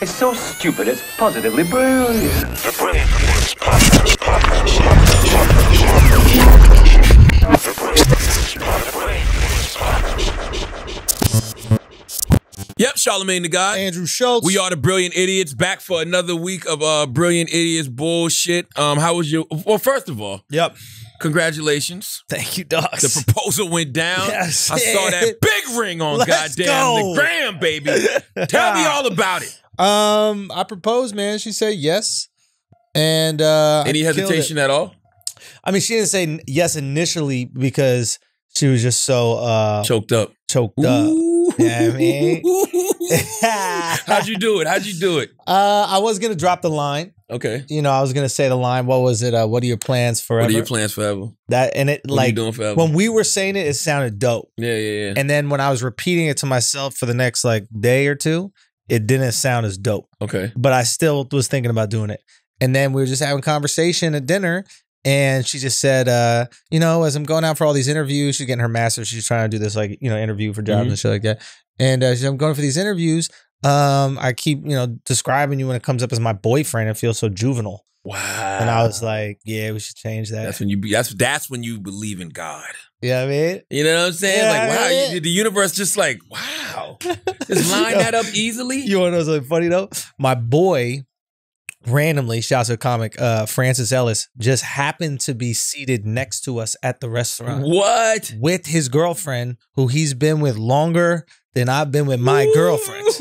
It's so stupid, it's positively brilliant. The Brilliant Idiots Podcast. Yep, Charlamagne the guy. Andrew Schulz. We are the Brilliant Idiots, back for another week of Brilliant Idiots bullshit. How was your... Well, first of all, Yep. Congratulations. Thank you, dogs. The proposal went down. Yes. I saw that big ring on Let's goddamn go. the gram, baby. Tell me all about it. I proposed, man. She said yes. And Any hesitation at all? I mean, she didn't say yes initially because she was just so Choked up. Ooh. Yeah, I mean. How'd you do it? I was gonna drop the line. Okay. You know, I was gonna say the line. What was it? What are your plans forever? What are your plans forever? That and it What are you doing forever? when we were saying it, it sounded dope. Yeah. And then when I was repeating it to myself for the next day or two, it didn't sound as dope. Okay. But I still was thinking about doing it. And then we were just having conversation at dinner. And she just said, you know, as I'm going out for all these interviews, she's getting her master's. She's trying to do this, interview for jobs and shit like that. And she said, I'm going for these interviews. I keep, describing you when it comes up as my boyfriend. It feels so juvenile. Wow. And I was like, yeah, we should change that. That's when you believe in God. Yeah, I mean, you know what I'm saying? Yeah, like, wow, yeah. the universe just like, wow, just line that up easily. You want to know something funny though? My boy, randomly, shouts to a comic, Francis Ellis, just happened to be seated next to us at the restaurant. What? With his girlfriend, who he's been with longer than I've been with my girlfriends.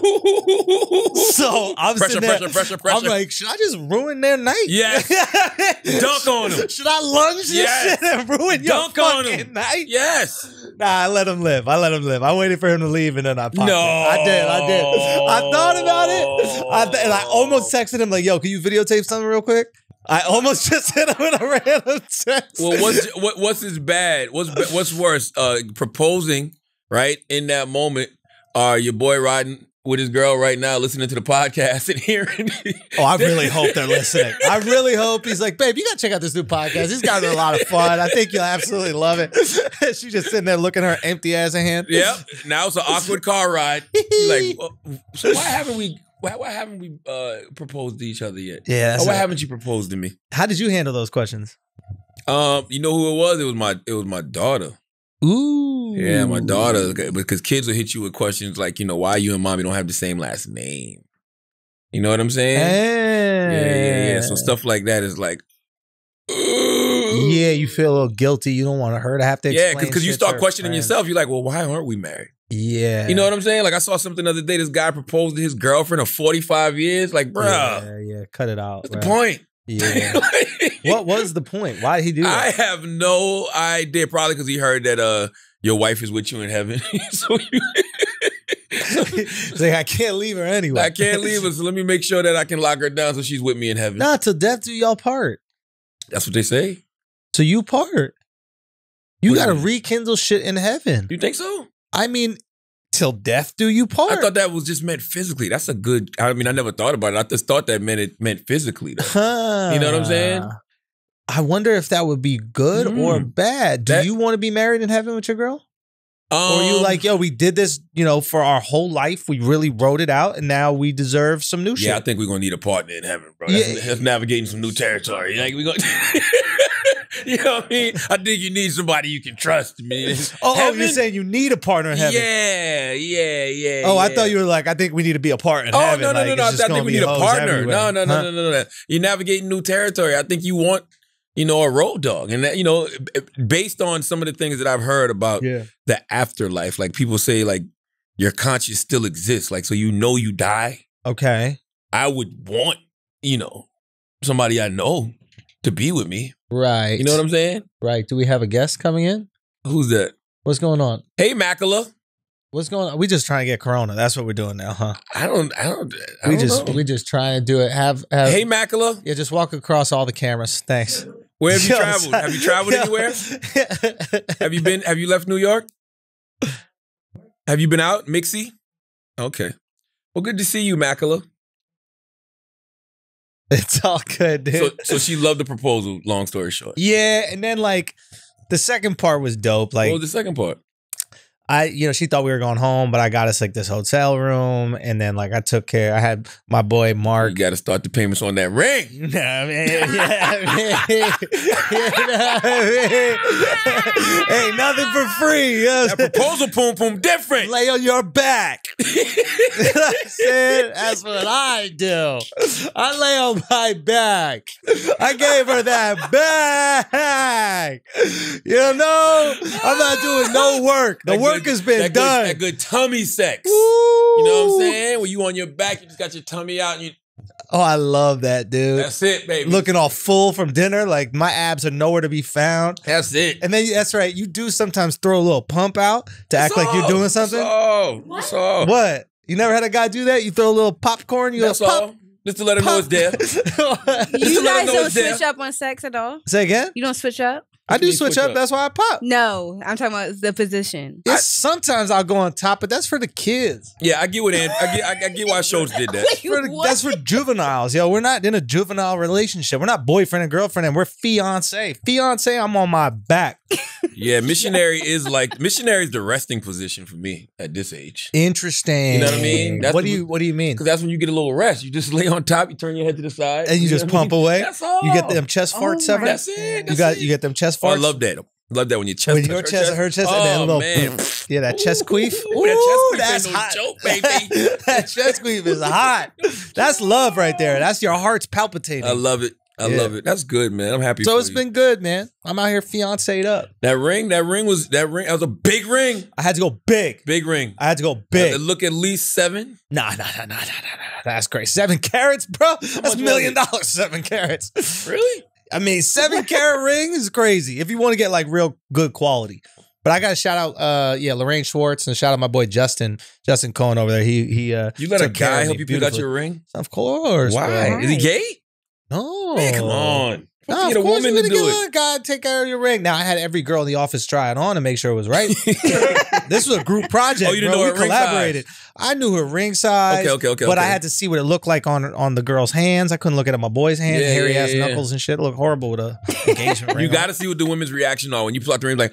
So I'm pressure. I'm like, should I just ruin their night? Yes. Dunk on them. Should I lunge this shit and ruin your fucking night? Yes. Nah, I let him live. I waited for him to leave and then I popped No. it. I did. I thought about it. And I almost texted him like, yo, can you videotape something real quick? I almost just hit him in a random text. Well, what's as bad? What's worse? Proposing, right? In that moment, your boy riding with his girl right now, listening to the podcast and hearing. Oh, I really hope they're listening. I really hope he's like, babe, you gotta check out this new podcast. These guys are a lot of fun. I think you'll absolutely love it. She's just sitting there looking at her empty ass in hand. Yep. Now it's an awkward car ride. You're like, well, so why haven't we proposed to each other yet? Yeah. Why haven't you proposed to me? How did you handle those questions? You know who it was? It was my daughter. Ooh. Yeah, my daughter. Because kids will hit you with questions like, why you and mommy don't have the same last name. You know what I'm saying? Hey. Yeah. So stuff like that is like, yeah, you feel a little guilty. You don't want her to have to explain. Yeah, because you start questioning yourself. You're like, well, why aren't we married? Yeah. You know what I'm saying? Like, I saw something the other day. This guy proposed to his girlfriend of 45 years. Like, bruh. Yeah. Cut it out. What's the point? Yeah. What was the point? Why did he do that? I have no idea. Probably because he heard that your wife is with you in heaven. So He's like, I can't leave her anyway. I can't leave her, so let me make sure that I can lock her down so she's with me in heaven. Nah, till death do y'all part. That's what they say. So you part. You got to rekindle shit in heaven. You think so? I mean, till death do you part. I thought that was just meant physically. That's a good, I mean, I never thought about it. I just thought that meant physically. Though. You know what I'm saying? I wonder if that would be good or bad. Do you want to be married in heaven with your girl? Or are you like, yo, we did this, for our whole life. We really wrote it out, and now we deserve some new shit. Yeah, I think we're going to need a partner in heaven, bro. Yeah. That's navigating some new territory. Like, we're going you know what I mean? I think you need somebody you can trust, man. Oh, you're saying you need a partner in heaven. Yeah. Oh, I thought you were like, I think we need to be a partner in heaven. No. I think we need a partner. Everywhere. No. You're navigating new territory. I think you want, a road dog. And that, based on some of the things that I've heard about the afterlife, like people say, like, your conscience still exists. Like, so you die. Okay. I would want, somebody I know to be with me. Right. You know what I'm saying? Right. Do we have a guest coming in? Who's that? What's going on? Hey, Macula. What's going on? We just trying to get Corona. That's what we're doing now, huh? I don't know. We just trying to do it. Hey, Macula. Yeah, just walk across all the cameras. Thanks. Where have you traveled? Have you traveled anywhere? Have you left New York? Have you been out? Mixie? Okay. Well, good to see you, Macula. It's all good, dude. So she loved the proposal, long story short. Yeah, and then like the second part was dope. Like, what was the second part? she thought we were going home, but I got us like this hotel room, and then like I took care. I had my boy Mark. You got to start the payments on that ring. Ain't nothing for free. That proposal poom poom different. Lay on your back. I said, that's what I do. I lay on my back. I gave her that back. You know, I'm not doing no work. The work has been done. That good tummy sex. Woo. You know what I'm saying? When you on your back, you just got your tummy out and you. Oh, I love that, dude. That's it, baby. Looking all full from dinner, like my abs are nowhere to be found. That's it. And then that's right. You do sometimes throw a little pump out to act like you're doing something. That's all. What? You never had a guy do that? You throw a little popcorn. That's all. Just to let him know it's there. You guys don't switch up on sex at all? Say again? You don't switch up? I do switch up. That's why I pop. No, I'm talking about the position. Sometimes I'll go on top, but that's for the kids. Yeah, I get what I get why Schulz did that. That's for juveniles, yo. We're not in a juvenile relationship. We're not boyfriend and girlfriend, and we're fiance. Fiance, I'm on my back. Yeah, missionary is the resting position for me at this age. Interesting. You know what I mean? What do you mean? Because that's when you get a little rest. You just lay on top, you turn your head to the side, and you just pump away. That's all. You get them chest farts, Sever? That's it. You get them chest farts. Oh, I love that. Love that when your chest. When your chest, her chest, and then a little, man. Yeah, that chest queef. Ooh, that chest queef that's hot. Joke, baby. That chest queef is hot. That's love right there. That's your heart's palpitating. I love it. I love it. That's good, man. I'm happy. So it's been good, man. I'm out here fiancéed up. That ring was a big ring. I had to go big. Big ring. I had to go big. Look at least 7. Nah. That's crazy. 7 carats, bro. That's $1 million. 7 carats. Really? I mean, 7 carat ring is crazy if you want to get like real good quality. But I got to shout out, Lorraine Schwartz, and shout out my boy Justin Cohen over there. He you let a guy help you pick out your ring? Of course. Why? Bro. Is he gay? No. Man, come on. No, get a woman to do it. God, take care of your ring. Now I had every girl in the office try it on to make sure it was right. This was a group project. Oh, you didn't know her we collaborated. I knew her ring size. Okay. But I had to see what it looked like on the girl's hands. I couldn't look at my boy's hands, hairy ass knuckles and shit. It looked horrible with a engagement ring. You got to see what the women's reaction are when you pull out the ring. Like,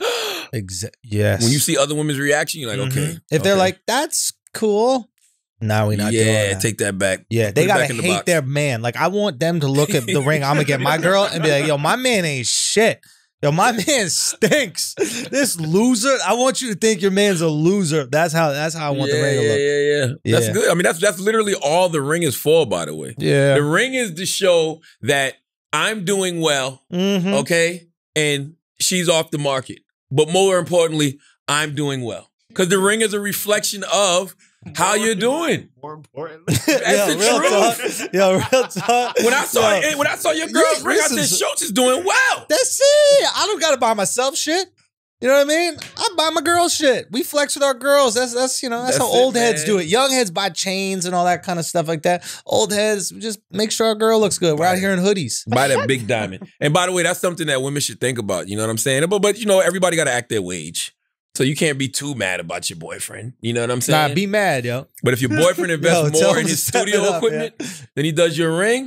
yes. When you see other women's reaction, you're like, okay. If they're like, that's cool. No, we're not doing that. Yeah, take that back. Yeah, they gotta hate their man. Like, I want them to look at the ring I'm gonna get my girl and be like, yo, my man ain't shit. Yo, my man stinks. This loser. I want you to think your man's a loser. That's how I want the ring to look. Yeah. That's good. I mean, that's literally all the ring is for, by the way. Yeah. The ring is to show that I'm doing well, okay? And she's off the market. But more importantly, I'm doing well. Because the ring is a reflection of how you're doing. More importantly. That's the truth. Real talk. When I saw your girl's ring, I said, Schulz is doing well. That's it. I don't gotta buy myself shit. You know what I mean? I buy my girl shit. We flex with our girls. That's how old heads do it. Young heads buy chains and all that kind of stuff like that. Old heads just make sure our girl looks good. We're out here in hoodies. Buy that big diamond. And by the way, that's something that women should think about. You know what I'm saying? But you know, everybody got to act their wage. So you can't be too mad about your boyfriend. You know what I'm saying? Nah, be mad, yo. But if your boyfriend invests more in his studio equipment than he does your ring,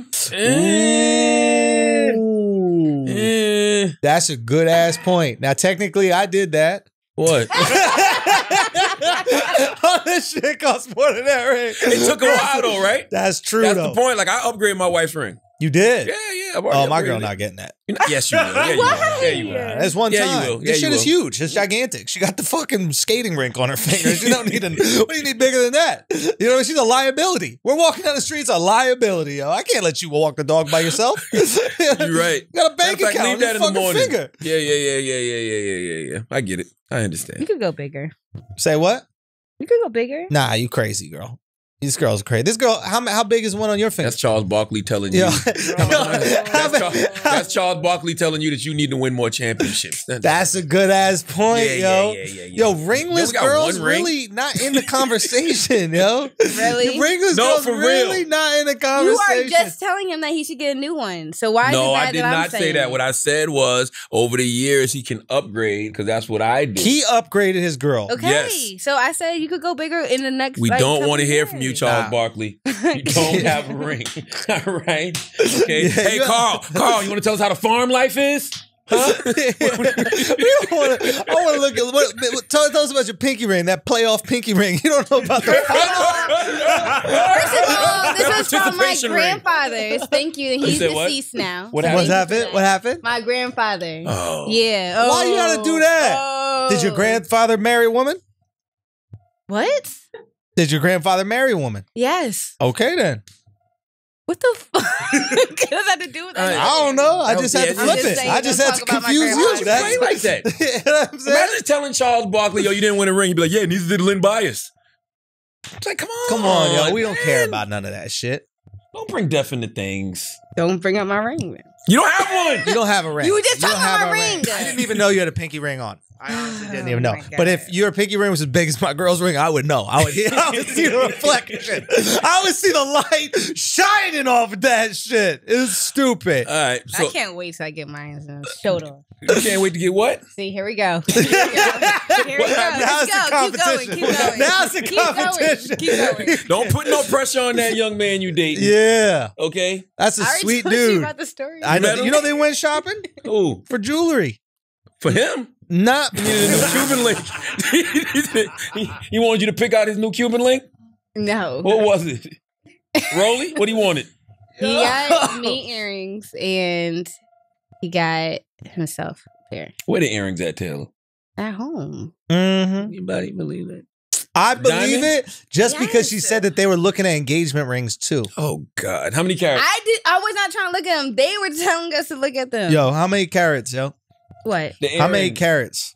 that's a good ass point. Now, technically, I did that. What? All this shit costs more than that ring. It took a while though, right? That's true. That's though. the point. Like I upgraded my wife's ring. You did? Yeah. Oh, my girl not getting that. Yes, you will. Yeah, you will. Yeah, you will. That's one time. Yeah, you will. This shit is huge. It's gigantic. She got the fucking skating rink on her fingers. You don't need what do you need bigger than that? You know, she's a liability. We're walking down the streets, a liability, yo. I can't let you walk the dog by yourself. You're right. You got a bank account. Leave that in the morning. Finger. Yeah. I get it. I understand. You could go bigger. Say what? You could go bigger. Nah, you crazy, girl. This girl's crazy. This girl, how big is one on your finger? That's Charles Barkley telling you. That's Charles Barkley telling you that you need to win more championships. That's a good ass point, yo. Yeah. Yo, ringless girls really not in the conversation, yo. Really? Ringless girls really not in the conversation. You are just telling him that he should get a new one. So why? No, is it I did not say that. What I said was over the years he can upgrade because that's what I did. He upgraded his girl. Okay, yes. So I said you could go bigger in the next. We don't want to hear from you, Charles Nah. Barkley. You don't have a ring. All right? Okay. Hey, Carl, you want to tell us how the farm life is? Huh? We don't want to. I want to look at tell us about your pinky ring, that playoff pinky ring. You don't know about that. First of all, this was from my grandfather's. Thank you. He's deceased now. What happened? What happened? My grandfather. Oh. Yeah. Oh. Why you gotta do that? Oh. Did your grandfather marry a woman? What? Did your grandfather marry a woman? Yes. Okay then. What the fuck? What does that have to do with that? I don't know. I just had to flip it. I just had to confuse you. That's like that. You know what I'm saying? Imagine telling Charles Barkley, yo, you didn't win a ring. You'd be like, yeah, neither did Lynn Bias. It's like, come on. Come on, yo. We don't care about none of that shit. Don't bring death into things. Don't bring up my ring, man. You don't have one. You don't have a ring. You were just talking about my ring. ring. I didn't even know you had a pinky ring on. I honestly didn't even know. my God. But if your pinky ring was as big as my girl's ring, I would know. I would see the reflection. I would see the light shining off of that shit. It's stupid. All right. So I can't wait till I get mine showed off. you can't wait to get what? See, here we go. Here we go. Here we go. Now it's a competition. Keep going. Now it's a competition. Keep going. Don't put no pressure on that young man you dating. Yeah. Okay? That's a I already sweet told you dude. about the story. I know. You know they went shopping Ooh. for jewelry. For him? Not He needed a new Cuban link. He wanted you to pick out his new Cuban link? No. What was it? Rolly? What he wanted? He got me earrings and he got himself a pair Where the earrings at, Taylor? at home. Mm-hmm. Anybody believe that? I believe Diamonds? it just because Yes. she said that they were looking at engagement rings too. Oh, God. How many carats? I was not trying to look at them. They were telling us to look at them. Yo, how many carats, yo? What? The How many earrings. carats?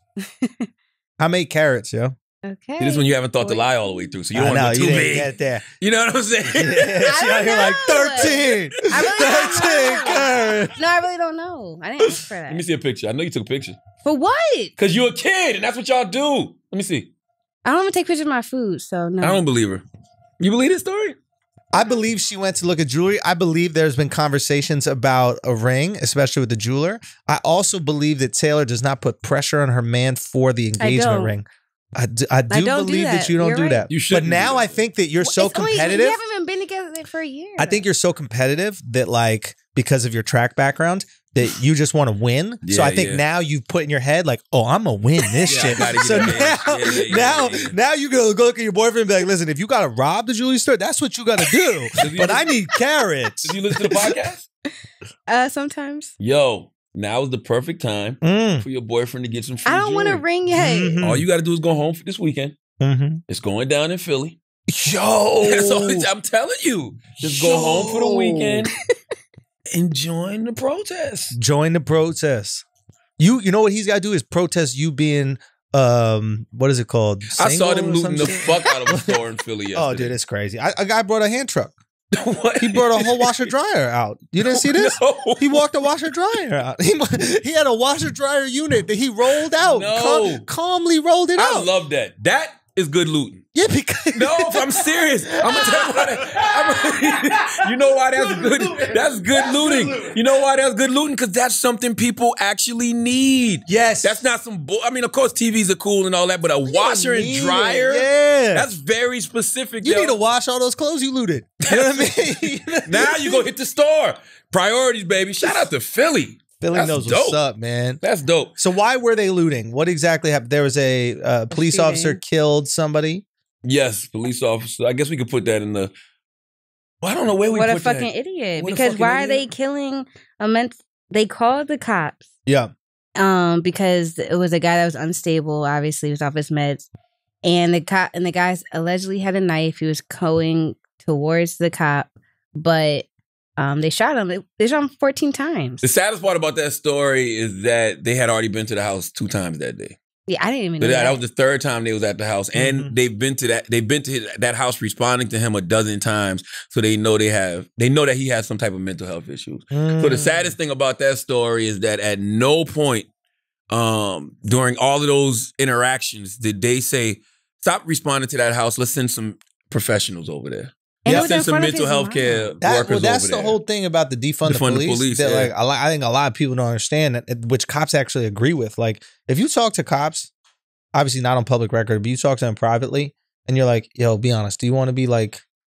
How many carats, yo? Okay. See, this is when you haven't thought to lie all the way through, so you don't want to you go too didn't big. get there. You know what I'm saying? Yeah, she out here like 13. I really 13 don't know. carats. No, I really don't know. I didn't ask for that. Let me see a picture. I know you took a picture. For what? Because you're a kid, and that's what y'all do. Let me see. I don't even take pictures of my food, so no. I don't believe her. You believe this story? I believe she went to look at jewelry. I believe there's been conversations about a ring, especially with the jeweler. I also believe that Taylor does not put pressure on her man for the engagement don't. ring. I do don't do believe that that. you don't You're do right. that. You but shouldn't now do I that. think that you're so It's only- competitive. we haven't even been together for a year. I think you're so competitive that, like, because of your track background, that you just want to win. So Yeah, I think yeah. now you've put in your head, like, oh, I'm going to win this Yeah, I shit. gotta get So it, now, yeah. now you go look at your boyfriend and be like, listen, if you got to rob the jewelry store, that's what you got to do. But I need carrots. Did you listen to the podcast? Sometimes. Yo, now is the perfect time Mm. for your boyfriend to get some free I don't want a jewelry. ring yet. Mhm. All you got to do is go home for this weekend. Mm-hmm. It's going down in Philly. Yo. That's all I'm telling you. Just go home for the weekend and join the protest. Join the protest. You know what he's got to do is protest you being, what is it called? I saw Single them or looting the some shit? fuck out of a store in Philly yesterday. Oh, dude, it's crazy. A guy brought a hand truck. What? He brought a whole washer dryer out. You didn't see this? No. He walked a washer dryer out. He had a washer dryer unit that he rolled out. No. Calmly rolled it I out. love that. That is good looting. Yeah, because No, I'm serious. I'm gonna tell you why. You know why that's good? That's good looting. You know why that's good looting? Because that's something people actually need. Yes. That's not some. I mean, of course, TVs are cool and all that, but a washer and need it. dryer. Yeah. That's very specific. You yo. need to wash all those clothes you looted. You know what I mean? Now you go hit the store. Priorities, baby. Shout out to Philly. Philly That's knows dope. what's up, man. That's dope. So why were they looting? What exactly happened? There was a police shooting. officer killed somebody. Yes, police officer. I guess we could put that in the. Well, I don't know where we What put a fucking that. idiot. What a Because fucking why are they idiot. killing they called the cops Yeah. because it was a guy that was unstable, obviously he was off his meds. And the guy allegedly had a knife. He was going towards the cop, but they shot him. They shot him 14 times. The saddest part about that story is that they had already been to the house 2 times that day. Yeah, I didn't even know That that. was the 3rd time they was at the house, and they've been to that house responding to him a dozen times, so they know that he has some type of mental health issues. So the saddest thing about that story is that at no point during all of those interactions did they say, "Stop responding to that house. Let's send some professionals over there. And it Let's was send in some front of mental his health mom. care That's workers over the there." whole thing about the defund the police. yeah. Like I think a lot of people don't understand that, which cops actually agree with. Like if you talk to cops, obviously not on public record, but you talk to them privately, and you're like, "Yo, be honest. Do you want to be like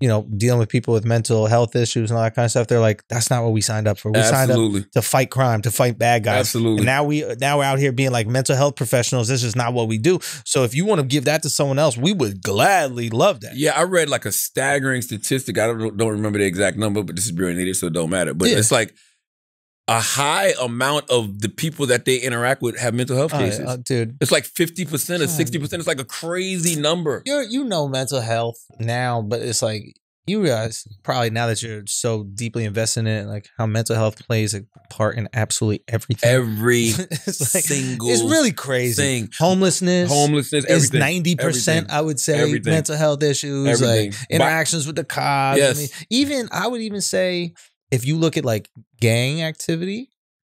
you know, dealing with people with mental health issues and all that kind of stuff, they're like, that's not what we signed up for. We signed up to fight crime, to fight bad guys. Absolutely. And now we're out here being like mental health professionals. This is not what we do. So if you want to give that to someone else, we would gladly love that. Yeah, I read like a staggering statistic. I don't remember the exact number, but this is brilliant idiot, so it don't matter. But it's like a high amount of the people that they interact with have mental health cases. Dude. It's like 50% or 60%. It's like a crazy number. You know mental health now, but it's like, you guys probably now that you're so deeply invested in it, like how mental health plays a part in absolutely everything. It's like it's really crazy. Thing. Homelessness is 90%. I would say mental health issues, like interactions with the cops. Yes. I mean, I would even say if you look at like gang activity,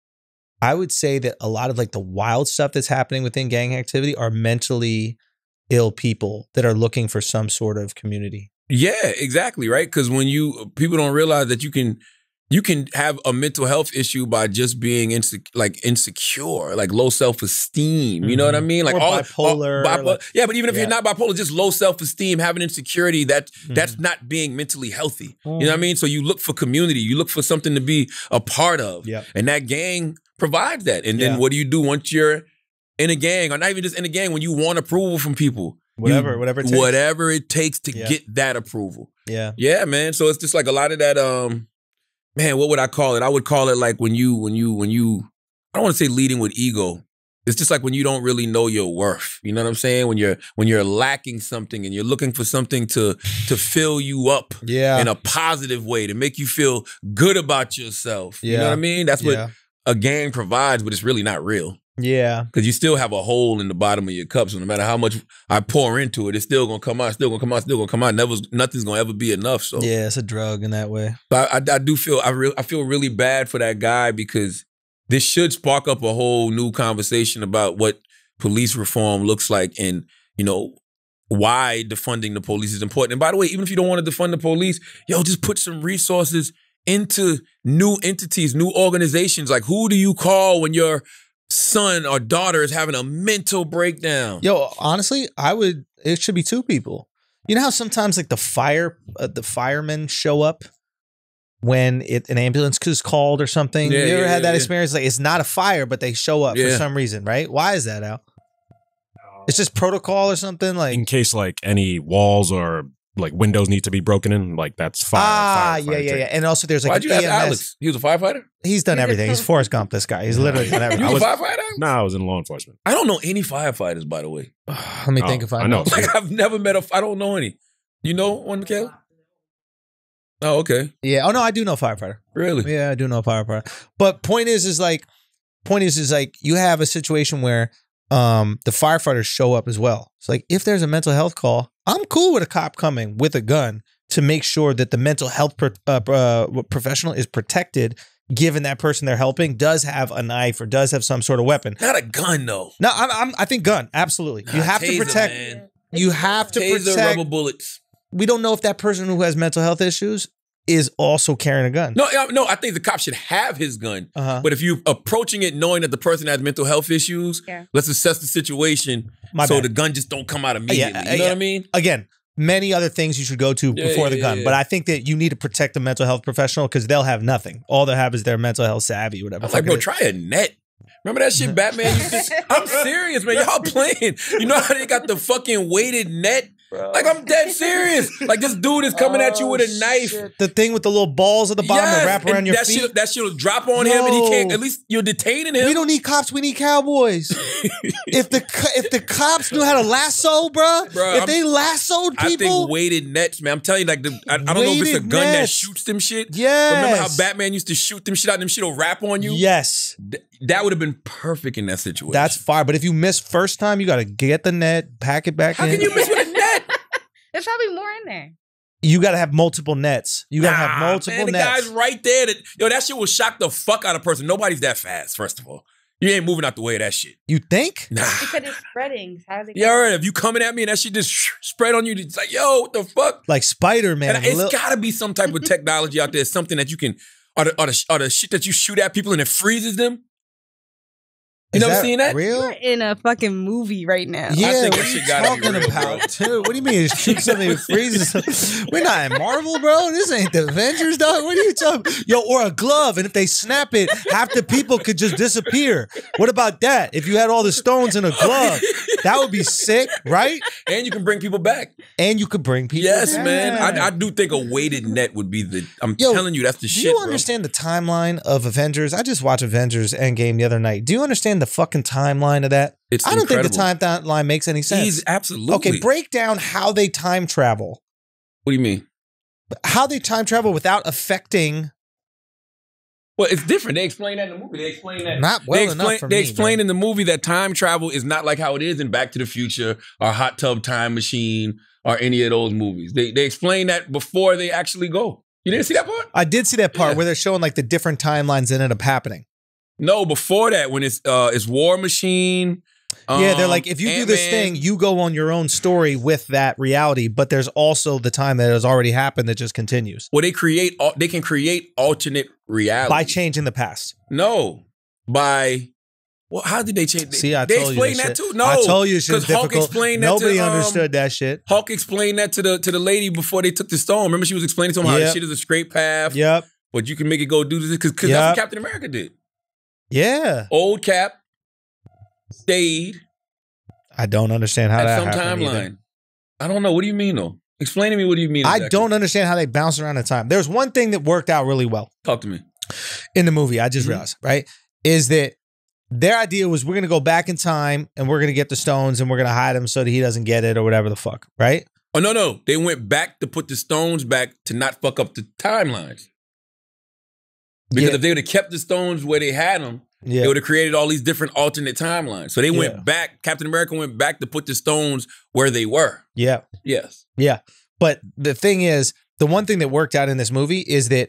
I would say that a lot of like the wild stuff that's happening within gang activity are mentally ill people that are looking for some sort of community. Yeah, exactly, right? Because when people don't realize that you can have a mental health issue by just being insecure, like low self-esteem. You know what I mean? Like or bipolar. Yeah, but even if you're not bipolar, just low self-esteem, having insecurity, that's not being mentally healthy. You know what I mean? So you look for community, you look for something to be a part of. Yeah. And that gang provides that. And then what do you do once you're in a gang, or not even just in a gang, when you want approval from people? Whatever it takes to get that approval. Yeah. Yeah, man. So it's just like a lot of that, man, what would I call it? I would call it like when you, I don't want to say leading with ego. It's just like when you don't really know your worth. You know what I'm saying? When you're lacking something and you're looking for something to fill you up in a positive way, to make you feel good about yourself. You know what I mean? That's what a gang provides, but it's really not real. Yeah. Because you still have a hole in the bottom of your cup. So no matter how much I pour into it, it's still going to come out, still going to come out, still going to come out. Nothing's going to ever be enough. So yeah, it's a drug in that way. But I do feel, I feel really bad for that guy, because this should spark up a whole new conversation about what police reform looks like, and, you know, why defunding the police is important. And by the way, even if you don't want to defund the police, just put some resources into new entities, new organizations. Like, who do you call when your son or daughter is having a mental breakdown? Honestly, it should be two people. You know how sometimes like the firemen show up when an ambulance is called or something? You ever had that experience? Like, it's not a fire, but they show up for some reason, right? Why is that, Al? It's just protocol or something? Like, in case like any walls or like windows need to be broken in, like that's fire. Yeah. And also there's like Why'd you ask Alex? He was a firefighter? He's done everything. He's Forrest Gump, this guy. He's literally done everything. You was a firefighter? No, I was in law enforcement. I don't know any firefighters, by the way. Let me think if I know. Like, I've never met I don't know any. You know one, Mikhail? Oh, okay. Yeah. Oh no, I do know a firefighter. Really? Yeah, I do know a firefighter. But point is like you have a situation where the firefighters show up as well. It's like, if there's a mental health call, I'm cool with a cop coming with a gun to make sure that the mental health professional is protected, given that person they're helping does have a knife or does have some sort of weapon. Not a gun, though. No, I think gun. Absolutely. You have to protect. Man. You have to taser, protect. rubber bullets. We don't know if that person who has mental health issues is also carrying a gun. No, I think the cop should have his gun. But if you're approaching it knowing that the person has mental health issues, let's assess the situation so the gun just don't come out immediately. You know what I mean? Again, many other things you should go to before the gun. But I think that you need to protect the mental health professional, because they'll have nothing. All they have is their mental health savvy, whatever. I'm like, bro, try a net. Remember that shit Batman used to... I'm serious, man. Y'all playing. You know how they got the fucking weighted net? Like, I'm dead serious. Like, this dude is coming at you with a knife. Shit. The thing with the little balls at the bottom that wrap around your feet. That shit will drop on him, and he can't. At least you're detaining him. We don't need cops. We need cowboys. if the cops knew how to lasso, bro, if they lassoed people, I think weighted nets, man. I'm telling you, like, I don't know if it's a gun that shoots them shit. Yes. Remember how Batman used to shoot them shit out, and them shit will wrap on you? Yes. That would have been perfect in that situation. That's fire. But if you miss first time, you got to get the net, pack it back in. How can you miss with a net? There's probably more in there. You got to have multiple nets. You got to have multiple man, the nets. guy's right there. That shit will shock the fuck out of a person. Nobody's that fast, first of all. You ain't moving out the way of that shit. You think? Nah. Because it's spreading. How's it Yeah, all right. If you coming at me and that shit just spread on you, it's like, yo, what the fuck? Like Spider-Man. It's got to be some type of technology out there, something that you can, or the shit that you shoot at people and it freezes them. You never seen that? Real? You're in a fucking movie right now. Yeah, I think what that are you shit gotta be talking real, about, dude? What do you mean? It shoots something and freezes? We're not in Marvel, bro. This ain't the Avengers, dog. What are you talking? Yo, or a glove, and if they snap it, half the people could just disappear. What about that? If you had all the stones in a glove, that would be sick, right? And you can bring people back. And you could bring people. Yes, back. man. I do think a weighted net would be the. I'm telling you, that's the Do shit. you bro. understand the timeline of Avengers? I just watched Avengers Endgame the other night. Do you understand the fucking timeline of that? It's I don't think incredible. the timeline makes any sense. He's absolutely. Okay, break down how they time travel. What do you mean? How they time travel without affecting. Well, it's different. They explain that in the movie. They explain that. Not well enough for They me, explain man. in the movie that time travel is not like how it is in Back to the Future or Hot Tub Time Machine or any of those movies. They explain that before they actually go. You didn't see that part? I did see that part Yeah. where they're showing like the different timelines that end up happening. No, before that, when it's War Machine. Yeah, they're like, if you do this Ant-Man. thing, you go on your own story with that reality, but there's also the time that has already happened that just continues. Well, they can create alternate reality By changing the past. No, by well, how did they change? See, I they told you explained this that shit. too. No, I told you shit's Hulk difficult. explained that Nobody to, understood that shit. Hulk explained that to the lady before they took the stone. Remember, she was explaining to him how Yep. this shit is a straight path. Yep. But you can make it go do this because Yep. that's what Captain America did. Yeah. Old Cap stayed I don't understand how at that some happened either. timeline. I don't know. What do you mean though? Explain to me. What do you mean? I exactly. don't understand how they bounce around the time. There's one thing that worked out really well Talk to me. in the movie. I just Mhm. realized, right? Is that their idea was we're going to go back in time and we're going to get the stones and we're going to hide him so that he doesn't get it or whatever the fuck, right? Oh no! They went back to put the stones back to not fuck up the timelines. Because Yeah. if they would have kept the stones where they had them, Yeah. they would have created all these different alternate timelines. So they Yeah. went back. Captain America went back to put the stones where they were. Yeah. Yes. Yeah. But the thing is, the one thing that worked out in this movie is that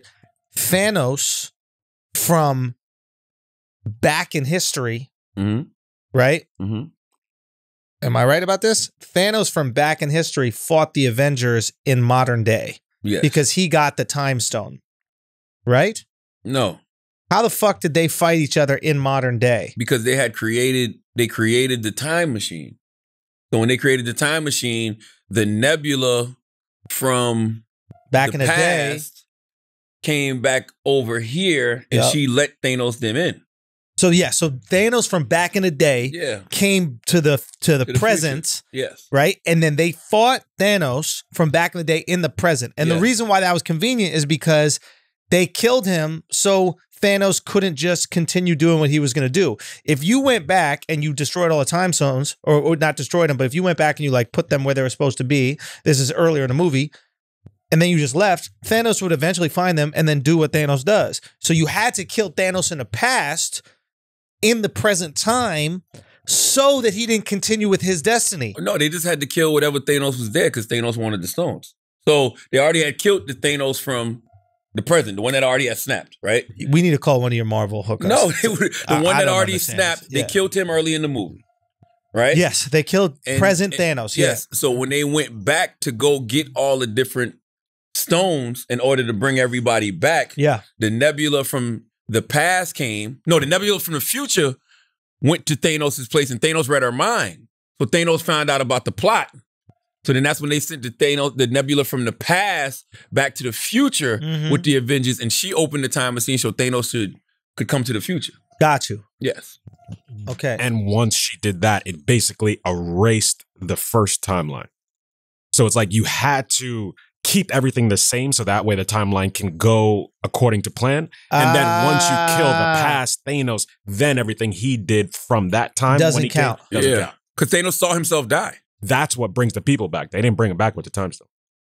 Thanos from back in history, Mm-hmm. right? Mm-hmm. Am I right about this? Thanos from back in history fought the Avengers in modern day Yes. because he got the time stone, right? No, How the fuck did they fight each other in modern day? because they created the time machine. So when they created the time machine, the nebula from Back in the day, past came back over here and Yep. she let Thanos them in. so Thanos from back in the day Yeah. came to the the present, Yes. right? And then they fought Thanos from back in the day in the present. And the Yes. reason why that was convenient is because they killed him so Thanos couldn't just continue doing what he was going to do. If you went back and you destroyed all the time zones, or not destroyed them, but if you went back and you like put them where they were supposed to be, this is earlier in the movie, and then you just left, Thanos would eventually find them and then do what Thanos does. So you had to kill Thanos in the past, in the present time, so that he didn't continue with his destiny. No, they just had to kill whatever Thanos was there because Thanos wanted the stones. So they already had killed the Thanos from the present, the one that already had snapped, right? We need to call one of your Marvel hookers. No, the I one that don't already understand snapped, this. they Yeah. killed him early in the movie, right? Yes, they killed And- present and- Thanos. Yes. So when they went back to go get all the different stones in order to bring everybody back, Yeah. the nebula from the past came. No, the nebula from the future went to Thanos' place and Thanos read her mind. So Thanos found out about the plot. So then that's when they sent the nebula from the past back to the future Mhm. with the Avengers, and she opened the time machine so Thanos could come to the future. Got you. Yes. Okay. And once she did that, it basically erased the first timeline. So it's like you had to keep everything the same so that way the timeline can go according to plan. And then once you kill the past Thanos, then everything he did from that time Doesn't when he count. doesn't count. Because Thanos saw himself die. That's what brings the people back. They didn't bring him back with the time stone.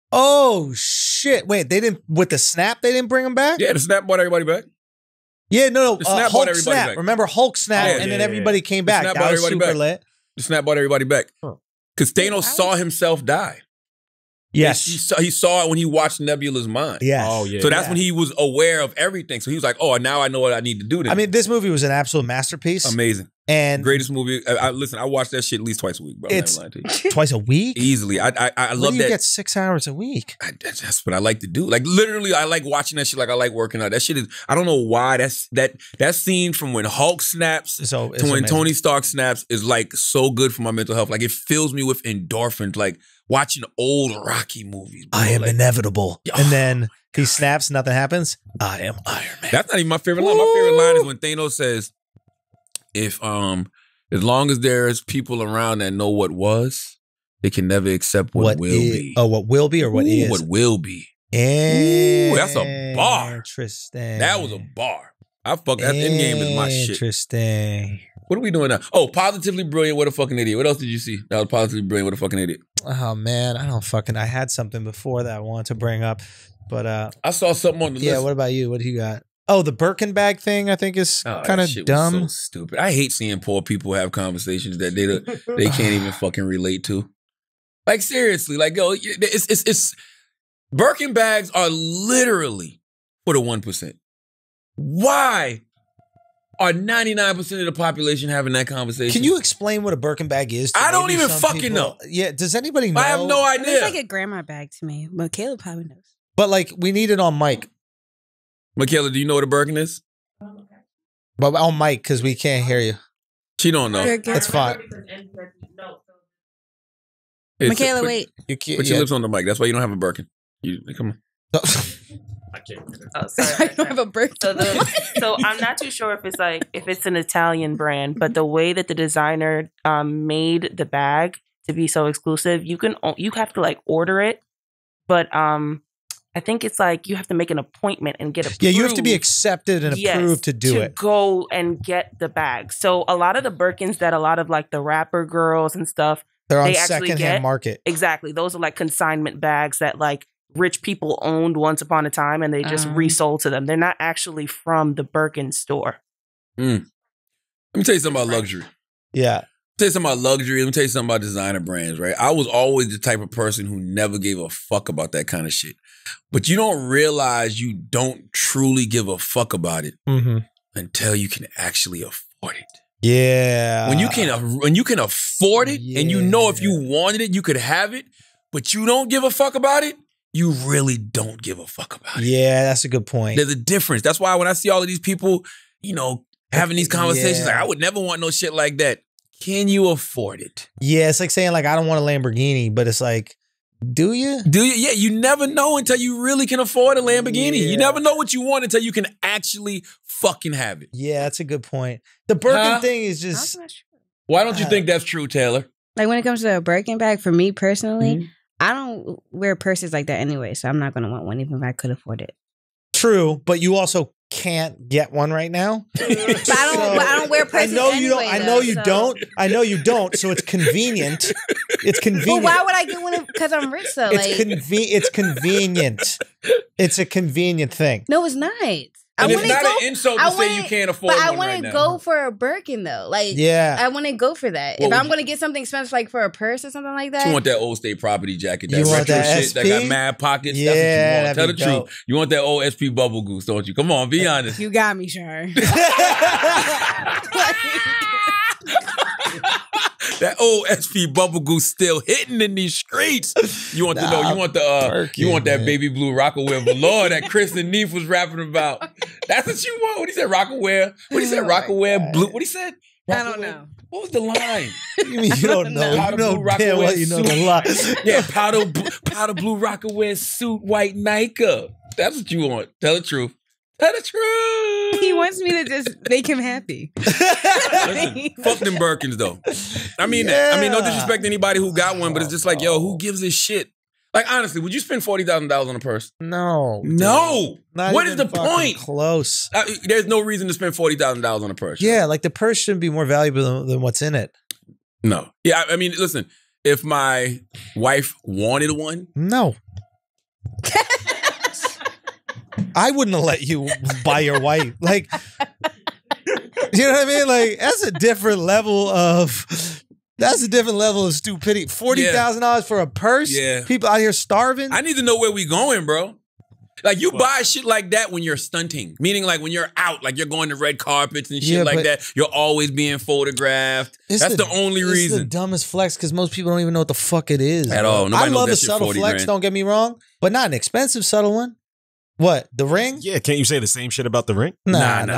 Oh shit! Wait, they didn't with the snap. They didn't bring him back. Yeah, the snap brought everybody back. Yeah, no. The snap brought Hulk everybody snap. back. Remember Hulk snap, Yeah, and then yeah, everybody came back. snap That brought was everybody super back. lit. The snap brought everybody back. Huh. Because Thanos saw himself die. Yes. He saw it when he watched Nebula's mind. Yes. Oh, yeah. So that's when he was aware of everything. So he was like, oh, now I know what I need to do then. I mean, this movie was an absolute masterpiece. Amazing. And greatest movie. Listen, I watch that shit at least twice a week, bro. It's twice a week? Easily. I love that. You get 6 hours a week. That's what I like to do. Like literally, I like watching that shit. Like I like working out. That shit is. I don't know why. That scene from when Hulk snaps to when amazing. Tony Stark snaps is like so good for my mental health. Like it fills me with endorphins. Like watching old Rocky movies. Bro. I am like, inevitable. And then he snaps, nothing happens. I am Iron Man. That's not even my favorite line. My favorite line is when Thanos says, "If as long as there's people around that know what was, they can never accept what will be." Oh, what will be or what is? What will be. Ooh, that's a bar. Interesting. That was a bar. I fuck that Endgame is my shit. Interesting. What are we doing now? Oh, Positively Brilliant. What a fucking idiot. What else did you see? That was Positively Brilliant. What a fucking idiot. Oh man, I had something before that I wanted to bring up, but I saw something on the list. Yeah, what about you? What do you got? Oh, the Birkin bag thing I think is kind of dumb. So stupid. I hate seeing poor people have conversations that they can't even fucking relate to. Like seriously, like yo, it's Birkin bags are literally for the 1%. Why are 99% of the population having that conversation? Can you explain what a Birkin bag is? I don't even fucking know. Yeah, does anybody know? I have no idea. It's like a grandma bag to me, but Caleb probably knows. But like, we need it on mic. Michaela, do you know what a Birkin is? But on mic, because we can't hear you. She don't know. That's fine. Michaela, wait. Put your lips on the mic. That's why you don't have a Birkin. Come on. I can't. Oh, sorry. I don't have a Birkin. So I'm not too sure if it's an Italian brand, but the way that the designer made the bag to be so exclusive, you have to like order it, but I think it's like you have to make an appointment and get approved. Yeah, you have to be accepted and approved to do it. To go and get the bag. So a lot of the Birkins that a lot of like the rapper girls and stuff, they're on secondhand market. Exactly. Those are like consignment bags that like rich people owned once upon a time and they just resold to them. They're not actually from the Birkin store. Let me tell you something about luxury. Yeah. Tell you something about luxury. Let me tell you something about designer brands, right? I was always the type of person who never gave a fuck about that kind of shit. But you don't realize you don't truly give a fuck about it until you can actually afford it. Yeah. When you can afford it and you know if you wanted it, you could have it, but you don't give a fuck about it, you really don't give a fuck about it. Yeah, that's a good point. There's a difference. That's why when I see all of these people, having these conversations, like I would never want no shit like that. Can you afford it? Yeah, it's like saying like I don't want a Lamborghini, but it's like, do you? Do you? Yeah, you never know until you really can afford a Lamborghini. Yeah. You never know what you want until you can actually fucking have it. Yeah, that's a good point. The Birkin thing is just. Why don't you think that's true, Taylor? Like when it comes to a Birkin bag, for me personally, I don't wear purses like that anyway, so I'm not going to want one even if I could afford it. True, but you also can't get one right now. But I don't wear purses anyway. I know you don't. So it's convenient. It's convenient. Well, why would I get one? Because I'm rich, though. It's convenient. It's a convenient thing. No, it's not. And it's not an insult to say you can't afford one right now. But I want to go for a Birkin, though. Like, yeah, I want to go for that. If I'm going to get something expensive, like for a purse or something like that. You want that old state property jacket, that you retro want that shit SP? that got mad pockets? Yeah, that's what you want. Tell the truth. You want that old SP Bubble Goose, don't you? Come on, be honest. You got me, Char. That old SP Bubble Goose still hitting in these streets. You want you want that baby blue Rockaware velour that Chris and Neef was rapping about. That's what you want. What he said, Rockaware. What he said, Rockaware blue. What he said? I don't know. What was the line? You mean you don't know? You know damn well you know the line. Yeah, powder blue Rockaware suit, white Nike. That's what you want. Tell the truth. Tell the truth. He wants me to just make him happy. Listen, fuck them Birkins though. I mean, no disrespect to anybody who got one, but it's just like, yo, who gives a shit? Like, honestly, would you spend $40,000 on a purse? No. No. What is the point? Close. There's no reason to spend $40,000 on a purse. Yeah, like the purse shouldn't be more valuable than what's in it. No. Yeah, I mean, listen, if my wife wanted one. No. I wouldn't have let you buy your wife. Like, you know what I mean? Like, that's a different level of That's a different level of stupidity. $40,000 for a purse? Yeah. People out here starving? I need to know where we going, bro. Like, you buy shit like that when you're stunting. Meaning, like, when you're out, like, you're going to red carpets and shit like that. You're always being photographed. That's the only reason. It's the dumbest flex because most people don't even know what the fuck it is. At all. I love a subtle flex, don't get me wrong, but not an expensive subtle one. What? The ring? Yeah, can't you say the same shit about the ring? Nah. Chill.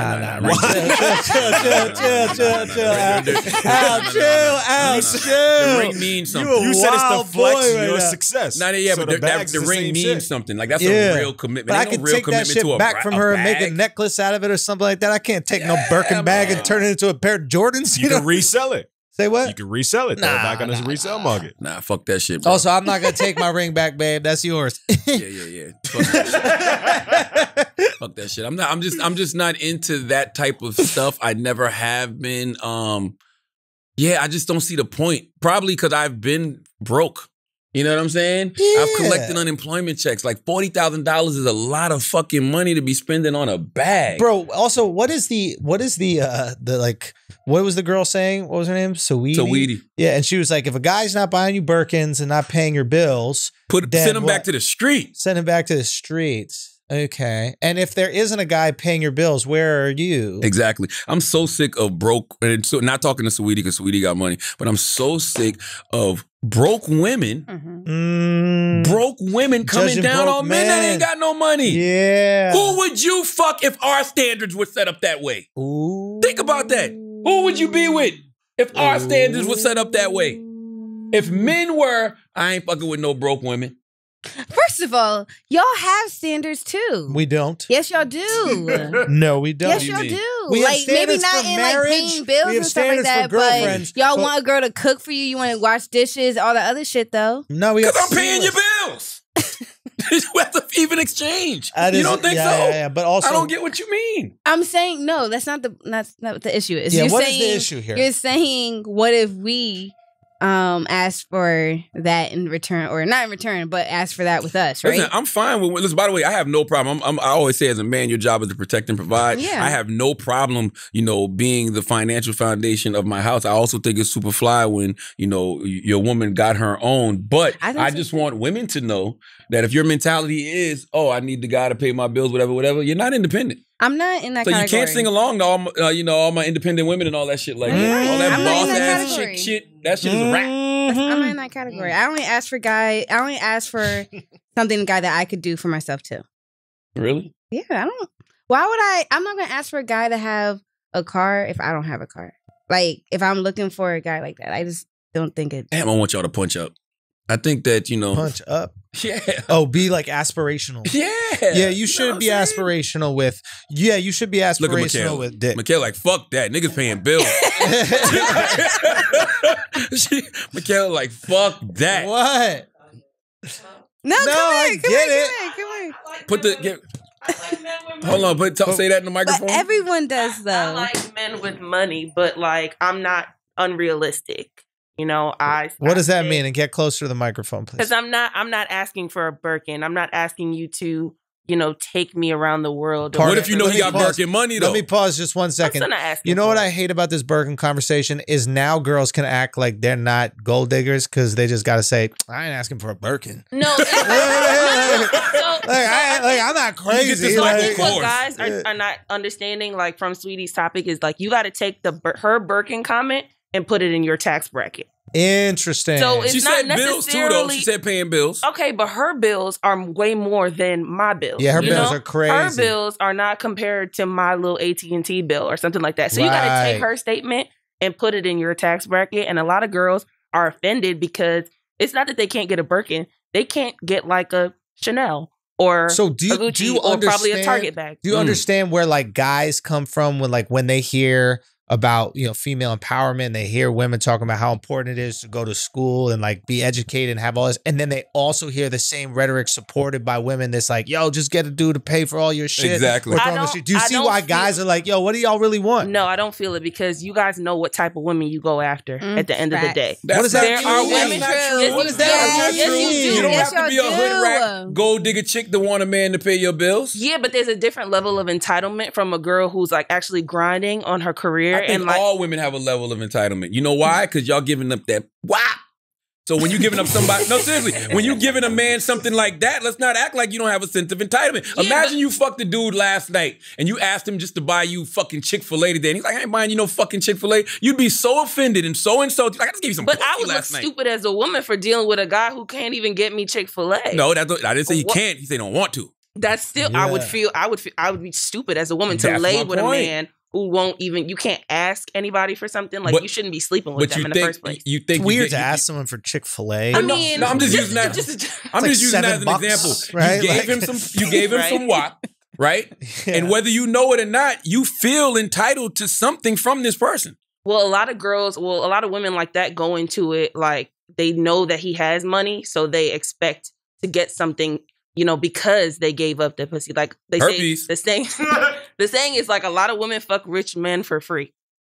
The ring means something. You said it's the flex, you're a success. But the ring means something. Like, that's a real commitment. But I can take that shit back from her and make a necklace out of it or something like that. I can't take no Birkin bag and turn it into a pair of Jordans. You can resell it. Say what? You can resell it. Throw it back on this resale market. Nah, fuck that shit, bro. Also, I'm not going to take my ring back, babe. That's yours. Yeah. Fuck that shit. Fuck that shit. I'm just not into that type of stuff. I never have been. Yeah, I just don't see the point. Probably because I've been broke. You know what I'm saying? Yeah. I've collected unemployment checks. Like $40,000 is a lot of fucking money to be spending on a bag. Bro, also, what was the girl saying? What was her name? Saweetie. Yeah, and she was like, if a guy's not buying you Birkins and not paying your bills, send him back to the street. Send him back to the streets. Okay. And if there isn't a guy paying your bills, where are you? Exactly. I'm so sick of broke, and so not talking to Saweetie because Saweetie got money, but I'm so sick of broke women, broke women coming Judging down broke on men that ain't got no money. Yeah. Who would you fuck if our standards were set up that way? Ooh. Think about that. Who would you be with if our standards were set up that way? If men were, I ain't fucking with no broke women. First of all, y'all have standards too. We don't. Yes, y'all do. No, we don't. Yes, y'all do. We have like maybe standards not for in marriage. like paying bills We have and stuff like standards for that, girlfriends, but y'all but- want a girl to cook for you. You want to wash dishes, all the other shit though. No, we Because I'm paying your bills. We have to even exchange. You don't think so? Yeah, but also I don't get what you mean. I'm saying no. That's not what the issue is. Yeah, You're what is saying, the issue here? You're saying, what if we ask for that in return, or not in return, but ask for that with us, right? Listen, I'm fine with. Listen, by the way, I have no problem. I always say, as a man, your job is to protect and provide. Yeah. I have no problem, being the financial foundation of my house. I also think it's super fly when your woman got her own. But I just want women to know that if your mentality is, oh, I need the guy to pay my bills, whatever, you're not independent. I'm not in that So category. you can't sing along to all my independent women and all that shit. Like all that I'm not in boss that ass category. shit. That shit is a rap. I'm not in that category. I only ask for something, guy, that I could do for myself too. Really? Yeah, I don't. Why would I? I'm not gonna ask for a guy to have a car if I don't have a car. Like, if I'm looking for a guy like that, I just don't think it. Damn, I want y'all to punch up. I think that, punch up. Yeah. Oh, be like aspirational. Yeah. Yeah, you should be aspirational with. Yeah, you should be aspirational with dick. Mikhail, like, fuck that. Niggas paying bills. Mikhail, like, fuck that. What? No, come I here, get it. Put the. Hold on, say that in the microphone. But everyone does though. I like men with money, but like I'm not unrealistic. What does that mean? And get closer to the microphone, please. Because I'm not asking for a Birkin. I'm not asking you to, take me around the world. What if you know he got Birkin money, though? Let me pause just 1 second. I'm not asking You know for what it. I hate about this Birkin conversation is now girls can act like they're not gold diggers because they just got to say, I ain't asking for a Birkin. No. I'm not crazy. So I think what guys are not understanding, like from Sweetie's topic, is like you got to take her Birkin comment and put it in your tax bracket. Interesting. So it's she not said bills too, though. She said paying bills. Okay, but her bills are way more than my bills. Yeah, her bills are crazy. Her bills are not compared to my little AT&T bill or something like that. So you got to take her statement and put it in your tax bracket. And a lot of girls are offended because it's not that they can't get a Birkin. They can't get like a Chanel or a Gucci or probably a Target bag. Do you understand where like guys come from when they hear about female empowerment, they hear women talking about how important it is to go to school and like be educated and have all this, and then they also hear the same rhetoric supported by women that's like, yo, just get a dude to pay for all your shit. Exactly. Do you see why guys are like, yo, what do y'all really want? No, I don't feel it because you guys know what type of women you go after at the end of the day. What does that There are mean? women. What does that mean? You don't have to be a hood rat gold digger chick to want a man to pay your bills. Yeah, but there's a different level of entitlement from a girl who's like actually grinding on her career here. I think and all women have a level of entitlement. You know why? Because y'all giving up that wop. So when you giving up somebody, no, seriously, when you giving a man something like that, let's not act like you don't have a sense of entitlement. Yeah, Imagine you fucked a dude last night and you asked him just to buy you fucking Chick-fil-A today. And he's like, I ain't buying you no fucking Chick-fil-A. You'd be so offended and so insulted. Like, I just gave you some But pussy I would look last night. stupid as a woman for dealing with a guy who can't even get me Chick-fil-A. No, I didn't say he can't. He said he don't want to. That's still, I would be stupid as a woman to That's lay my with point. a man who won't even, you can't ask anybody for something. Like, But- you shouldn't be sleeping with them in the first place. You think It's you weird get- to ask someone for Chick-fil-A. I mean, no, I'm just using that. I'm like just using that as an $7, example. right? You gave him Right. some wop, right? Yeah. And whether you know it or not, you feel entitled to something from this person. Well, a lot of women like that go into it like they know that he has money, so they expect to get something, because they gave up their pussy. Like they Herpes. say, the saying is like a lot of women fuck rich men for free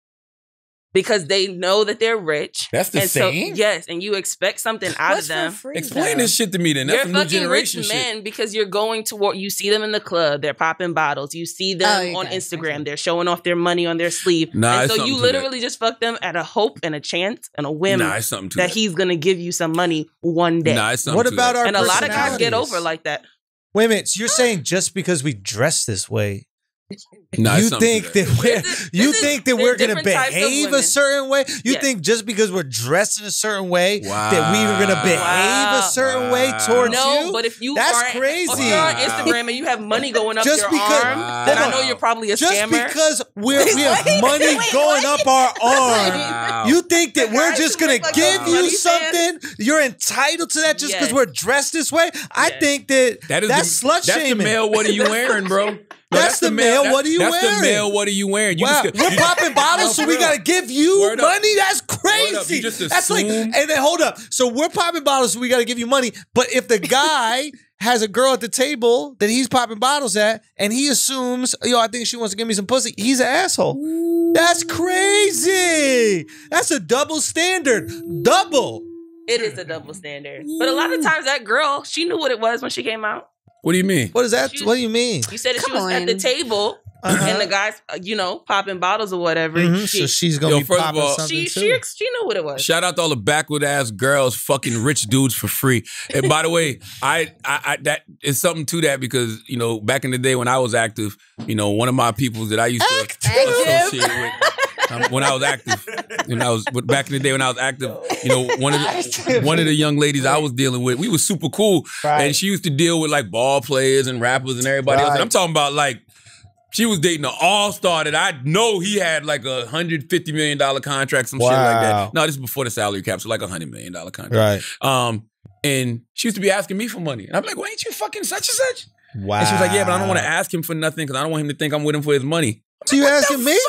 because they know that they're rich. That's the and saying? So, yes, and you expect something out of them. Explain this shit to me then. That's You're some new fucking generation rich shit. men because you're going toward. You see them in the club. They're popping bottles. You see them on Instagram. They're showing off their money on their sleeve. Nah, and it's so something you to literally just fuck them at a hope and a chance and a whim Nah, it's something to that he's gonna give you some money one day. Nah, it's something What to about that. our and a lot of guys get personalities? over like that. Wait a minute. So you're saying just because we dress this way, Nah, it's you something think to that we're there's going to different types of behave a women. certain way? You Yes. think just because we're dressed in a certain way Wow. that we were going to behave Wow. a certain way towards No, you? but if you That's are crazy. if you're on Instagram and you have money going up Just your because- arm, Wow. then I know you're probably a just scammer. because we have money going up our arm, Wow. you think that we're guys just who going to look like give those you money something? You're entitled to that just because Yes. we're dressed this way? I Yes. think that's slut That's shaming. the male, what are you wearing, bro? No, That's the male, what are you That's wearing? the male, what are you wearing? You Wow, just- we're you- popping bottles, so we bro. gotta give you Word up. money. That's Word up. crazy. You just That's like, assume- and then hold up. So we're popping bottles, so we gotta give you money. But if the guy has a girl at the table that he's popping bottles at, and he assumes, I think she wants to give me some pussy, he's an asshole. That's crazy. That's a double standard. Double. It is a double standard. But a lot of times that girl, she knew what it was when she came out. What do you mean? What is that? She- What do you mean? You said that she Come was at the on. table and the guys, popping bottles or whatever. Mhm. So she's gonna Yo, be first of popping all, something She too. knew what it was. Shout out to all the backward ass girls fucking rich dudes for free. And by the way, I that is something to that because back in the day when I was active, one of my peoples that I used to associate with. When I was active, back in the day when I was active, one of the young ladies I was dealing with, we was super cool, and she used to deal with like ball players and rappers and everybody else. And I'm talking about like she was dating an all-star that I know he had like $150 million contract, some shit like Wow. that. No, this is before the salary cap, so like $100 million contract. Right. And she used to be asking me for money, and I'm like, "Well, ain't you fucking such and such?" Wow. And she was like, "Yeah, but I don't want to ask him for nothing because I don't want him to think I'm with him for his money." So you asking me?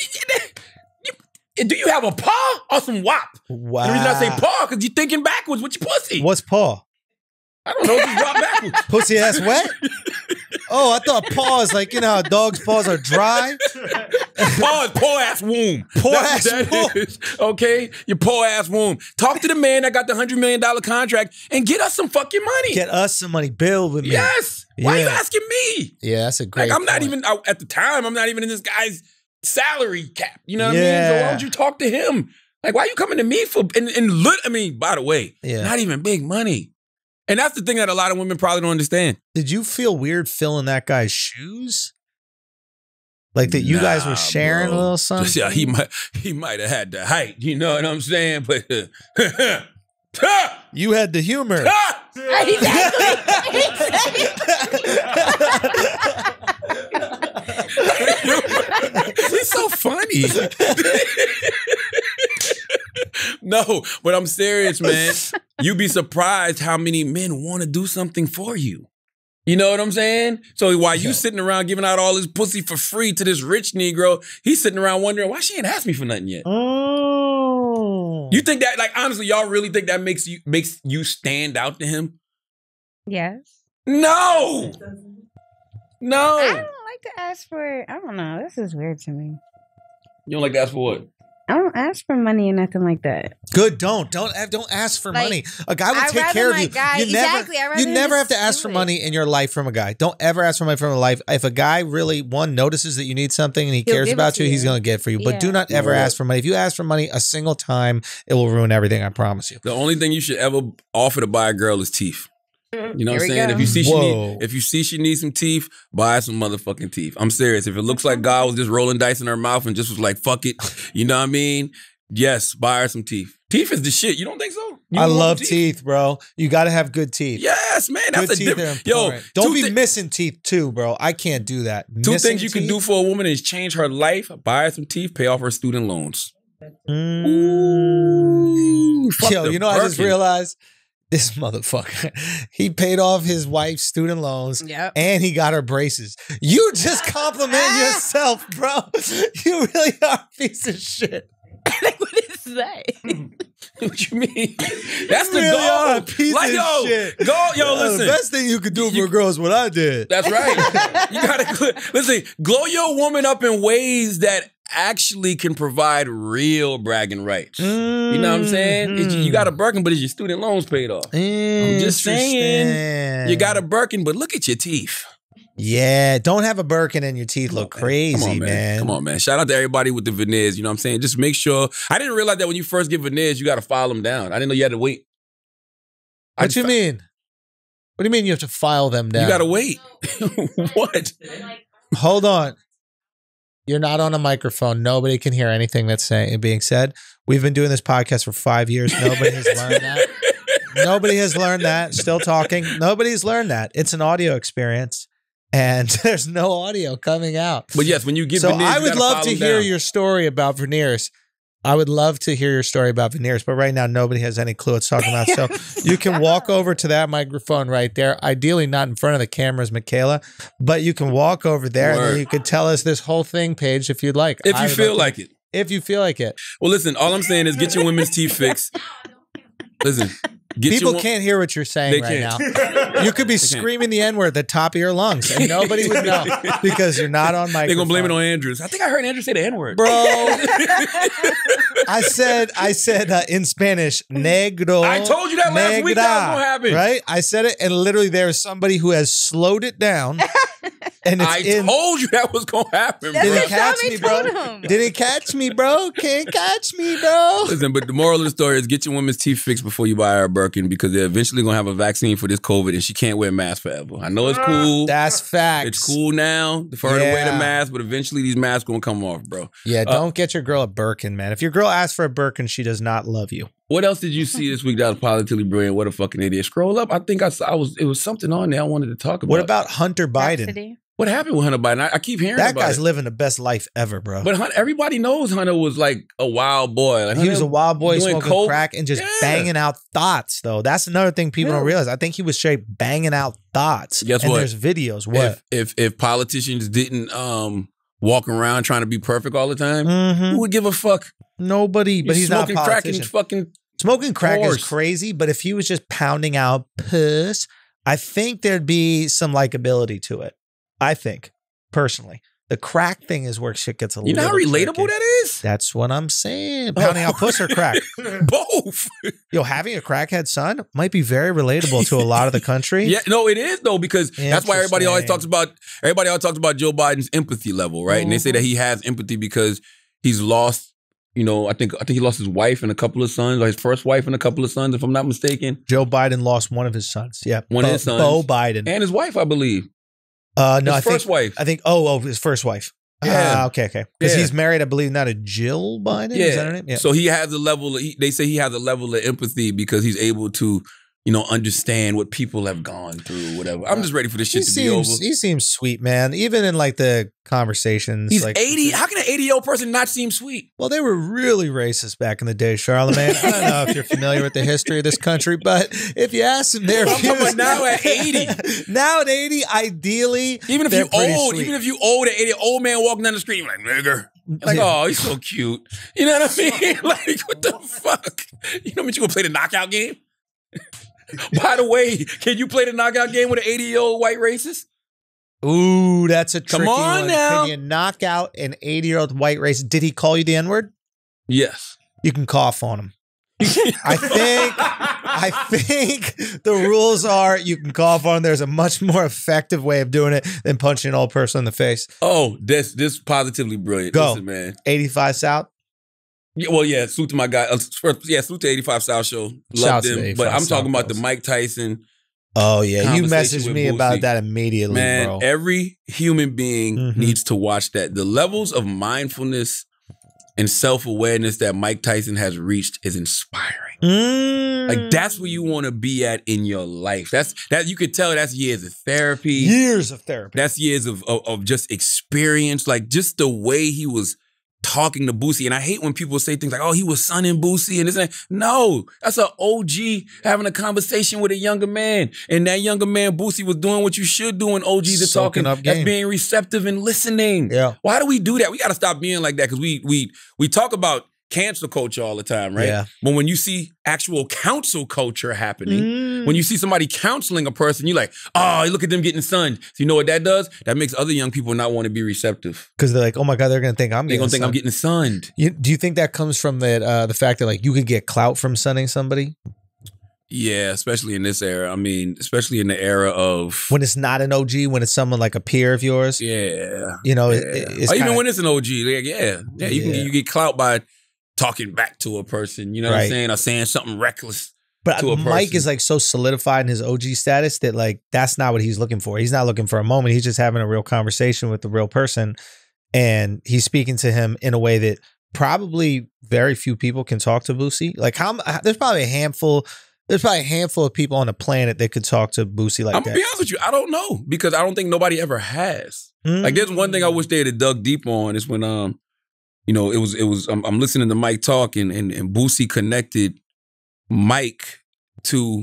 Do you have a paw or some wop? Wow. And the reason I say paw because you're thinking backwards with your pussy. What's paw? I don't know. Just wop backwards. Pussy ass wet? Oh, I thought paw is like, how dogs' paws are dry? Paw is poor ass womb. Poor That's ass what that womb. is, okay? Your poor ass womb. Talk to the man that got the $100 million contract and get us some fucking money. Get us some money. Build with me. Yes. Why are you Yeah. asking me? Yeah, that's a great Like, I'm not point. even, at the time, I'm not even in this guy's salary cap. You know what I mean? Yeah. So why don't you talk to him? Like, why are you coming to me for, by the way, Yeah. not even big money. And that's the thing that a lot of women probably don't understand. Did you feel weird filling that guy's shoes? Like that you guys were sharing bro. a little something? Yeah, he might have had the height, you know what I'm saying? But You had the humor. He's so funny. No, but I'm serious, man. You'd be surprised how many men want to do something for you. You know what I'm saying? So while you sitting around giving out all this pussy for free to this rich Negro, he's sitting around wondering why she ain't asked me for nothing yet. Oh. You think that, like, honestly, y'all really think that makes you stand out to him? Yes. No. I don't like to ask for. I don't know. This is weird to me. You don't like to ask for what? I don't ask for money or nothing like that. Good, don't ask for money. A guy will take care of you. You never have to ask for money in your life from a guy. Don't ever ask for money from a life. If a guy really notices that you need something and he cares about you, he's gonna get it for you. But do not ever ask for money. If you ask for money a single time, it will ruin everything. I promise you. The only thing you should ever offer to buy a girl is teeth. You know what I'm saying? If you see she needs some teeth, buy some motherfucking teeth. I'm serious. If it looks like God was just rolling dice in her mouth and just was like, fuck it, you know what I mean? Yes, buy her some teeth. Teeth is the shit. You don't think so? I love teeth, bro. You got to have good teeth. Yes, man. That's good a different. Yo, don't be missing teeth too, bro. I can't do that. Two things you can do for a woman is change her life, buy her some teeth, pay off her student loans. Ooh, yo, you know, I just realized. This motherfucker, he paid off his wife's student loans and he got her braces. You just compliment yourself, bro. You really are a piece of shit. What is that? What you mean? That's the really goal. Are a piece of shit. Listen. The best thing you could do for a girl is what I did. That's right. You gotta listen. Glow your woman up in ways that actually can provide real bragging rights. You know what I'm saying? You got a Birkin, but is your student loans paid off? I'm just saying. You got a Birkin, but look at your teeth. Yeah, don't have a Birkin and your teeth look crazy, man. Come on, man. Shout out to everybody with the veneers. You know what I'm saying? Just make sure. I didn't realize that when you first get veneers, you got to file them down. I didn't know you had to wait. What you mean? What do you mean you have to file them down? You got to wait. What? Hold on. You're not on a microphone. Nobody can hear anything that's being said. We've been doing this podcast for 5 years. Nobody has learned that. Nobody has learned that. Still talking. Nobody's learned that. It's an audio experience. And there's no audio coming out. But yes, when you get veneers, I would love to hear your story about veneers. I would love to hear your story about veneers, but right now nobody has any clue what it's talking about. So you can walk over to that microphone right there. Ideally not in front of the cameras, Michaela, but you can walk over there and then you could tell us this whole thing, Paige, if you'd like. If you feel like it. If you feel like it. Well, listen, all I'm saying is get your women's teeth fixed. Listen. People can't hear what you're saying right now. You could be screaming the N-word at the top of your lungs and nobody would know because you're not on microphone. They're going to blame it on Andrews. I think I heard Andrew say the N-word. Bro. I said in Spanish, negro. I told you that last week that was going to happen. Right? I said it and literally there is somebody who has slowed it down. And it's told you that was going to happen, bro. Didn't catch me, bro. Didn't catch me, bro. Can't catch me, bro. Listen, but the moral of the story is get your women's teeth fixed before you buy her a Birkin because they're eventually going to have a vaccine for this COVID and she can't wear a mask forever. I know it's cool. That's facts. It's cool now for her to wear the mask, but eventually these masks going to come off, bro. Yeah, don't get your girl a Birkin, man. If your girl asks for a Birkin, she does not love you. What else did you see this week that was politically brilliant? What a fucking idiot. Scroll up. I think it was something on there I wanted to talk about. What about Hunter Biden? What happened with Hunter Biden? I keep hearing that about guy's living the best life ever, bro. But everybody knows Hunter was like a wild boy. Like, he was a wild boy smoking crack and just banging out thoughts, though. That's another thing people don't realize. I think he was straight banging out thoughts. Guess and what? There's videos. What? If politicians didn't walk around trying to be perfect all the time, who would give a fuck? Nobody. But he's not a politician. Smoking crack is crazy, but if he was just pounding out puss, I think there'd be some likability to it. I think. Personally, the crack thing is where shit gets a little. You know how relatable tricky. That is? That's what I'm saying. Pounding out puss or crack? Both. Yo, having a crackhead son might be very relatable to a lot of the country. Yeah, no, it is though because that's why everybody always talks about Joe Biden's empathy level, right? And they say that he has empathy because he's lost. You know, I think he lost his wife and a couple of sons, or his first wife and a couple of sons, if I'm not mistaken. Joe Biden lost one of his sons. Yeah, one of his sons, Beau Biden, and his wife, I believe. No, his first wife. I think. His first wife. Yeah. Okay. Because he's married, I believe, now to Jill Biden. Yeah. Is that her name? Yeah. So he has a level. They say he has a level of empathy because he's able to, understand what people have gone through. Whatever. I'm just ready for this shit to be over. He seems sweet, man. Even in like the conversations. He's like 80. How can an 80-year-old person not seem sweet? Well, they were really racist back in the day, Charlamagne. I don't know if you're familiar with the history of this country, but if you ask them, they're now at 80. Now at 80, ideally, even if you old at 80, old man walking down the street, you're like, nigger. Like, oh, he's so cute. You know what I mean? Like, what the fuck? You know what you gonna play the knockout game? By the way, can you play the knockout game with an 80-year-old white racist? Ooh, that's a tricky one. Come on now. Can you knock out an 80-year-old white racist? Did he call you the N-word? Yes. You can cough on him. I think the rules are you can cough on him. There's a much more effective way of doing it than punching an old person in the face. Oh, this positively brilliant. Go. Listen, man. 85 South. Yeah, well, yeah, salute to my guy. Salute to 85 South Show. Love them. But I'm talking about the Mike Tyson. Oh, yeah. You Conversation messaged with me Boosie. about that immediately, Man, bro. every human being needs to watch that. The levels of mindfulness and self-awareness that Mike Tyson has reached is inspiring. Like, that's where you want to be at in your life. That you could tell that's years of therapy. Years of therapy. That's years of just experience. Like, just the way he was talking to Boosie. And I hate when people say things like, oh, he was sonning Boosie and this and that. No, that's an OG having a conversation with a younger man. And that younger man, Boosie, was doing what you should do when OGs are talking. That's being receptive and listening. Yeah. Why do we do that? We got to stop being like that because we talk about cancel culture all the time, right? Yeah. But when you see actual counsel culture happening, when you see somebody counseling a person, you're like, oh, look at them getting sunned. So you know what that does? That makes other young people not want to be receptive. Because they're like, oh my God, they're going to think I'm getting I'm getting sunned. Do you think that comes from the fact that like you could get clout from sunning somebody? Yeah, especially in this era. I mean, especially in the era of when it's not an OG, when it's someone like a peer of yours. Yeah. You know, yeah. it's even when it's an OG, like, you get clout by talking back to a person, you know what I'm saying? Or saying something reckless to a person. Mike is like so solidified in his OG status that like that's not what he's looking for. He's not looking for a moment. He's just having a real conversation with the real person. And he's speaking to him in a way that probably very few people can talk to Boosie. Like there's probably a handful of people on the planet that could talk to Boosie like that. I'm gonna be honest with you, I don't know. Because I don't think nobody ever has. Like there's one thing I wish they had dug deep on is when you know, it was. I'm listening to Mike talk, and Boosie connected Mike to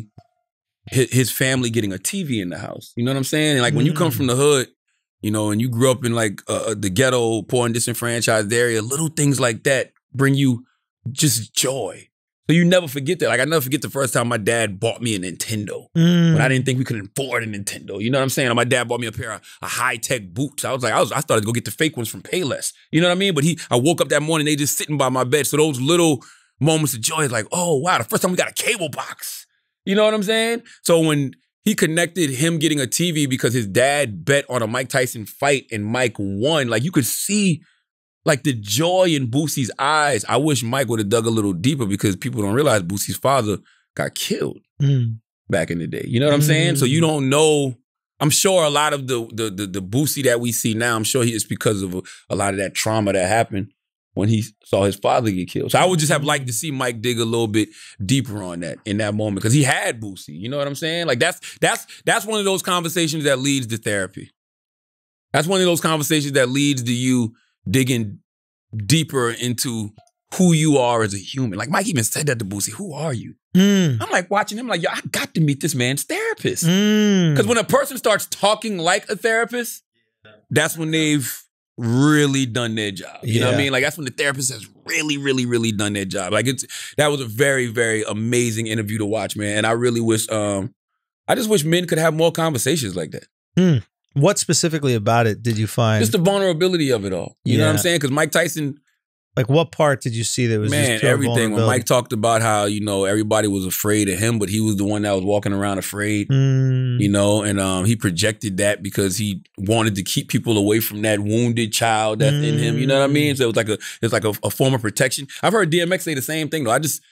his family getting a TV in the house. You know what I'm saying? And like when you come from the hood, you know, and you grew up in like the ghetto, poor and disenfranchised area, little things like that bring you just joy. So you never forget that. Like I never forget the first time my dad bought me a Nintendo when I didn't think we could afford a Nintendo. You know what I'm saying? Or my dad bought me a pair of high-tech boots. I started to go get the fake ones from Payless. You know what I mean? But I woke up that morning, they just sitting by my bed. So those little moments of joy is like, oh wow, the first time we got a cable box. You know what I'm saying? So when he connected him getting a TV because his dad bet on a Mike Tyson fight and Mike won, like you could see like the joy in Boosie's eyes. I wish Mike would have dug a little deeper because people don't realize Boosie's father got killed back in the day. You know what I'm saying? So you don't know. I'm sure a lot of the Boosie that we see now, I'm sure it's because of a lot of that trauma that happened when he saw his father get killed. So I would just have liked to see Mike dig a little bit deeper on that in that moment because he had Boosie. You know what I'm saying? Like that's one of those conversations that leads to therapy. That's one of those conversations that leads to you digging deeper into who you are as a human. Like Mike even said that to Boosie, who are you? I'm like watching him like, yo, I got to meet this man's therapist. Because when a person starts talking like a therapist, that's when they've really done their job. You know what I mean? Like that's when the therapist has really, really, really done their job. Like that was a very, very amazing interview to watch, man. And I really wish, I just wish men could have more conversations like that. What specifically about it did you find? Just the vulnerability of it all. You know what I'm saying? Because Mike Tyson, like what part did you see that was just pure everything. When Mike talked about how, you know, everybody was afraid of him, but he was the one that was walking around afraid, you know, and he projected that because he wanted to keep people away from that wounded child that's in him. You know what I mean? So it was like a form of protection. I've heard DMX say the same thing though. I just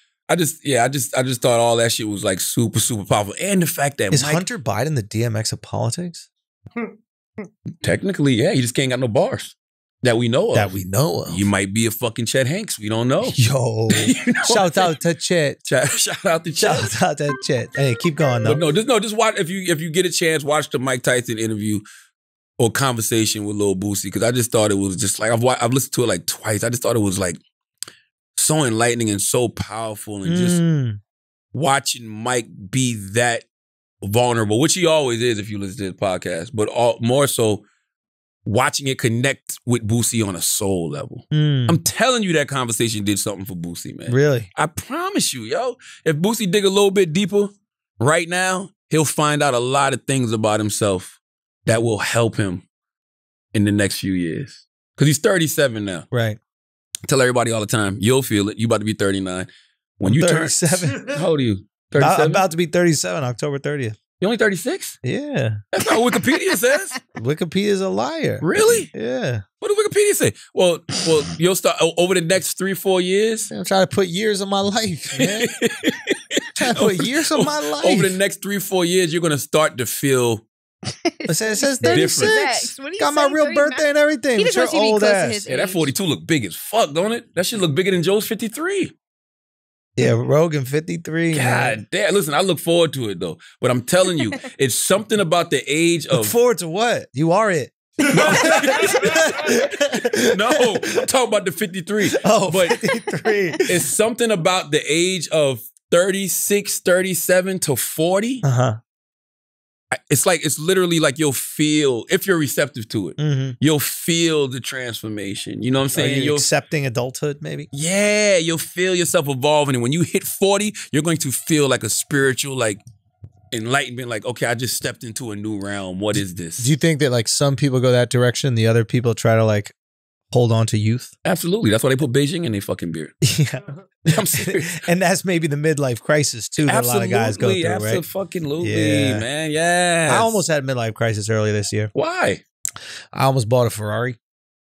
thought all that shit was like super, super powerful. And the fact that Is Hunter Biden the DMX of politics? Technically, yeah, he just can't got no bars that we know of. You might be a fucking Chet Hanks. We don't know. Yo, you know? Shout out to Chet. Shout out to Chet. Shout out to Chet. Hey, keep going though. But just watch if you get a chance, watch the Mike Tyson interview or conversation with Lil Boosie because I just thought it was just like I've listened to it like twice. I just thought it was like so enlightening and so powerful and just watching Mike be that vulnerable, which he always is if you listen to his podcast, but more so watching it connect with Boosie on a soul level. I'm telling you that conversation did something for Boosie, man. Really? I promise you, yo. If Boosie dig a little bit deeper right now, he'll find out a lot of things about himself that will help him in the next few years. Because he's 37 now. Right. tell everybody all the time, you'll feel it. You about to be 39. When I'm you 37. turn, how old are you? I'm 37? about to be 37, October 30th. You're only 36? Yeah. That's not what Wikipedia says. Wikipedia's a liar. Really? Yeah. What did Wikipedia say? Well, you'll start over the next 3-4 years. I'm trying to put years of my life, man. Trying to put years of my life. Over the next 3-4 years, you're gonna start to feel. It says 36. What are you Got my saying, real 39? birthday and everything. He With just your wants you to be old close to ass. his Yeah, that age. 42 look big as fuck, don't it? That shit look bigger than Joe's 53. Yeah, Rogan 53. God man. damn. Listen, I look forward to it though. But I'm telling you, it's something about the age Look of. forward to what? You are it. No, I'm talking about the 53. Oh, but 53. it's something about the age of 36, 37 to 40. Uh-huh. It's literally like you'll feel, if you're receptive to it, Mm-hmm. you'll feel the transformation. You know what I'm Are saying? you You'll accepting adulthood, maybe? Yeah, you'll feel yourself evolving. And when you hit 40, you're going to feel like a spiritual, like, enlightenment. Like, okay, I just stepped into a new realm. What is this? Do you think that like some people go that direction, the other people try to like hold on to youth? Absolutely. That's why they put Beijing in their fucking beard. Yeah. I'm serious. And that's maybe the midlife crisis too that a lot of guys go through, right? Absolutely, Yeah. man. Yeah. I almost had a midlife crisis earlier this year. Why? I almost bought a Ferrari.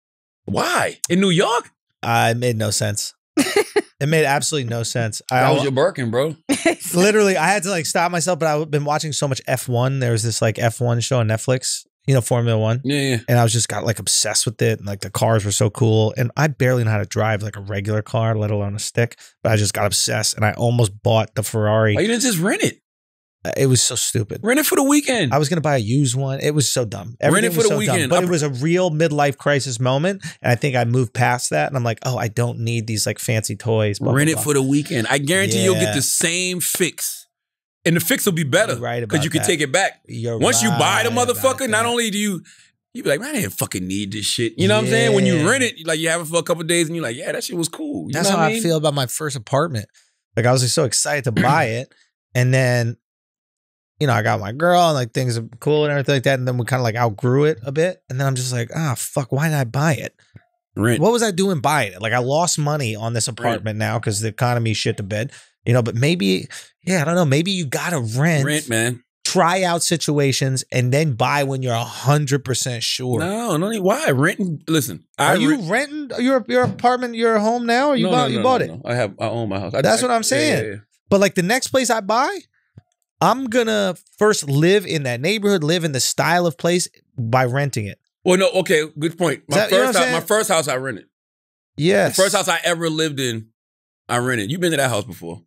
Why? In New York? It made no sense. It made absolutely no sense. That was your Birkin, bro. Literally, I had to like stop myself, but I've been watching so much F1. There was this like F1 show on Netflix, you know, Formula One. Yeah. And I was just got like obsessed with it. And like the cars were so cool. And I barely know how to drive like a regular car, let alone a stick. But I just got obsessed and I almost bought the Ferrari. Why you didn't just rent it? It was so stupid. Rent it for the weekend. I was going to buy a used one. It was so dumb. Rent it Everything for was the so dumb. weekend. But it was a real midlife crisis moment. And I think I moved past that. And I'm like, oh, I don't need these like fancy toys. Blah, Rent blah, it blah. for the weekend. I guarantee you'll get Yeah. the same fix. And the fix will be better. You're right Because about you can that. take it back. You're Once you buy the right about motherfucker, not that. only do you be like, man, I didn't fucking need this shit. You know what I'm saying? When you Yeah. rent it, like you have it for a couple of days and you're like, yeah, that shit was cool. You That's know how what I mean? feel about my first apartment. Like I was just so excited to buy it. And then, you know, I got my girl and like things are cool and everything like that. And then we kind of like outgrew it a bit. And then I'm just like, fuck, why did I buy it? Rent. What was I doing buying it? Like I lost money on this apartment now because the economy shit to bed. You know, but maybe, I don't know. Maybe you gotta rent, man. try out situations, and then buy when you're 100% sure. No, why? Renting. Listen, Are you renting your apartment, your home now, or you bought it? No. I own my house. That's what I'm saying. Yeah. But like the next place I buy, I'm gonna first live in that neighborhood, live in the style of place by renting it. Well, no, okay, good point. You know what I'm My saying? first house I rented. Yes. The first house I ever lived in, I rented. You've been to that house before.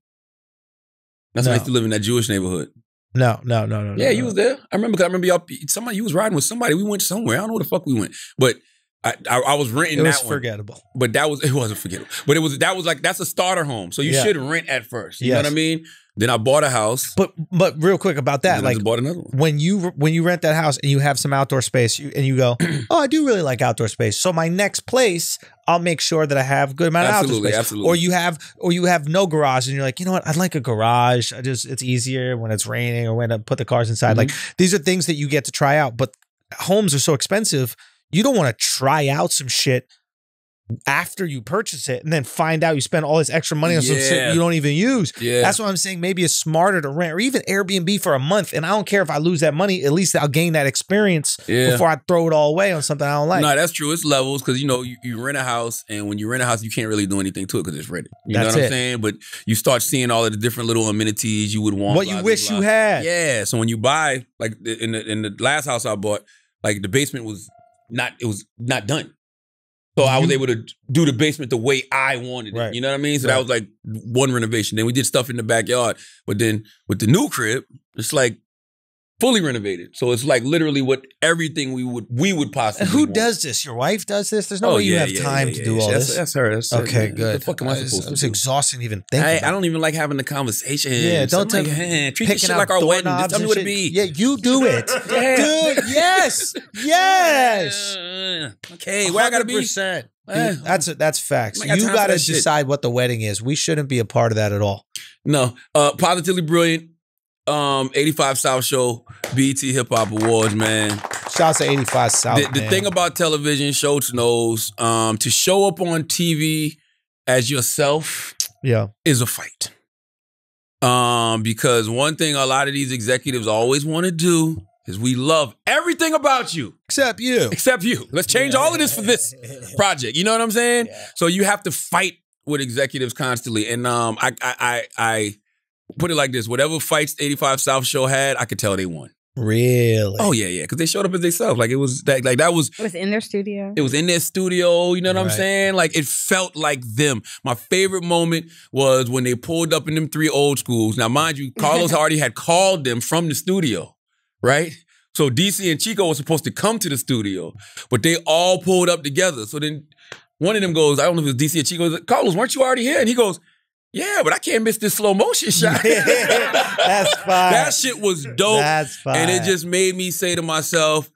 That's when I No. used to live in that Jewish neighborhood. No. Yeah, you was there. I remember y'all. You was riding with somebody. We went somewhere. I don't know where the fuck we went, but I was renting It that was one. forgettable. But it wasn't forgettable. But that's a starter home. So you Yeah. should rent at first. You know Yes. what I mean? Then I bought a house. But real quick about that, And I like just bought another one. when you rent that house and you have some outdoor space, and you go, oh, I do really like outdoor space. So my next place, I'll make sure that I have a good amount of outdoor space. Absolutely. Or you have no garage, and you're like, you know what? I'd like a garage. It's easier when it's raining or when I put the cars inside. Like these are things that you get to try out. But homes are so expensive, you don't want to try out some shit after you purchase it and then find out you spend all this extra money on some shit you don't even use. Yeah. That's why I'm saying maybe it's smarter to rent or even Airbnb for a month. And I don't care if I lose that money, at least I'll gain that experience before I throw it all away on something I don't like. No, that's true. It's levels because, you rent a house, and when you rent a house, you can't really do anything to it because it's rented. You know That's what I'm it. saying? But you start seeing all of the different little amenities you would want. What you wish you had. Yeah. So when you buy, like in the last house I bought, like the basement was not done. So I was able to do the basement the way I wanted it. Right. You know what I mean? So that was like one renovation. Then we did stuff in the backyard. But then with the new crib, it's like fully renovated. So it's like literally what everything we would possibly And who want. does this? Your wife does this? There's no way you have time to do all this. That's her. That's Okay, her. good. What the fuck am I supposed to It's do? exhausting to even think I about. don't even like having the conversation. Yeah, don't treat picking this shit like our wedding. Just doorknobs tell me and what it shit. be. Yeah, you do it. Yeah. Dude, yes. Yes. Okay, where I gotta be? 100%. Dude, that's facts. I got You time for got to that shit. decide what the wedding is. We shouldn't be a part of that at all. No. Positively Brilliant. 85 South Show, BET Hip Hop Awards, man. Shouts to 85 South. The thing about television, Schulz knows, to show up on TV as yourself is a fight. Because one thing a lot of these executives always want to do is we love everything about you. Except you. Except you. Let's change all of this for this project. You know what I'm saying? Yeah. So you have to fight with executives constantly. And I put it like this. Whatever fights the 85 South show had, I could tell they won. Really? Oh, yeah. Because they showed up as themselves. Like, it was that, like, that was... It was in their studio. It was in their studio. You know what I'm saying? Like, it felt like them. My favorite moment was when they pulled up in them 3 old schools. Now, mind you, Carlos already had called them from the studio, right? So DC and Chico were supposed to come to the studio, but they all pulled up together. So then one of them goes, I don't know if it was DC or Chico, goes, Carlos, weren't you already here? And he goes, yeah, but I can't miss this slow motion shot. That's fine. That shit was dope. That's fine. And it just made me say to myself,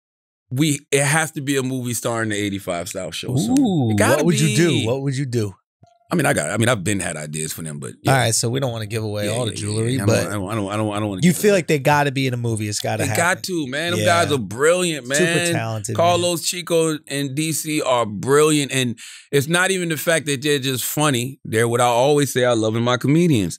it has to be a movie starring the 85 South show. Ooh, what would you do? What would you do? I mean, I've been had ideas for them, but all right. So we don't want to give away all the jewelry, but I don't want to. You feel like they got to be in a movie. It's got to happen. They got to, man. Them guys are brilliant, man. Super talented. Carlos, man. Chico, and DC are brilliant, and it's not even the fact that they're just funny. They're what I always say I love in my comedians: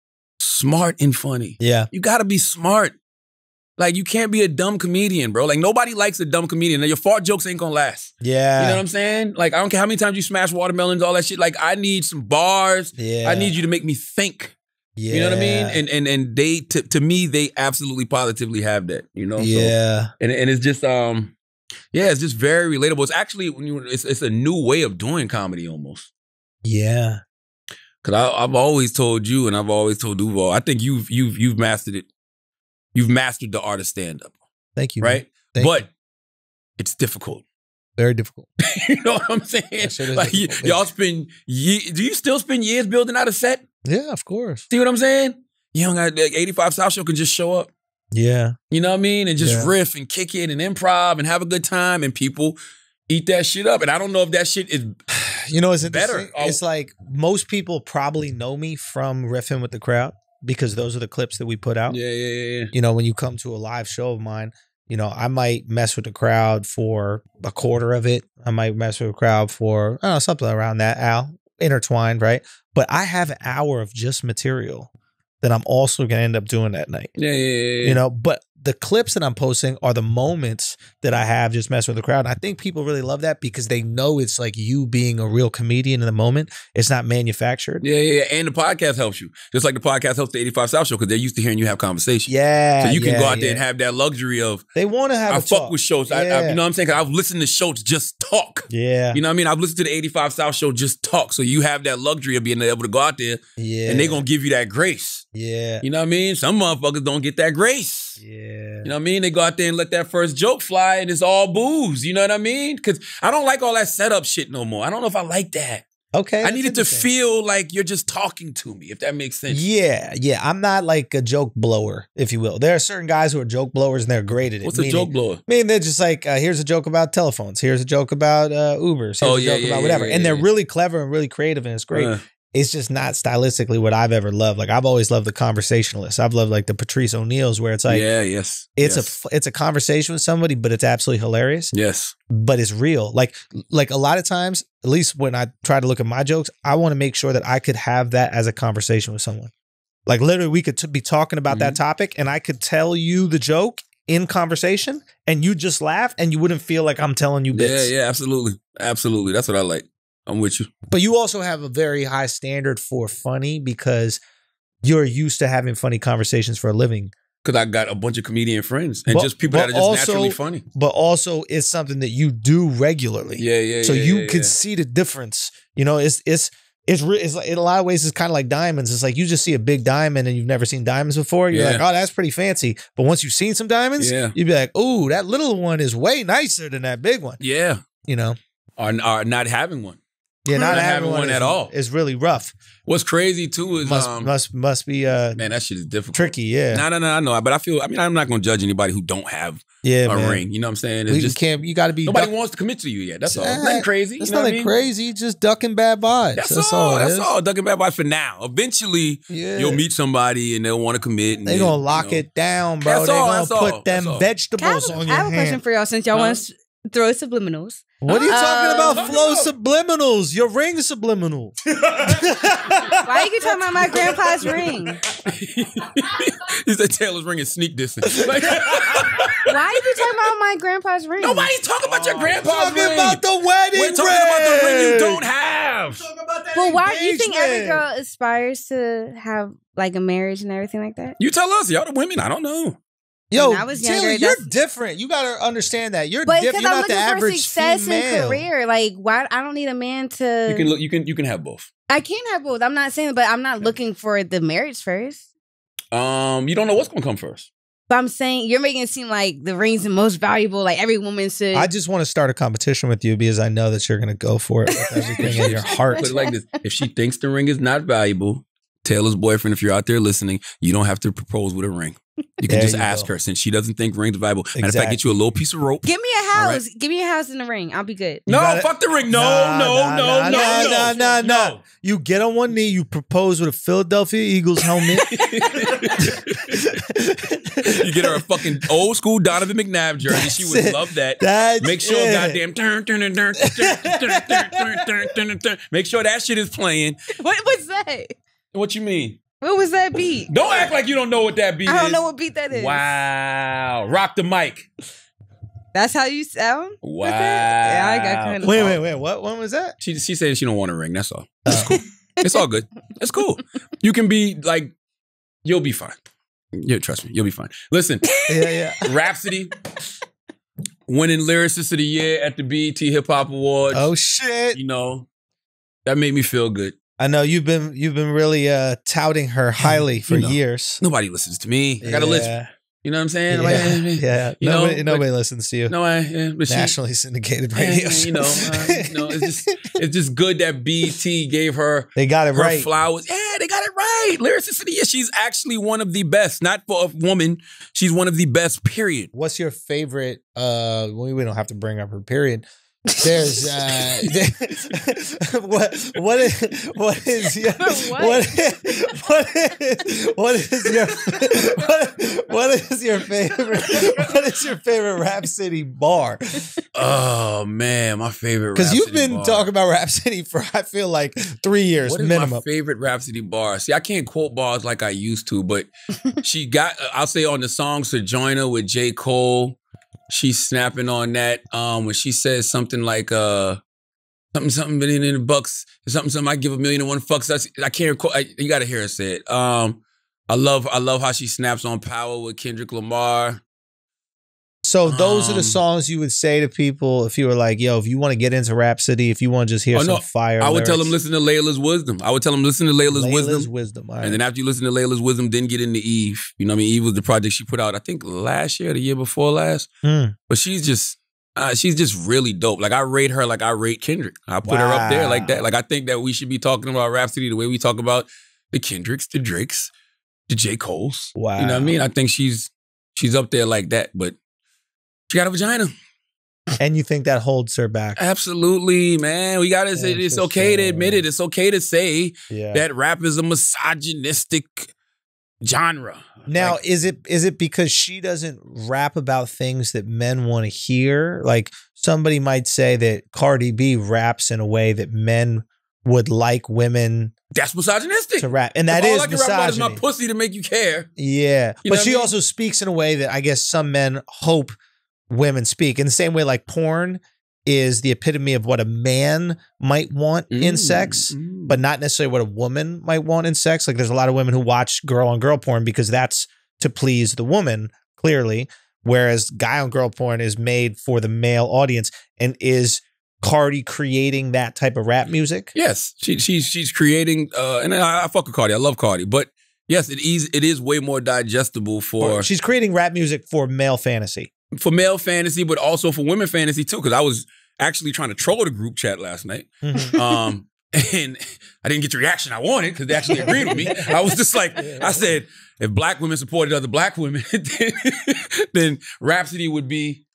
smart and funny. Yeah, you got to be smart. Like, you can't be a dumb comedian, bro. Like, nobody likes a dumb comedian. Now, your fart jokes ain't gonna last. Yeah. You know what I'm saying? Like, I don't care how many times you smash watermelons, all that shit. Like, I need some bars. Yeah. I need you to make me think. Yeah. You know what I mean? And they, to me, they absolutely positively have that, you know? Yeah. So, and it's just, it's just very relatable. It's actually, it's a new way of doing comedy almost. Yeah. Because I've always told you, and I've always told Duval, I think you've mastered it. You've mastered the art of stand-up. Thank you. Right? But it's difficult. Very difficult. You know what I'm saying? Like, y'all spend years. Do you still spend years building out a set? Yeah, of course. See what I'm saying? You don't got 85 South Show can just show up. Yeah. You know what I mean? And just riff and kick it and improv and have a good time, and people eat that shit up. And I don't know if that shit is it's better. It's like most people probably know me from riffing with the crowd, because those are the clips that we put out. Yeah. You know, when you come to a live show of mine, you know, I might mess with the crowd for a quarter of it. I might mess with the crowd for, I don't know, something around that, intertwined, right? But I have an hour of just material that I'm also going to end up doing that night. Yeah. You know, but the clips that I'm posting are the moments that I have just messing with the crowd. And I think people really love that because they know it's like you being a real comedian in the moment. It's not manufactured. Yeah. And the podcast helps you. Just like the podcast helps the 85 South Show, because they're used to hearing you have conversation. Yeah. So you can go out there and have that luxury of, they want to have I fuck with shows. Yeah. I, you know what I'm saying? Because I've listened to shows just talk. Yeah. You know what I mean? I've listened to the 85 South Show just talk. So you have that luxury of being able to go out there and they're going to give you that grace. Yeah. You know what I mean? Some motherfuckers don't get that grace. Yeah. You know what I mean? They go out there and let that first joke fly and it's all booze. You know what I mean? Because I don't like all that setup shit no more. I don't know if I like that. Okay. I need it to feel like you're just talking to me, if that makes sense. Yeah. I'm not like a joke blower, if you will. There are certain guys who are joke blowers and they're great at it. What's a joke blower? I mean, they're just like, here's a joke about telephones. Here's a joke about Ubers. Here's a joke about whatever. And they're really clever and really creative and it's great. It's just not stylistically what I've ever loved. Like, I've always loved the conversationalists. I've loved like the Patrice O'Neills, where it's like, it's a conversation with somebody, but it's absolutely hilarious. Yes, but it's real. Like a lot of times, at least when I try to look at my jokes, I want to make sure that I could have that as a conversation with someone. Like, literally, we could be talking about that topic, and I could tell you the joke in conversation, and you just laugh, and you wouldn't feel like I'm telling you bits. Yeah, absolutely, absolutely. That's what I like. I'm with you. But you also have a very high standard for funny because you're used to having funny conversations for a living. Because I got a bunch of comedian friends and just people that are just naturally funny. But also it's something that you do regularly. Yeah. So you can see the difference. You know, it's like, in a lot of ways, it's kind of like diamonds. It's like you just see a big diamond and you've never seen diamonds before. You're like, oh, that's pretty fancy. But once you've seen some diamonds, you'd be like, ooh, that little one is way nicer than that big one. Yeah. You know? Or not having one. Yeah, not having one at all. It's really rough. What's crazy too is must be man, that shit is difficult. Tricky, yeah. No, I know. But I'm not gonna judge anybody who don't have a ring. You know what I'm saying? It's you gotta be nobody wants to commit to you yet. That's all. It's nothing crazy. It's nothing crazy, just ducking bad vibes. That's all. Ducking bad vibes for now. Eventually you'll meet somebody and they'll want to commit. And they're gonna lock it down, bro. They're gonna put them vegetables on your hand. I have a question for y'all since y'all want to throw subliminals. What are you talking about? Flow subliminals. Your ring subliminal. Why are you talking about my grandpa's ring? He said Taylor's ring is sneak distance. Like, why are you talking about my grandpa's ring? nobody's talking about your grandpa's ring. Talking about the wedding We're talking about the ring you don't have. But why do you think every girl aspires to have like a marriage and everything like that? You tell us, y'all the women. I don't know. Yo, when I was younger, Taylor, you're different. You gotta understand that. You're different. You're I'm not the looking for average success female. and career. Like, why? I don't need a man to. You can have both. I can have both. I'm not saying, but I'm not looking for the marriage first. You don't know what's gonna come first. But I'm saying you're making it seem like the ring's the most valuable. Like every woman should. I just want to start a competition with you because I know that you're gonna go for it with everything in your heart. Put it like this: if she thinks the ring is not valuable, Taylor's boyfriend, if you're out there listening, you don't have to propose with a ring. You can just ask her since she doesn't think rings are valuable. Matter of fact, get you a little piece of rope. Give me a house. Right. Give me a house in the ring. I'll be good. No, fuck the ring. No. You get on one knee. You propose with a Philadelphia Eagles helmet. You get her a fucking old school Donovan McNabb jersey. She would love that. Make sure goddamn make sure that shit is playing. What was that? What you mean? What was that beat? Don't act like you don't know what that beat is. I don't know what beat that is. Wow. Rock the mic. That's how you sound? Wow. Yeah, I got kind of. Wait. What one was that? She said she don't want a ring. That's all. It's cool. It's all good. It's cool. You can be like, you'll be fine. Yeah, trust me. You'll be fine. Listen. Yeah. Rhapsody winning Lyricist of the Year at the BET Hip Hop Awards. Oh shit. You know, that made me feel good. I know you've been really touting her highly for years. Nobody listens to me. I got to listen. You know what I'm saying? Nobody listens to you. No, but nationally syndicated radio shows. It's just good that BET gave her. They got it right. Flowers. Yeah, they got it right. Lyricist of the Year. She's actually one of the best. Not for a woman. She's one of the best. Period. What's your favorite? We don't have to bring up her period. There's what is your favorite Rhapsody bar? Oh man, my favorite. Because you've been talking about Rhapsody for I feel like 3 years what is minimum. My favorite Rhapsody bar. See, I can't quote bars like I used to, but she got. I'll say on the song "Sojourner" with J. Cole. She's snapping on that when she says something like something million in the bucks, something I give $1 million and one fucks. I can't recall. You got to hear her say it. I love how she snaps on Power with Kendrick Lamar. So those are the songs you would say to people if you were like, yo, if you want to get into Rhapsody, if you want to just hear some fire I would lyrics. tell them listen to Layla's Wisdom. I would tell them listen to Layla's Wisdom. All right. And then after you listen to Layla's Wisdom, then get into Eve. You know what I mean? Eve was the project she put out, I think last year or the year before last. But she's just really dope. Like I rate her like I rate Kendrick. I put her up there like that. Like I think that we should be talking about Rhapsody the way we talk about the Kendricks, the Drakes, the J. Coles. Wow. You know what I mean? I think she's up there like that, but she got a vagina. And you think that holds her back? Absolutely, man. We gotta say it's okay to admit it. It's okay to say that rap is a misogynistic genre. Now, like, is it because she doesn't rap about things that men want to hear? Like somebody might say that Cardi B raps in a way that men would like women. That's misogynistic to rap, and that is all I can misogyny. rap about is my pussy to make you care. Yeah, but she also speaks in a way that I guess some men hope women speak in the same way. Like porn is the epitome of what a man might want in sex, but not necessarily what a woman might want in sex. Like there's a lot of women who watch girl on girl porn because that's to please the woman, clearly. Whereas guy on girl porn is made for the male audience. And is Cardi creating that type of rap music? Yes, she's creating, and I fuck with Cardi. I love Cardi, but yes, it is way more digestible for. She's creating rap music for male fantasy. For male fantasy, but also for women fantasy too. Because I was actually trying to troll the group chat last night, and I didn't get the reaction I wanted because they actually agreed with me. I was just like, I said, if black women supported other black women, then Rhapsody would be,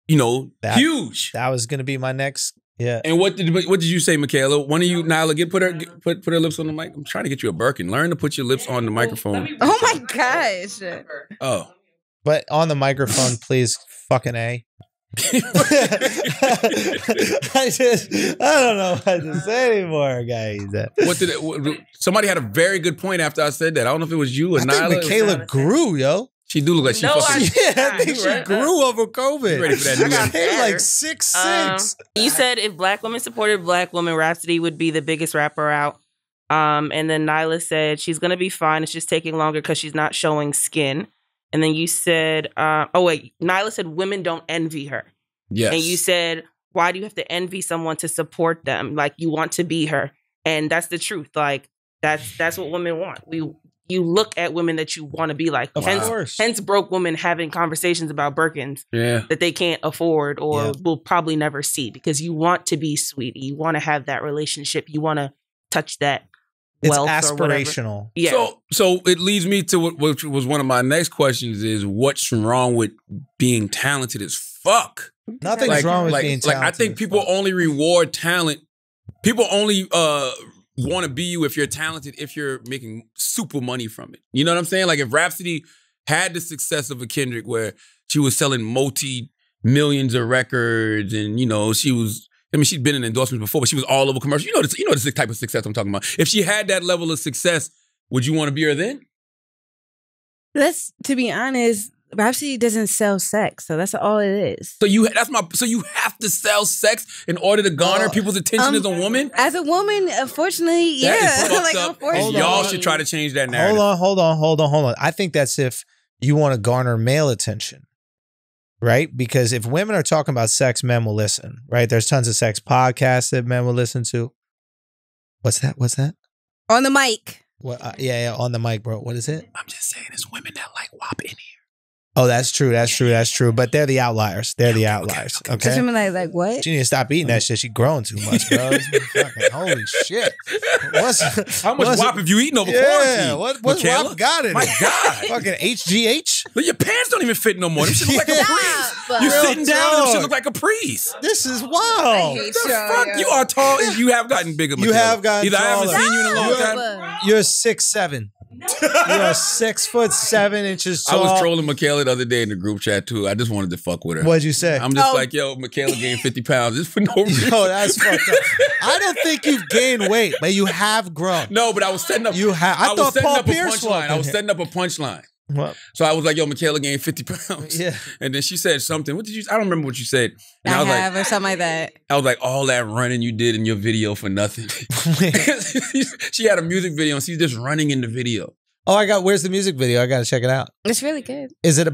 huge. That was going to be my next. Yeah. And what did you say, Michaela? One of you, Nyla, put her lips on the mic. I'm trying to get you a Birkin. Learn to put your lips on the microphone. Oh my gosh. Oh. But on the microphone, please, fucking A. I don't know what to say anymore, guys. Somebody had a very good point after I said that. I don't know if it was you or I Nyla. think Michaela grew, yo. She do look like she fucking... I think she grew over COVID. You ready for that new one? She's like 6'6". You said if black women supported black women, Rhapsody would be the biggest rapper out. And then Nyla said she's going to be fine. It's just taking longer because she's not showing skin. And then you said, Nyla said women don't envy her. Yes. And you said, why do you have to envy someone to support them? Like, you want to be her. And that's the truth. Like, that's what women want. You look at women that you want to be like. Hence broke women having conversations about Birkins that they can't afford or will probably never see, because you want to be sweet. You want to have that relationship. You want to touch that. It's aspirational. Yeah. So it leads me to which was one of my next questions is what's wrong with being talented as fuck? Nothing's wrong with being talented. I think people only reward talent. People only want to be you if you're talented, if you're making super money from it. You know what I'm saying? Like if Rhapsody had the success of a Kendrick where she was selling multi-millions of records and, you know, she'd been in endorsements before, but she was all over commercials. You know the type of success I'm talking about. If she had that level of success, would you want to be her then? To be honest, Rhapsody doesn't sell sex, so that's all it is. So you have to sell sex in order to garner people's attention as a woman? As a woman, unfortunately, yeah. That is fucked up. Unfortunately. Y'all should try to change that narrative. Hold on. I think that's if you want to garner male attention. Right? Because if women are talking about sex, men will listen, right? There's tons of sex podcasts that men will listen to. What's that? On the mic. What? Yeah, on the mic, bro. What is it? I'm just saying there's women that like WAP in here. Oh, that's true. But they're the outliers. Okay. Just women like what? She need to stop eating that shit. She growing too much, bro. Fucking holy shit. How much WAP have you eaten over quarantine? What's WAP got in it? My God. Fucking HGH? Look, your pants don't even fit no more. Them shit look like a Capris. You sitting down and them shit look like a Capris. This is wild. The fuck? You are tall and you have gotten bigger. You have gotten Either taller. I haven't seen you in a long time. You're 6'7". You're 6'7" tall. I was trolling Michaela the other day in the group chat too. I just wanted to fuck with her. What'd you say? I'm just like, yo, Michaela gained 50 pounds just for no reason. Yo, that's fucked up. I don't think you've gained weight, but you have grown. No, but I was setting up. I thought Paul Pierce was. I was setting up a punchline. What? So I was like, yo, Michaela gained 50 pounds. Yeah. And then she said something. What did you? I don't remember what you said. And I have, or something like that. I was like, all that running you did in your video for nothing. She had a music video and she's just running in the video. Oh, where's the music video? I got to check it out. It's really good. Is it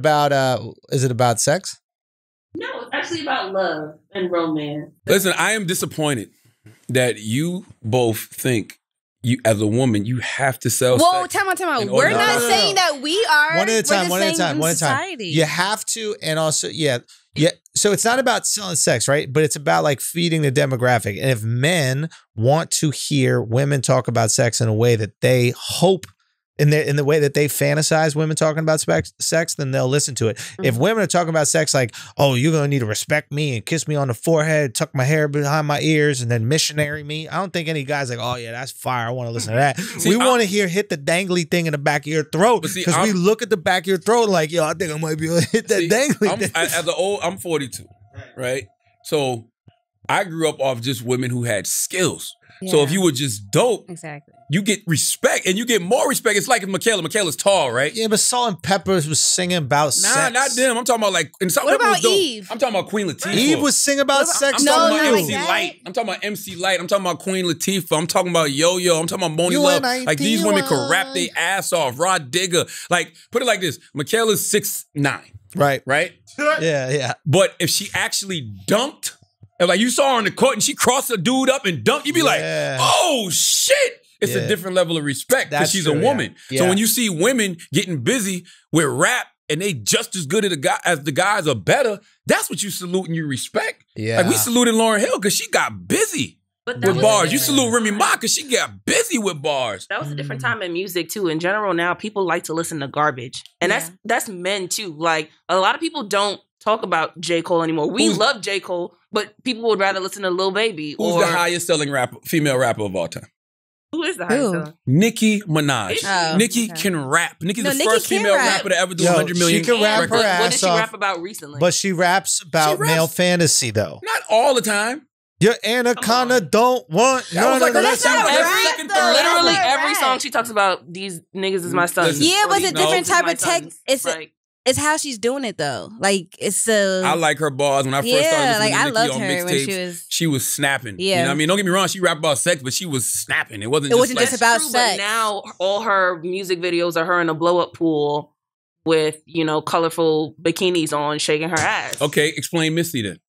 about sex? No, it's actually about love and romance. Listen, I am disappointed that you both think you, as a woman, you have to sell Whoa, sex. time out. We're not saying that we are. One at a time. Society. You have to, and also, yeah. So it's not about selling sex, right? But it's about like feeding the demographic. And if men want to hear women talk about sex in a way that they hope, in the way that they fantasize women talking about sex, then they'll listen to it. Mm-hmm. If women are talking about sex like, oh, you're going to need to respect me and kiss me on the forehead, tuck my hair behind my ears, and then missionary me, I don't think any guy's like, oh, yeah, that's fire. I want to listen to that. We want to hear hit the dangly thing in the back of your throat, because we look at the back of your throat like, yo, I think I might be able to hit that dangly thing. I'm 42, right? So I grew up off just women who had skills. Yeah. So if you were just dope, exactly, you get respect, and you get more respect. It's like if Michaela's tall, right? Yeah, but Salt and Peppers was singing about sex. Not them. I'm talking about like. What about Eve? I'm talking about Queen Latifah. Eve was singing about sex. I'm talking about MC Light. I'm talking about MC Light. I'm talking about Queen Latifah. I'm talking about Yo-Yo. I'm talking about Moni Love. Like these women could rap their ass off. Rod Digger. Like put it like this: Michaela's 6'9". Right. Yeah. But if she actually dunked. And like you saw her on the court and she crossed a dude up and dunked, you'd be like, oh shit. It's a different level of respect because she's a woman. Yeah. So when you see women getting busy with rap and they just as good as the guys or better, that's what you salute and you respect. Yeah. Like we saluted Lauryn Hill because she got busy with bars. You salute Remy Ma because she got busy with bars. That was a different time in music too. In general, now people like to listen to garbage. And that's men too. Like a lot of people don't talk about J. Cole anymore. We love J. Cole, but people would rather listen to Lil Baby. Who's the highest selling female rapper of all time? Who is the highest selling? Nicki Minaj. Oh, Nicki okay. can rap. Nicki's No, the Nicki first can female rap. rapper to ever do Yo, 100 million. she can rap her records. ass What did she off. rap about recently? But she raps about She raps- male fantasy, though. Not all the time. Your anaconda don't want That was like none of her that. not second- a rap, second, though. third That's Literally not every rap. song she talks about these niggas is my sons. Listen. Yeah, but it's a No. different type My of tech. sons. It's like it's how she's doing it though. Like it's a. I like her bars. When I first started Yeah, listening like, I to Nicki loved on her when mixtapes, she was- snapping. Yeah. You know what I mean? Don't get me wrong, she rapped about sex, but she was snapping. It wasn't It just wasn't like, just about true, sex. But now all her music videos are her in a blow up pool with colorful bikinis on, shaking her ass. Okay, explain Missy then.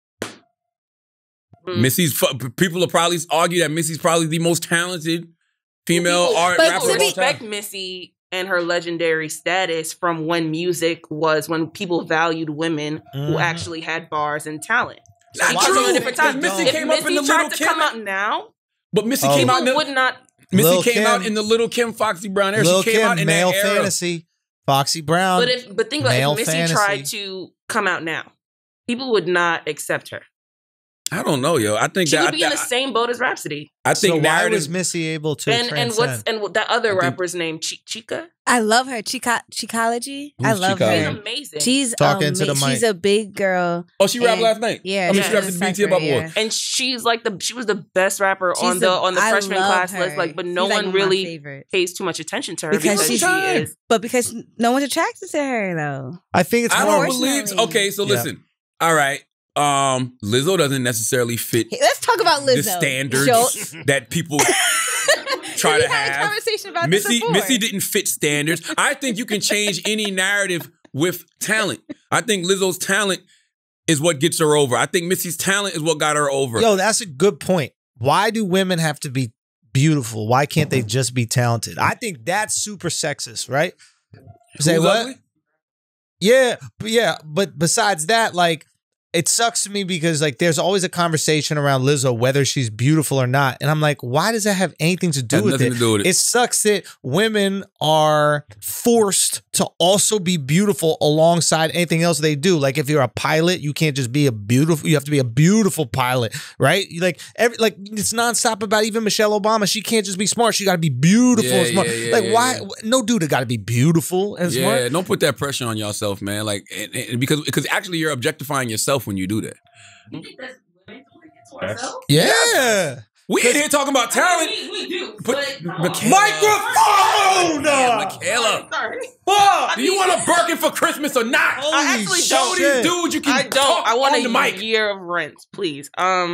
Mm. Missy's people will probably argue that Missy's probably the most talented female art but rapper People of all respect time. Missy and her legendary status from when music was when people valued women who actually had bars and talent. Not Because true. of a different time. Missy If came up in Missy the tried Little to Kim. come out now, But Missy Oh. came out. people would not. Missy Lil' came out Kim. in the Little Kim, Foxy Brown era. Lil' She came Kim, out in male that era. fantasy, Foxy Brown. But think about male if Missy fantasy. tried to come out now, people would not accept her. I don't know, yo. I think She that would be in the same boat as Rhapsody. I think so why narrative. was Missy able to And transcend? what that other I think- rapper's name, Chica? I love her. Chicology. I Who's love Chicology? She's her. amazing. She's Talk into the She's mic. a big girl. Oh, she rapped and- last night. Yeah, I mean, she she rapped was in a BT about sucker, what? and she's like she was the best rapper She's on the I freshman love class her. list. Like, but no She's, like, one one of my really favorites. pays too much attention to her Because because she's- she is. But because no one's attracted to her though. I think it's I more. don't believe. Unfortunately. Okay, so Yeah. listen. All right. Lizzo doesn't necessarily fit Hey, let's talk about Lizzo. the standards Schulz. that people try We to had a have. conversation about this Missy before. didn't fit standards. I think you can change any narrative with talent. I think Lizzo's talent is what gets her over. I think Missy's talent is what got her over. Yo, that's a good point. Why do women have to be beautiful? Why can't they just be talented? I think that's super sexist, right? Say Who's what? ugly? Yeah, but besides that, like, it sucks to me because like there's always a conversation around Lizzo whether she's beautiful or not, and I'm like, why does that have anything to do Has with nothing it? to do with it. It sucks that women are forced to also be beautiful alongside anything else they do. Like if you're a pilot, you can't just be a beautiful. You have to be a beautiful pilot, right? Like it's nonstop about even Michelle Obama. She can't just be smart. She got to be beautiful and smart. Why? No dude got to be beautiful and smart. Yeah, don't put that pressure on yourself, man. Like, and because actually you're objectifying yourself when you do that. You think that's women doing it to ourselves? Yeah. We in here talking about talent. We do. But But Microphone! Michaela, sorry. do you want a Birkin for Christmas or not? I actually Show don't. these dudes you can I don't. talk I want on the mic. a year of rent, please.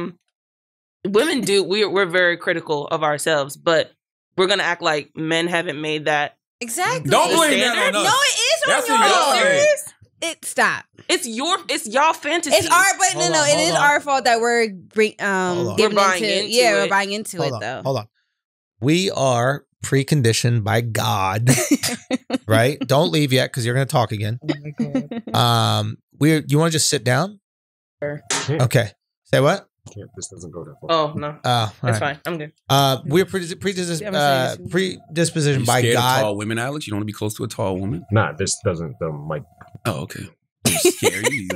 Women do. We're very critical of ourselves, but we're gonna act like men haven't made that. Exactly. Don't blame that on standard? us. No, it is That's on what y'all y'all. saying. Stop. It's y'all fantasy. It's our, but Hold no, on, it hold is on. our fault that we're on. giving We're buying into. into Yeah, we're it. buying into it though. Hold on. We are preconditioned by God, right? Don't leave yet because you're going to talk again. You want to just sit down? Sure. Okay. Say what? This doesn't go that far. Oh no, All that's right. fine. I'm good. We're Yeah, predispositioned You by scared of God. tall women, Alex? You don't want to be close to a tall woman? Nah, this doesn't. The mic. Oh, okay. Scare you.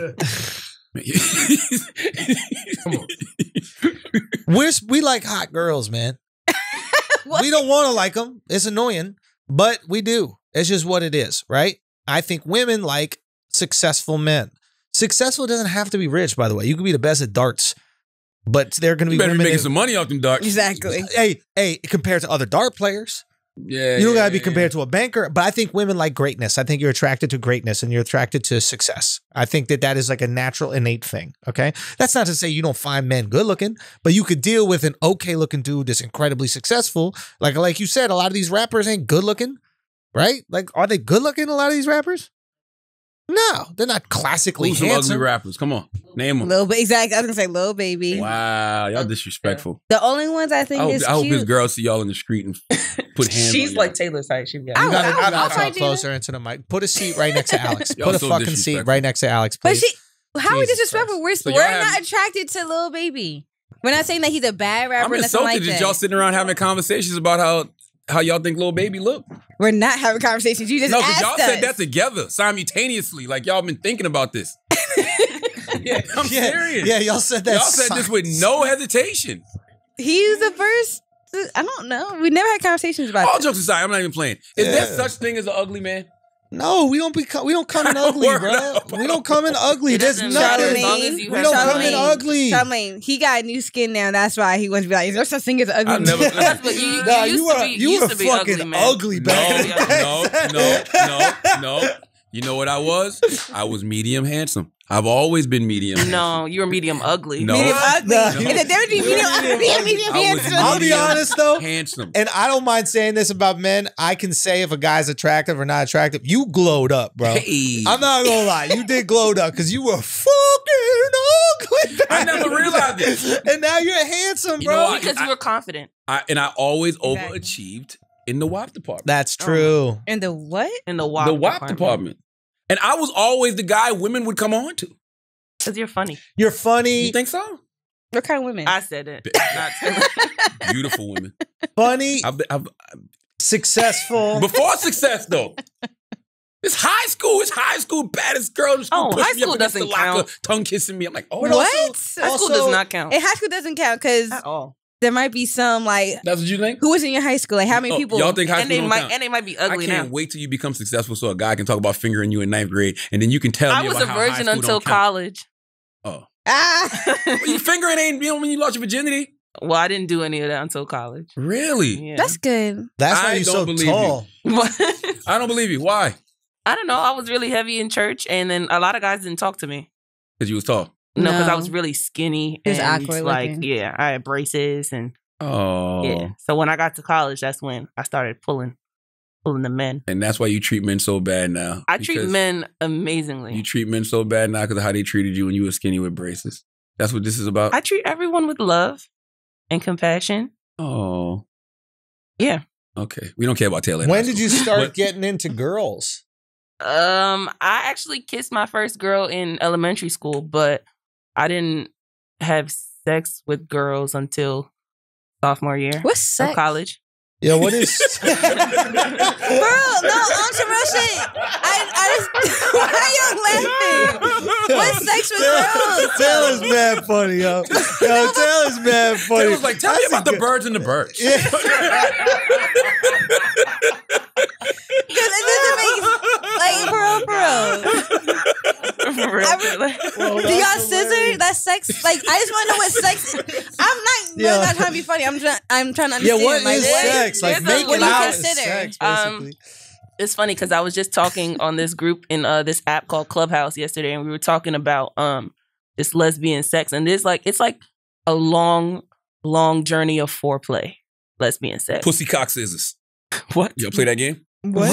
Come on. We like hot girls, man. We don't want to like them. It's annoying, but we do. It's just what it is, right? I think women like successful men. Successful doesn't have to be rich, by the way. You can be the best at darts, but they're going to You be better be women. making some money off them darts. Exactly. Hey, compared to other dart players, Yeah, you don't got to be compared to a banker. But I think women like greatness. I think you're attracted to greatness and you're attracted to success. I think that is like a natural, innate thing. Okay, that's not to say you don't find men good looking, but you could deal with an okay looking dude that's incredibly successful. Like you said, a lot of these rappers ain't good looking, right? Like, are they good looking? A lot of these rappers? No, they're not classically Who's some ugly handsome. rappers? Come on, name them. Lil Baby. Exactly. I was gonna say Lil Baby. Wow, y'all disrespectful. The only ones I think is I hope his cute. girls see y'all in the street and put hands She's on like y'all. Taylor's height. She got. I You gotta, I'll you gotta fight talk Gina. closer into the mic. Put a seat right next to Alex. Y'all Put a so fucking seat disrespectful. right next to Alex, But please. how are we Jesus disrespectful? Christ. So We're y'all have- not attracted to Lil Baby. We're not saying that he's a bad rapper. I'm or nothing insulted like that that. y'all sitting around having conversations about how y'all think Lil Baby look. We're not having conversations. You just No, because asked y'all us. said that together simultaneously. Like y'all been thinking about this. Yeah, I'm serious. Yeah, y'all said that. Y'all said this with no hesitation. He was the first I don't know. We never had conversations about All this. jokes aside, I'm not even playing. Is there such thing as an ugly man? No, we don't come in ugly, bro. We don't come in ugly. There's nothing. We don't come in ugly. Charlamagne, he got new skin now. That's why he wants to be like, is there such thing as ugly? I've never. You were fucking ugly, man. No. You know what I was? I was medium handsome. I've always been medium. No, you were medium ugly. No. Medium ugly. No. And the difference between medium ugly and medium I was handsome. I'll be honest though. Handsome. And I don't mind saying this about men. I can say if a guy's attractive or not attractive. You glowed up, bro. Hey. I'm not gonna lie. You did glowed up because you were fucking ugly. I never realized it. And now you're handsome, You know bro. what? Because you were confident. I always Exactly. overachieved in the WAP department. That's true. And the what? In the WAP The WAP department. And I was always the guy women would come on to. Because you're funny. You're funny. You think so? What kind of women? I said it. Not Beautiful women. Funny. I've Successful. before success though. It's high school. It's high school. Baddest girl in school. Oh, pushing high me up school against the doesn't locker, count. tongue kissing me. I'm like, oh, But What? high school does not count. And high school doesn't count because At all. there might be some like, that's what you think? who was in your high school? Like how many Oh, people? y'all think high And school they don't might count? and they might be I ugly can't now. wait till you become successful so a guy can talk about fingering you in 9th grade and then you can tell me I was about a how high virgin school until don't count. college. Oh. Ah, Well, fingering ain't when you lost your virginity. Well, I didn't do any of that until college. Really? Yeah. that's good. That's why I you're don't so believe tall. I don't believe you. Why? I don't know. I was really heavy in church, and then a lot of guys didn't talk to me. Because you was tall. No, because I No. was really skinny. He was and awkward like, looking. yeah, I had braces, and Oh. yeah. So when I got to college, that's when I started pulling the men. And that's why you treat men so bad now. I treat Because men amazingly. You treat men so bad now because of how they treated you when you were skinny with braces. That's what this is about? I treat everyone with love and compassion. Oh. Yeah. Okay. We don't care about Taylor. When did you start But- getting into girls? I actually kissed my first girl in elementary school, but I didn't have sex with girls until sophomore year What's of sex? college. Yeah, what is? Bro, no, on some real shit. I just, why are y'all laughing? What's sex with girls? Taylor's mad funny, yo. Yo, Taylor's mad funny. Taylor was like, tell me That's about a the good- birds and the birds. Yeah. Because it doesn't make, like, for real. Do y'all scissor? That's sex? Like, I just want to know what sex is. I'm not trying to be funny. I'm trying to understand. Yeah, what like, is sex? Like, there's make a it lot- out What is do you consider? sex, basically. It's funny because I was just talking on this group in this app called Clubhouse yesterday, and we were talking about this lesbian sex, and it's like a long journey of foreplay. Lesbian sex. Pussy cock scissors. What? Y'all play that game? What?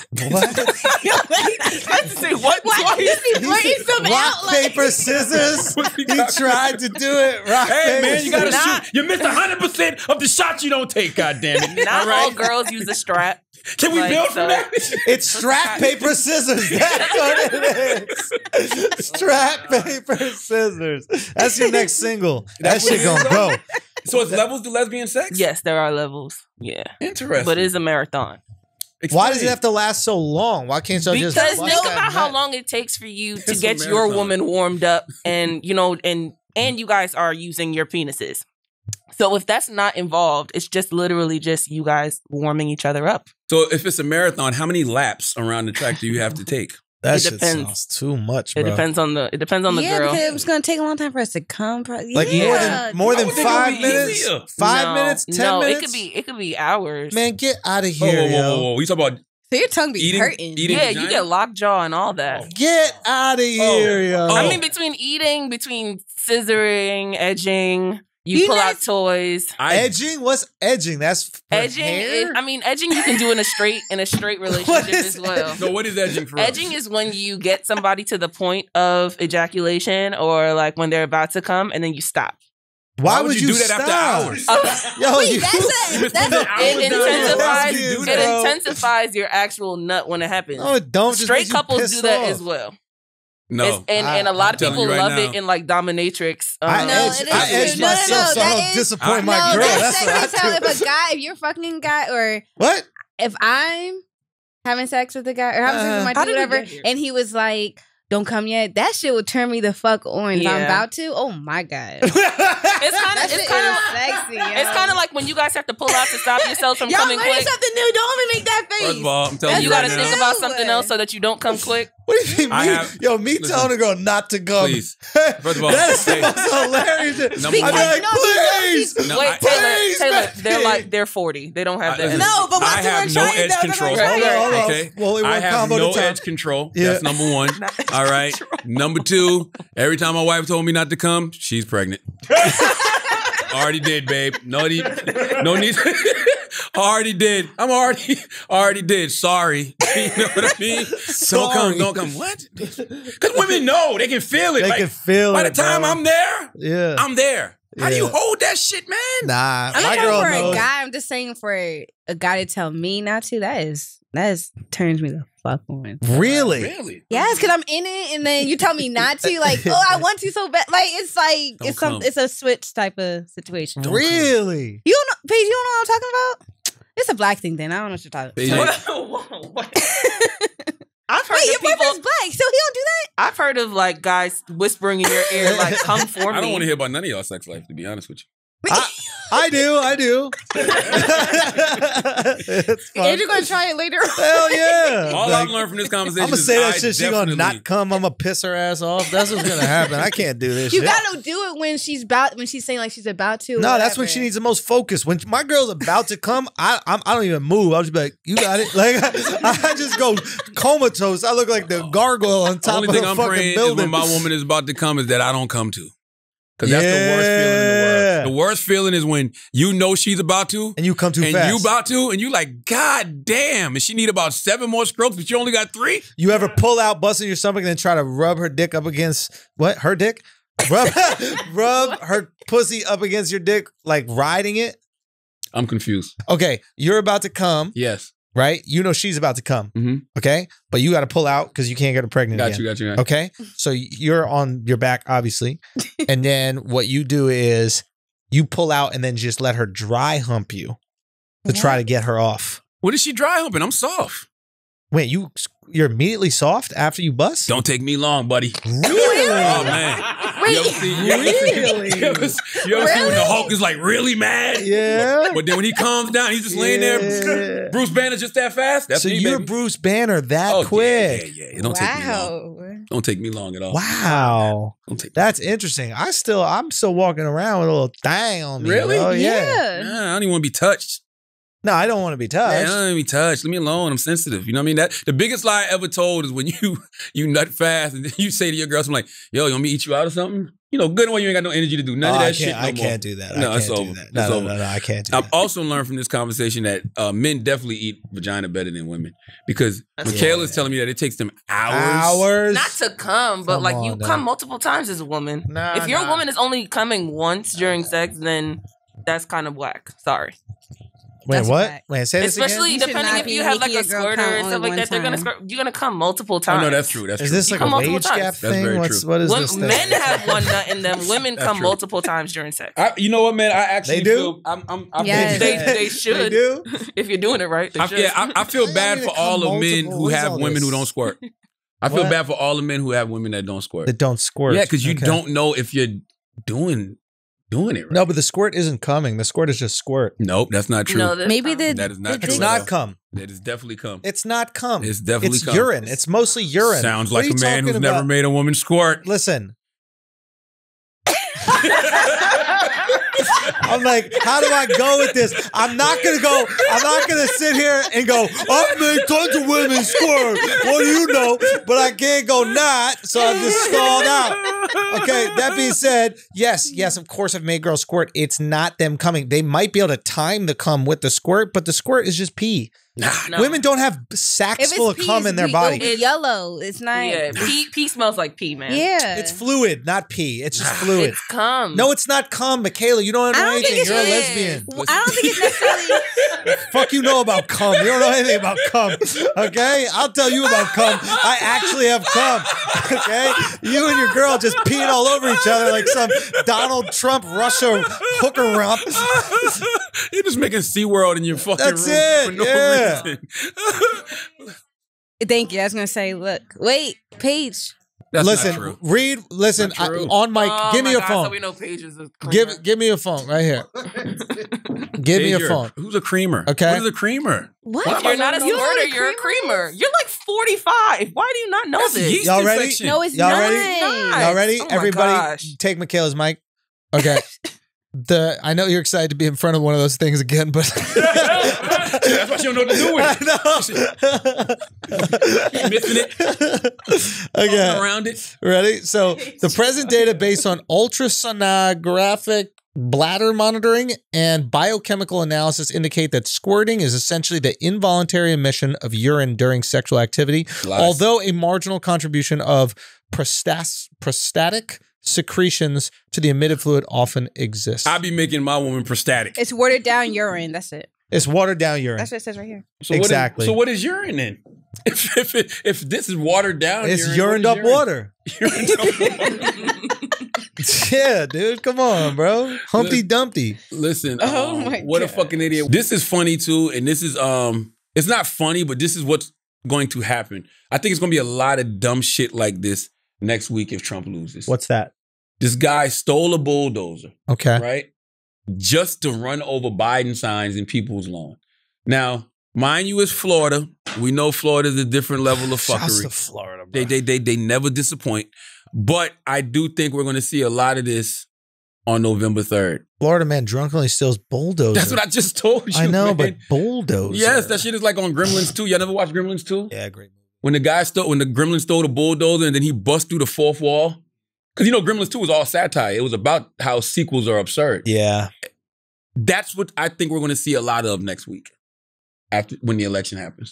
Let's say what? Why twice? you be blurting something Rock, out? Like, paper, scissors. Pussy He cock tried to do it. Rock, Hey, paper, man, you gotta Not- shoot. You missed 100% of the shots you don't take, goddammit. Not All right? all girls use a strap. Can we like, build from so- that? It's strap, paper, scissors. That's what it is. Strap, paper, scissors. That's your next single. That shit gonna go. So it's levels to lesbian sex? Yes, there are levels. Yeah, Interesting. but it's a marathon. Why does it have to last so long? Why can't y'all just Because bust think that about how nut? long it takes for you to It's a get your marathon. woman warmed up, and and you guys are using your penises. So if that's not involved, it's just literally just you guys warming each other up. So if it's a marathon, how many laps around the track do you have to take? That It shit depends. sounds too much, It bro. depends on the yeah, girl. because it was going to take a long time for us to come. Like more I than would think it would 5 be minutes? easier. 5 No, minutes? 10 no, minutes? it could be hours. Man, get out of Whoa, here, whoa, whoa, yo. whoa. You talking about So your tongue be eating? hurting. yeah, vagina? you get lockjaw and all that. Get out of here, yo. Oh. I mean, between scissoring, edging, you You pull guys- out toys. Edging? What's edging? That's for Edging, hair? edging you can do in a straight relationship What is as well. No, what is edging for us? Edging is when you get somebody to the point of ejaculation or like when they're about to come and then you stop. Why would you do that stop? after hours? Yo, Wait, you, that's You that's spend hours It doing that. intensifies, Why would you do it that? bro. intensifies your actual nut when it happens. no, it don't. Just Straight makes you couples pissed do that off. as well. No. And a lot of I'm telling people you right love now. it in like dominatrix. I No, edge, it is I true. edge No, no, myself no, so I that don't is- disappoint my no, girl. that's That's sexy. what I If do. a guy, if you're fucking a guy, or What? if I'm having sex with a guy, or having sex with my How dude, did we whatever, get here? and he was like, "Don't come yet," that shit would turn me the fuck on. If I'm Yeah. about to, oh my god, It's kind that of shit it's kind is of sexy. it's kind of like when you guys have to pull out to stop yourselves from Y'all coming learning quick? something new. Don't only make that face. First of all, I'm telling You you got to right think now. about something else so that you don't come quick. What do you mean? I have- me telling a girl not to come. Please. First of all, That's the hey, most hilarious shit. Number I'd one. be like, please. No, Wait, please, Taylor, man. they're 40. They don't have that. Listen, No, but I have no edge control. Hold on. Okay, Well, we I want have combo no to time. edge control. Yeah. That's number one. All right. Number two, every time my wife told me not to come, she's pregnant. Already did, babe. No need. Already did. Already did. Sorry. You know what I mean? Don't come. What? Because women know. They can feel it. They can feel by it, the time bro. I'm there, Yeah. I'm there. How do you Yeah. hold that shit, man? Nah, I'm my not girl talking for knows. a guy. I'm just saying for a guy to tell me not to. That is turns me the fuck on. Really? Really? Yes, because I'm in it, and then you tell me not to. Like, oh, I want to so bad. Like, Don't come. it's a switch type of situation. Really? You don't know, Paige. You don't know what I'm talking about? It's a black thing. Then I don't know what you're talking Paige, about. I've heard Wait, of your people. boyfriend's black, so he don't do that. I've heard of like guys whispering in your ear, like, "Come for me." I don't want to hear about none of y'all sex life, to be honest with you. I do. It's fun. Andrew gonna try it later. Hell yeah. All Like, I've learned from this conversation I'm gonna is say that I shit. She gonna definitely- not come. I'm gonna piss her ass off. That's what's gonna happen. I can't do this You shit. gotta do it when she's saying like she's about to. No, that's when she needs the most focus. When my girl's about to come, I don't even move. I'll just be like, "You got it." Like I just go comatose. I look like the gargoyle on The top only of thing the I'm fucking praying is building. when my woman is about to come is that I don't come to. Because that's the worst feeling in the world. The worst feeling is when you know she's about to. And you come too and fast. you about to, and you like, God damn. And she need about 7 more strokes, but you only got 3? You ever pull out, bust in your stomach, and then try to rub her dick up against what? Her dick? Rub her pussy up against your dick, like riding it? I'm confused. Okay, you're about to come, Yes. right? You know she's about to come, Mhm. okay? But you got to pull out because you can't get her pregnant Got again. you. Okay? So you're on your back, obviously. And then what you do is you pull out and then just let her dry hump you to try to get her off. What is she dry humping? I'm soft. Wait, you're immediately soft after you bust? Don't take me long, buddy. Really? Oh, man. Wait, You ever see when the Hulk is like really mad? Yeah. But then when he calms down, he's just laying there. Yeah. Bruce Banner just that fast? That's So me, you're baby. Bruce Banner that Oh, quick. Yeah. It don't take me long. Don't take me long at all. Wow. Don't take That's interesting. I'm still walking around with a little thing on me. Really? Oh, yeah. Yeah. Nah, I don't even want to be touched. No, I don't want to be Man, I touched. don't want to be touched. Leave me alone. I'm sensitive. You know what I mean? That the biggest lie I ever told is when you nut fast and then you say to your girl, something like, "Yo, you want me to eat you out or something?" You know, good and well, you ain't got no energy to do none of that shit. I can't do that. No, I it's can't over. do that. It's No, over. I can't do I've that. also learned from this conversation that men definitely eat vagina better than women because Michaela's telling me that it takes them hours. Not to come, but Come like on, you now. come multiple times as a woman. Nah, if your nah. woman is only coming once during sex, then that's kind of whack. Sorry. Wait, That's a what? fact. Wait, say this Especially You should depending not if be you have like making a your girl squirter come and only stuff like one that, time. you're gonna come multiple Oh, times. no, that's true. That's again. true. Is this like come a multiple wage times. gap That's thing? very What true. is When this thing? men have one nut in them, women That's come true. multiple times during sex. You know what, man? I actually They do? feel I'm Yes. They should. They do? If you're doing it right, they should. I feel Why bad y'all for need to all come the men multiple? who What is have all women this? who don't squirt. I feel What? bad for all the men who have women that don't squirt. That don't squirt. Yeah, because you Okay. don't know if you're doing it right. No, but the squirt isn't coming. The squirt is just squirt. Nope, that's not true. No, this Maybe time. That is not the true. It's dick- not cum. That is definitely come. It's not cum. It's definitely It's cum. urine. It's mostly urine. Sounds What like are a you man who's talking never about? made a woman squirt. Listen. I'm like, how do I go with this? I'm not gonna sit here and go, I've made tons of women squirt. What do you know? But I can't go not, so I'm just stalled out. Okay, that being said, yes, of course I've made girls squirt. It's not them coming. They might be able to time the cum with the squirt, but the squirt is just pee. No. Women don't have sacks full of cum in their body. It's yellow. It's not. Yeah, pee smells like pee, man. Yeah. It's fluid, not pee. It's just fluid. It's cum. No, it's not cum, Michaela. You don't know I don't think anything. it's You're a is. lesbian. I don't think it's necessarily. Fuck you know about cum. You don't know anything about cum. Okay? I'll tell you about cum. I actually have cum. Okay? You and your girl just peeing all over each other like some Donald Trump Russia hooker rump. You're just making SeaWorld in your fucking That's room it, for no yeah. reason. Thank you. I was gonna say, look, wait, Paige. That's Listen, not true. read, listen, Not true. on mic. Oh give me my your God, phone. So we know pages. Of cleaner. Give me your phone right here. Give me your phone. Who's a creamer? Okay. What is a creamer? What? If you're not a You know what squirter, a you're a creamer. You're like 45. Why do you not know That's this? yeast Y'all ready? infection. No, it's Y'all not. ready? Y'all ready? Oh my Everybody, gosh. take Michaela's mic. Okay. I know you're excited to be in front of one of those things again, but That's why she don't know what to do with it. I know. Missing it. Okay. Around it. Ready? So the present data based on ultrasonographic bladder monitoring and biochemical analysis indicate that squirting is essentially the involuntary emission of urine during sexual activity, although a marginal contribution of prostatic secretions to the emitted fluid often exists. I be making my woman prostatic. It's watered down urine. That's it. It's watered down urine. That's what it says right here. So exactly. So what is urine then? If this is watered down, It's urine, urined up water. Urined up water. Yeah, dude. Come on, bro. Humpty Dumpty. Listen, Oh my what a God. fucking idiot. This is funny too, and this is it's not funny, but this is what's going to happen. I think it's gonna be a lot of dumb shit like this next week if Trump loses. What's that? This guy stole a bulldozer, Okay. right? Just to run over Biden signs in people's lawn. Now, mind you, it's Florida. We know Florida is a different level of Shouts to fuckery. Florida, bro. They never disappoint. But I do think we're going to see a lot of this on November 3rd. Florida man drunkenly steals bulldozer. That's what I just told you. I know, man. but bulldozer. Yes, that shit is like on Gremlins 2. Y'all never watched Gremlins 2? Yeah, great. When the Gremlins stole the bulldozer and then he bust through the fourth wall. Because you know Gremlins 2 was all satire. It was about how sequels are absurd. Yeah. That's what I think we're going to see a lot of next week when the election happens.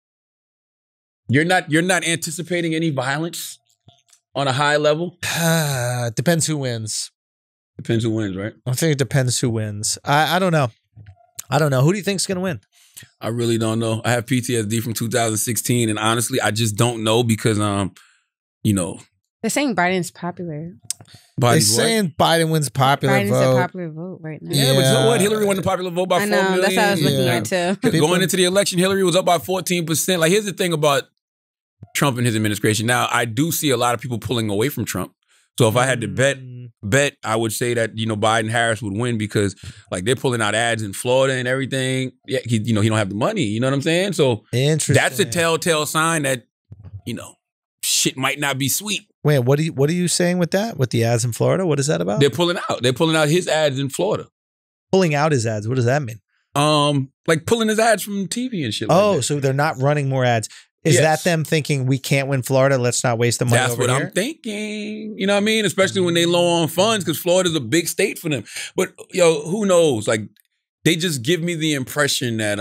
You're not anticipating any violence on a high level? Depends who wins. Depends who wins, right? I think it depends who wins. I don't know. I don't know. Who do you think's going to win? I really don't know. I have PTSD from 2016, and honestly, I just don't know because, you know. They're saying Biden's popular. They're saying Biden wins popular Biden's vote. a popular vote right now. Yeah, but you know what? Hillary won the popular vote by 4 million. That's how I was looking at too. Going into the election, Hillary was up by 14%. Like, here's the thing about Trump and his administration. Now, I do see a lot of people pulling away from Trump. So if I had to bet, I would say that, you know, Biden Harris would win because like they're pulling out ads in Florida and everything. Yeah, he don't have the money. You know what I'm saying? So that's a telltale sign that, you know, shit might not be sweet. Wait, what are you saying with that? With the ads in Florida? What is that about? They're pulling out. They're pulling out his ads in Florida. Pulling out his ads. What does that mean? Like pulling his ads from TV and shit. Like that. So they're not running more ads. Is that them thinking we can't win Florida? Let's not waste the money. That's what I'm thinking. You know what I mean? Especially when they low on funds because Florida's a big state for them. But yo, who knows? Like they just give me the impression that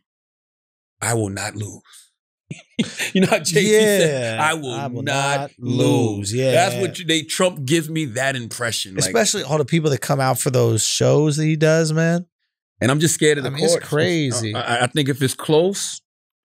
I will not lose. You know how Jay-Z said, I will not lose. Yeah. That's what Trump gives me that impression. Especially all the people that come out for those shows that he does, man. And I'm just scared of the court. It's crazy. I think if it's close,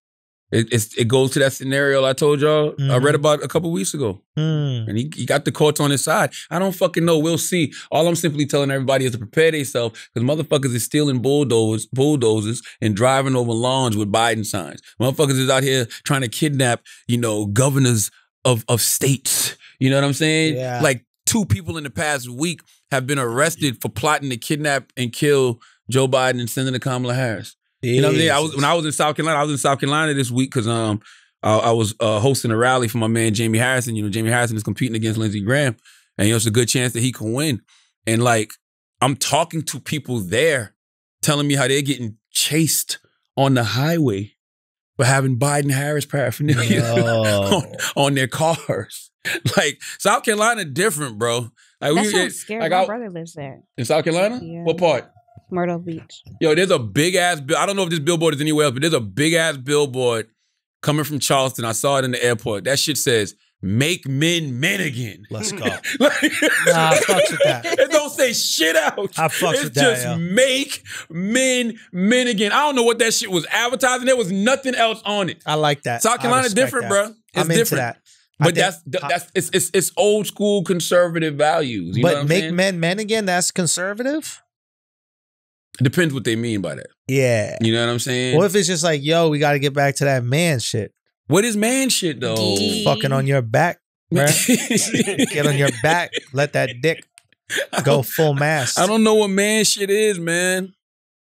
it goes to that scenario I told y'all I read about a couple weeks ago. And he got the courts on his side. I don't fucking know. We'll see. All I'm simply telling everybody is to prepare themselves because motherfuckers is stealing bulldozers and driving over lawns with Biden signs. Motherfuckers is out here trying to kidnap, you know, governors of states. You know what I'm saying? Yeah. Like 2 people in the past week have been arrested for plotting to kidnap and kill Joe Biden and Senator Kamala Harris. You know what I mean? When I was in South Carolina this week because I was hosting a rally for my man Jamie Harrison. You know, Jamie Harrison is competing against Lindsey Graham, and it's a good chance that he can win. And like, I'm talking to people there, telling me how they're getting chased on the highway for having Biden Harris paraphernalia on their cars. Like South Carolina, different, bro. Like, that sounds scary. Like my brother lives there. In South Carolina? Yeah. What part? Myrtle Beach. Yo, there's a big ass. I don't know if this billboard is anywhere else, but there's a big ass billboard coming from Charleston. I saw it in the airport. That shit says, "Make men men again." Let's go. Like, I fucks with that. It don't say shit out. I fucks with that. It's just make men men again. I don't know what that shit was advertising. There was nothing else on it. I like that. South Carolina different, bro. It's I'm different. into that. But that's it's old school conservative values. You know what I'm make saying? men again, that's conservative? It depends what they mean by that. Yeah. You know what I'm saying? What if it's just like, yo, we got to get back to that man shit? What is man shit though? Fucking on your back, man. Get on your back. Let that dick go full mast. I don't know what man shit is, man.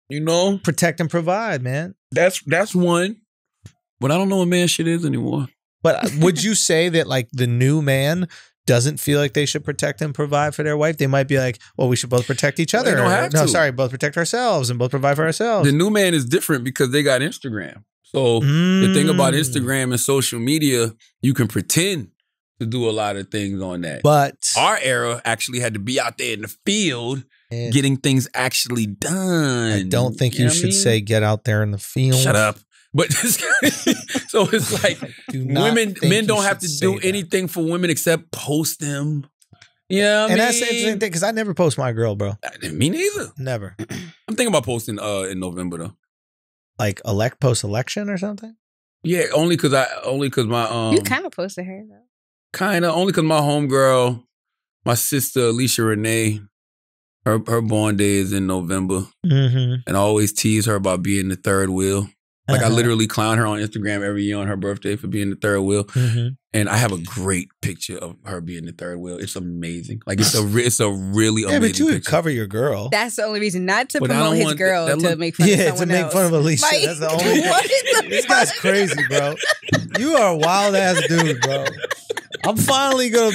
You know? Protect and provide, man. That's one. But I don't know what man shit is anymore. But would you say that like the new man doesn't feel like they should protect and provide for their wife? They might be like, well, we should both protect each other. They don't have to. Sorry, both protect ourselves and both provide for ourselves. The new man is different because they got Instagram. So the thing about Instagram and social media, you can pretend to do a lot of things on that. But our era actually had to be out there in the field getting things actually done. I don't think you should say get out there in the field. Shut up. But so it's like men don't have to do anything for women except post them. Yeah, and that's the interesting thing because I never post my girl, bro. Me neither. Never. I'm thinking about posting in November though. Like post election or something. Yeah, only because my you kind of posted her though. Kind of only because my homegirl, my sister Alicia Renee, her born day is in November, and I always tease her about being the third wheel. Like I literally clown her on Instagram every year on her birthday for being the third wheel. And I have a great picture of her being the third wheel. It's amazing. Like it's a really amazing but you would picture. cover your girl. That's the only reason not to promote his girl to make fun of someone to make else. fun of Alicia. Like, That's the only thing. This guy's crazy, bro. You are a wild ass dude, bro. I'm finally gonna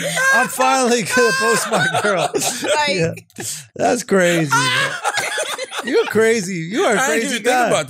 post my girl. Like, That's crazy, bro. You're crazy. You are a crazy I didn't even guy. think about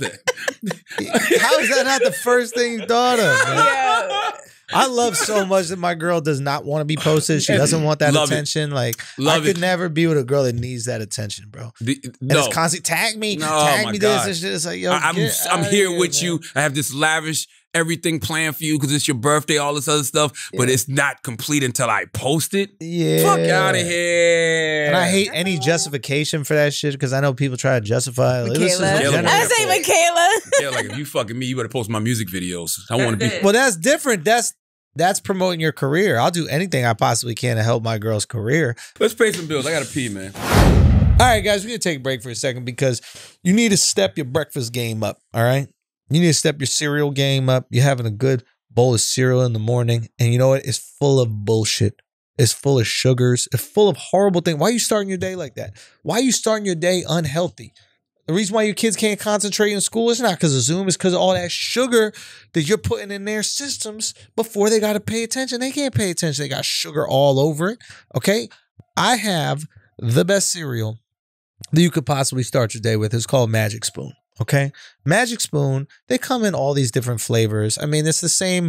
that. How is that not the first thing you thought of, man? yeah. I love so much that my girl does not want to be posted. She doesn't want that attention. Like, I could never be with a girl that needs that attention, bro. And it's constantly tag me this and shit. It's like, yo, I'm here with you. I have this lavish everything planned for you because it's your birthday, all this other stuff, but it's not complete until I post it. Yeah. Fuck out of here. And I hate any justification for that shit because I know people try to justify it. Like, Michaela. I say Michaela. Yeah, like if you fucking me, you better post my music videos. I want to be. Well, that's different. That's promoting your career. I'll do anything I possibly can to help my girl's career. Let's pay some bills. I gotta pee, man. All right, guys, we're gonna take a break for a second because you need to step your breakfast game up. All right. You need to step your cereal game up. You're having a good bowl of cereal in the morning. And you know what? It's full of bullshit. It's full of sugars. It's full of horrible things. Why are you starting your day like that? Why are you starting your day unhealthy? The reason why your kids can't concentrate in school is not because of Zoom. It's because of all that sugar that you're putting in their systems before they got to pay attention. They can't pay attention. They got sugar all over it. Okay? I have the best cereal that you could possibly start your day with. It's called Magic Spoon. Okay. Magic Spoon, they come in all these different flavors. I mean, it's the same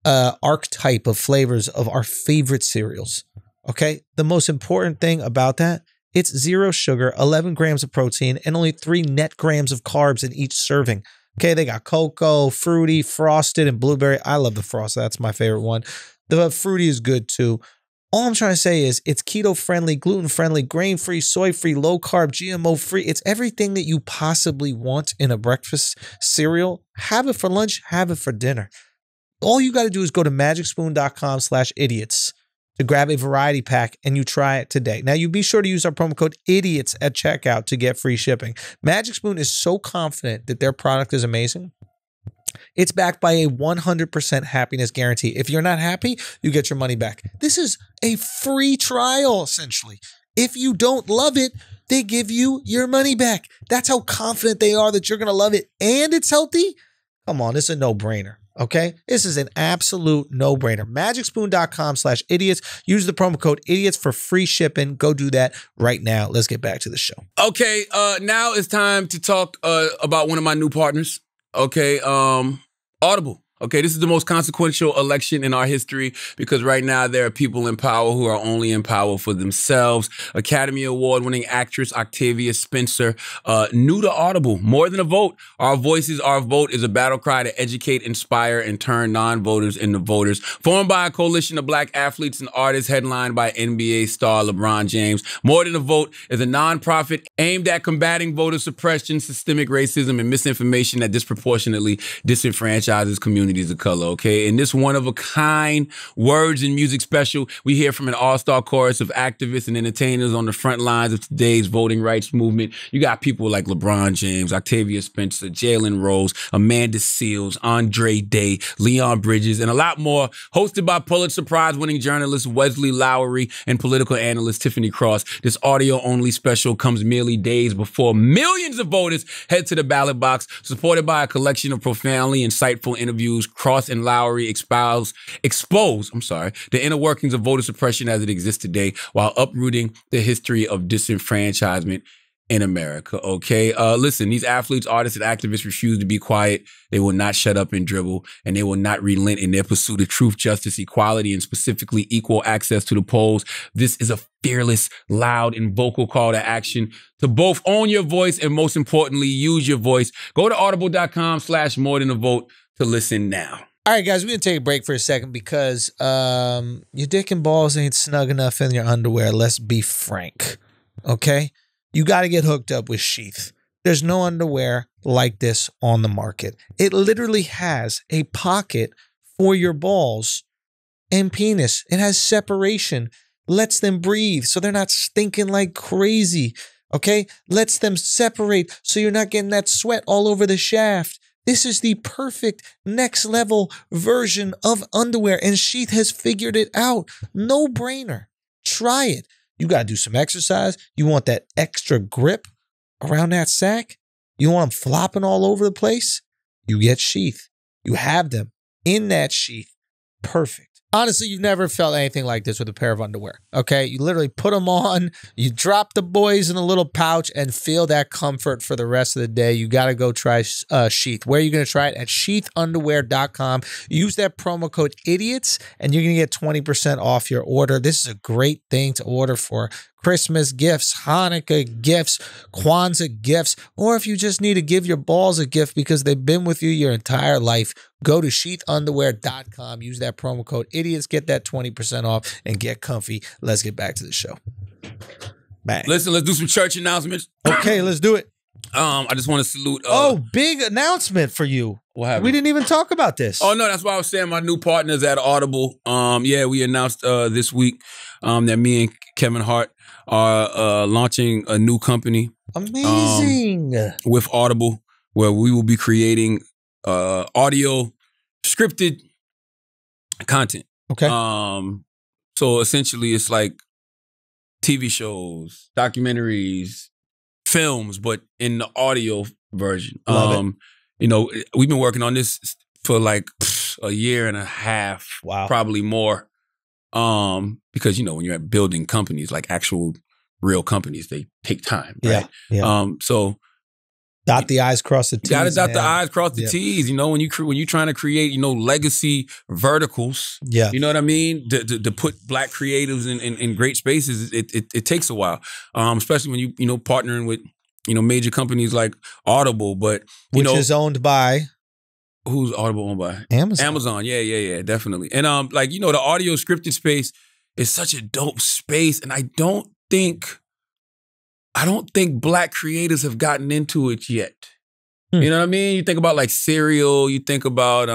archetype of flavors of our favorite cereals. Okay. The most important thing about that, it's 0 sugar, 11 grams of protein, and only 3 net grams of carbs in each serving. Okay. They got cocoa, fruity, frosted, and blueberry. I love the frosted. That's my favorite one. The fruity is good too. All I'm trying to say is it's keto-friendly, gluten-friendly, grain-free, soy-free, low-carb, GMO-free. It's everything that you possibly want in a breakfast cereal. Have it for lunch. Have it for dinner. All you got to do is go to magicspoon.com/idiots to grab a variety pack and you try it today. Now, you be sure to use our promo code IDIOTS at checkout to get free shipping. Magic Spoon is so confident that their product is amazing. It's backed by a 100% happiness guarantee. If you're not happy, you get your money back. This is a free trial, essentially. If you don't love it, they give you your money back. That's how confident they are that you're going to love it and it's healthy. Come on, it's a no-brainer, okay? This is an absolute no-brainer. Magicspoon.com/idiots. Use the promo code idiots for free shipping. Go do that right now. Let's get back to the show. Okay, now it's time to talk about one of my new partners. Okay, Audible. Okay, this is the most consequential election in our history because right now there are people in power who are only in power for themselves. Academy Award-winning actress Octavia Spencer, new to Audible, more than a vote. Our voices, our vote is a battle cry to educate, inspire, and turn non-voters into voters. Formed by a coalition of Black athletes and artists headlined by NBA star LeBron James, More Than a Vote is a nonprofit aimed at combating voter suppression, systemic racism, and misinformation that disproportionately disenfranchises communities communities of color, okay? In this one-of-a-kind words and music special, we hear from an all-star chorus of activists and entertainers on the front lines of today's voting rights movement. You got people like LeBron James, Octavia Spencer, Jalen Rose, Amanda Seales, Andre Day, Leon Bridges, and a lot more, hosted by Pulitzer Prize-winning journalist Wesley Lowery and political analyst Tiffany Cross. This audio-only special comes merely days before millions of voters head to the ballot box, supported by a collection of profoundly insightful interviews. Cross and Lowery expose the inner workings of voter suppression as it exists today, while uprooting the history of disenfranchisement in America, okay? Listen, these athletes, artists, and activists refuse to be quiet. They will not shut up and dribble, and they will not relent in their pursuit of truth, justice, equality, and specifically equal access to the polls. This is a fearless, loud, and vocal call to action to both own your voice and, most importantly, use your voice. Go to audible.com/morethanavote to listen now. All right, guys, we're going to take a break for a second because your dick and balls ain't snug enough in your underwear. Let's be frank, okay? You got to get hooked up with Sheath. There's no underwear like this on the market. It literally has a pocket for your balls and penis. It has separation, lets them breathe so they're not stinking like crazy, okay? Lets them separate so you're not getting that sweat all over the shaft. This is the perfect next level version of underwear, and Sheath has figured it out. No brainer. Try it. You got to do some exercise. You want that extra grip around that sack? You want them flopping all over the place? You get Sheath. You have them in that sheath. Perfect. Honestly, you've never felt anything like this with a pair of underwear, okay? You literally put them on, you drop the boys in a little pouch and feel that comfort for the rest of the day. You got to go try Sheath. Where are you going to try it? At sheathunderwear.com. Use that promo code IDIOTS and you're going to get 20% off your order. This is a great thing to order for Christmas gifts, Hanukkah gifts, Kwanzaa gifts, or if you just need to give your balls a gift because they've been with you your entire life, go to sheathunderwear.com. Use that promo code IDIOTS. Get that 20% off and get comfy. Let's get back to the show. Bang. Listen, let's do some church announcements. Okay, let's do it. I just want to salute. Big announcement for you. What happened? We didn't even talk about this. Oh, no, that's why I was saying my new partners at Audible. We announced this week that me and Kevin Hart are launching a new company. Amazing. With Audible, where we will be creating audio scripted content. Okay. So essentially it's like TV shows, documentaries, films, but in the audio version. Love it. You know, we've been working on this for like a year and a half. Wow. Probably more. Because, you know, when you're building companies, like actual real companies, they take time, right? Yeah. So dot the I's, cross the T's. You gotta dot the I's, cross the Yeah. T's. You know, when you're trying to create, you know, legacy verticals. Yeah. You know what I mean? To put black creatives in great spaces, it takes a while. Especially when you know partnering with, you know, major companies like Audible, but Which is owned by who's Audible owned by? Amazon. Yeah, definitely. And like, you know, the audio scripted space is such a dope space, and I don't think black creators have gotten into it yet. You know what I mean? You think about like Serial, you think about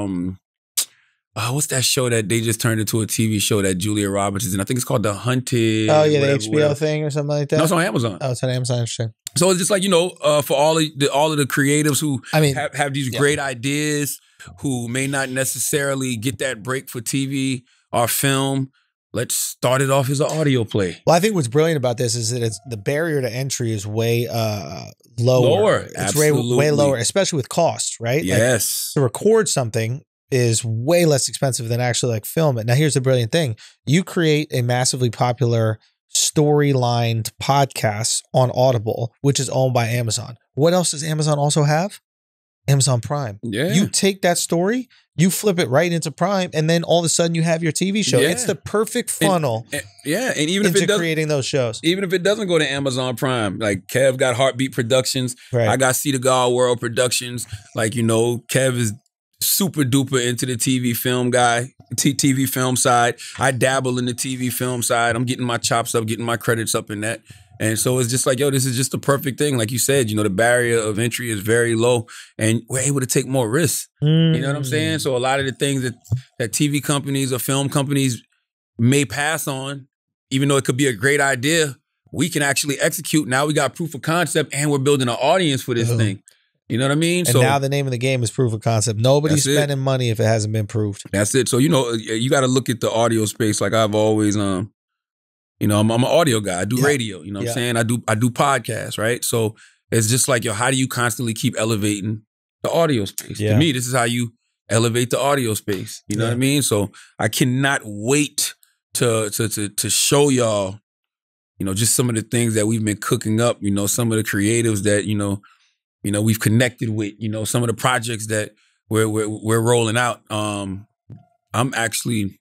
what's that show that they just turned into a TV show that Julia Roberts is in? I think it's called The Hunted. Oh yeah, the HBO thing or something like that. No, it's on Amazon. Oh, it's on Amazon. Interesting. So it's just like, you know, for all of the creatives who have these great ideas, who may not necessarily get that break for TV or film, let's start it off as an audio play. Well, I think what's brilliant about this is that the barrier to entry is way lower. It's absolutely. way lower, especially with cost, right? Yes. Like, to record something is way less expensive than actually like film it. Now, here's the brilliant thing. You create a massively popular storylined podcast on Audible, which is owned by Amazon. What else does Amazon also have? Amazon Prime. Yeah. You take that story, you flip it right into Prime, and then all of a sudden you have your TV show. Yeah. It's the perfect funnel and even into if it doesn't, creating those shows. even if it doesn't go to Amazon Prime, like Kev got Heartbeat Productions, Right. I got See the God World Productions. Like, you know, Kev is super duper into the TV film guy, TV film side. I dabble in the TV film side. I'm getting my chops up, getting my credits up in that. And so it's just like, yo, this is just the perfect thing. Like you said, the barrier of entry is very low and we're able to take more risks. You know what I'm saying? So a lot of the things that TV companies or film companies may pass on, even though it could be a great idea, we can actually execute. Now we got proof of concept and we're building an audience for this thing. You know what I mean? And now the name of the game is proof of concept. Nobody's spending money if it hasn't been proved. That's it. So, you got to look at the audio space. Like I've always, I'm an audio guy. I do radio, what I'm saying? I do podcasts, right? So it's just like, yo, how do you constantly keep elevating the audio space? To me, this is how you elevate the audio space. You know what I mean? So I cannot wait to show y'all, just some of the things that we've been cooking up, some of the creatives that, we've connected with, some of the projects that we're rolling out. I'm actually,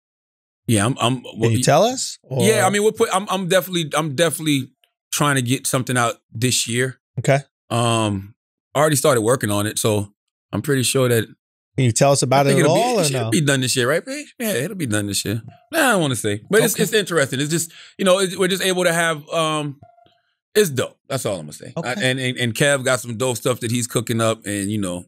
I'm. Can you tell us? Or? Yeah, I mean, I'm definitely trying to get something out this year. Okay. I already started working on it, so I'm pretty sure that. Can you tell us about it at all, or no? It'll be done this year, right, babe? Yeah, it'll be done this year. Nah, I don't want to say, but it's interesting. It's just, we're just able to have. It's dope. That's all I'm gonna say. Okay. And Kev got some dope stuff that he's cooking up, and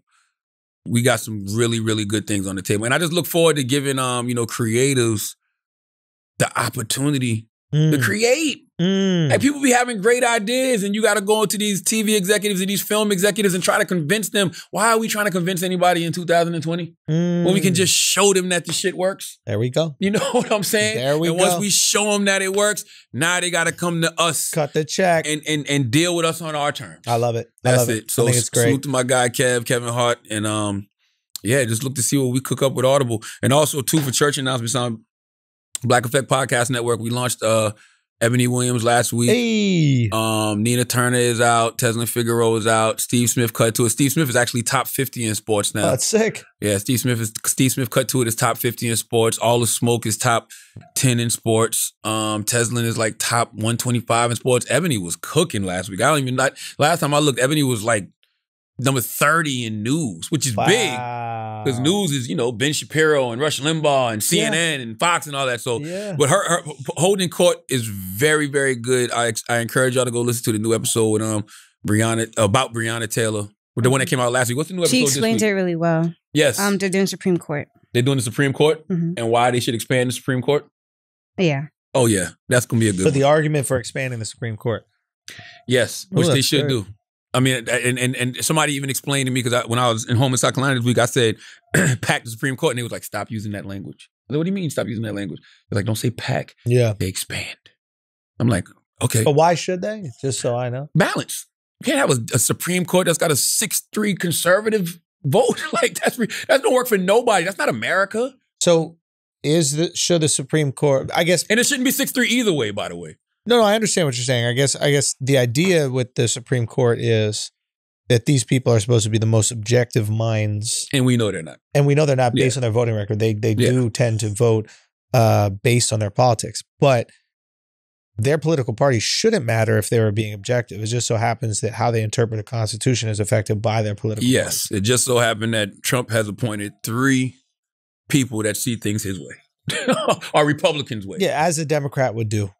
we got some really, really good things on the table. And I just look forward to giving creatives the opportunity to create. Like people be having great ideas, and you got to go into these TV executives and these film executives and try to convince them. Why are we trying to convince anybody in 2020 when we can just show them that the shit works? There we go. You know what I'm saying? There we go. And once we show them that it works, now they got to come to us, cut the check, and deal with us on our terms. I love it. That's it. So I think it's great. Salute to my guy Kevin Hart, and just look to see what we cook up with Audible, and also too for church announcements on Black Effect Podcast Network. We launched Ebony Williams last week. Hey. Nina Turner is out. Tesla Figaro is out. Steve Smith cut to it. Steve Smith is actually top 50 in sports now. Oh, that's sick. Yeah, Steve Smith cut to it is top 50 in sports. All the Smoke is top 10 in sports. Tesla is like top 125 in sports. Ebony was cooking last week. Last time I looked, Ebony was like number 30 in news, which is big. Because news is, Ben Shapiro and Rush Limbaugh and CNN and Fox and all that. So, but her Holding Court is very, very good. I encourage y'all to go listen to the new episode with Breonna Taylor, the one that came out last week. What's the new episode? She explained it really well. Yes. They're doing Supreme Court. They're doing the Supreme Court, and why they should expand the Supreme Court. Yeah. Oh yeah, that's gonna be a good. So the argument for expanding the Supreme Court. Yes, which they should do. I mean, and somebody even explained to me, because when I was in home in South Carolina this week, I said, pack the Supreme Court. And they was like, stop using that language. I said, what do you mean stop using that language? They're like, don't say pack. Yeah. They expand. I'm like, okay. But why should they? Just so I know. Balance. You can't have a Supreme Court that's got a 6-3 conservative vote. Like, that don't work for nobody. That's not America. So should the Supreme Court, I guess. And it shouldn't be 6-3 either way, by the way. No, I understand what you're saying. I guess the idea with the Supreme Court is that these people are supposed to be the most objective minds. And we know they're not. And we know they're not based on their voting record. They do tend to vote based on their politics. But their political party shouldn't matter if they were being objective. It just so happens that how they interpret the Constitution is affected by their political party. It just so happened that Trump has appointed 3 people that see things his way. Or Republicans' way. Yeah, as a Democrat would do.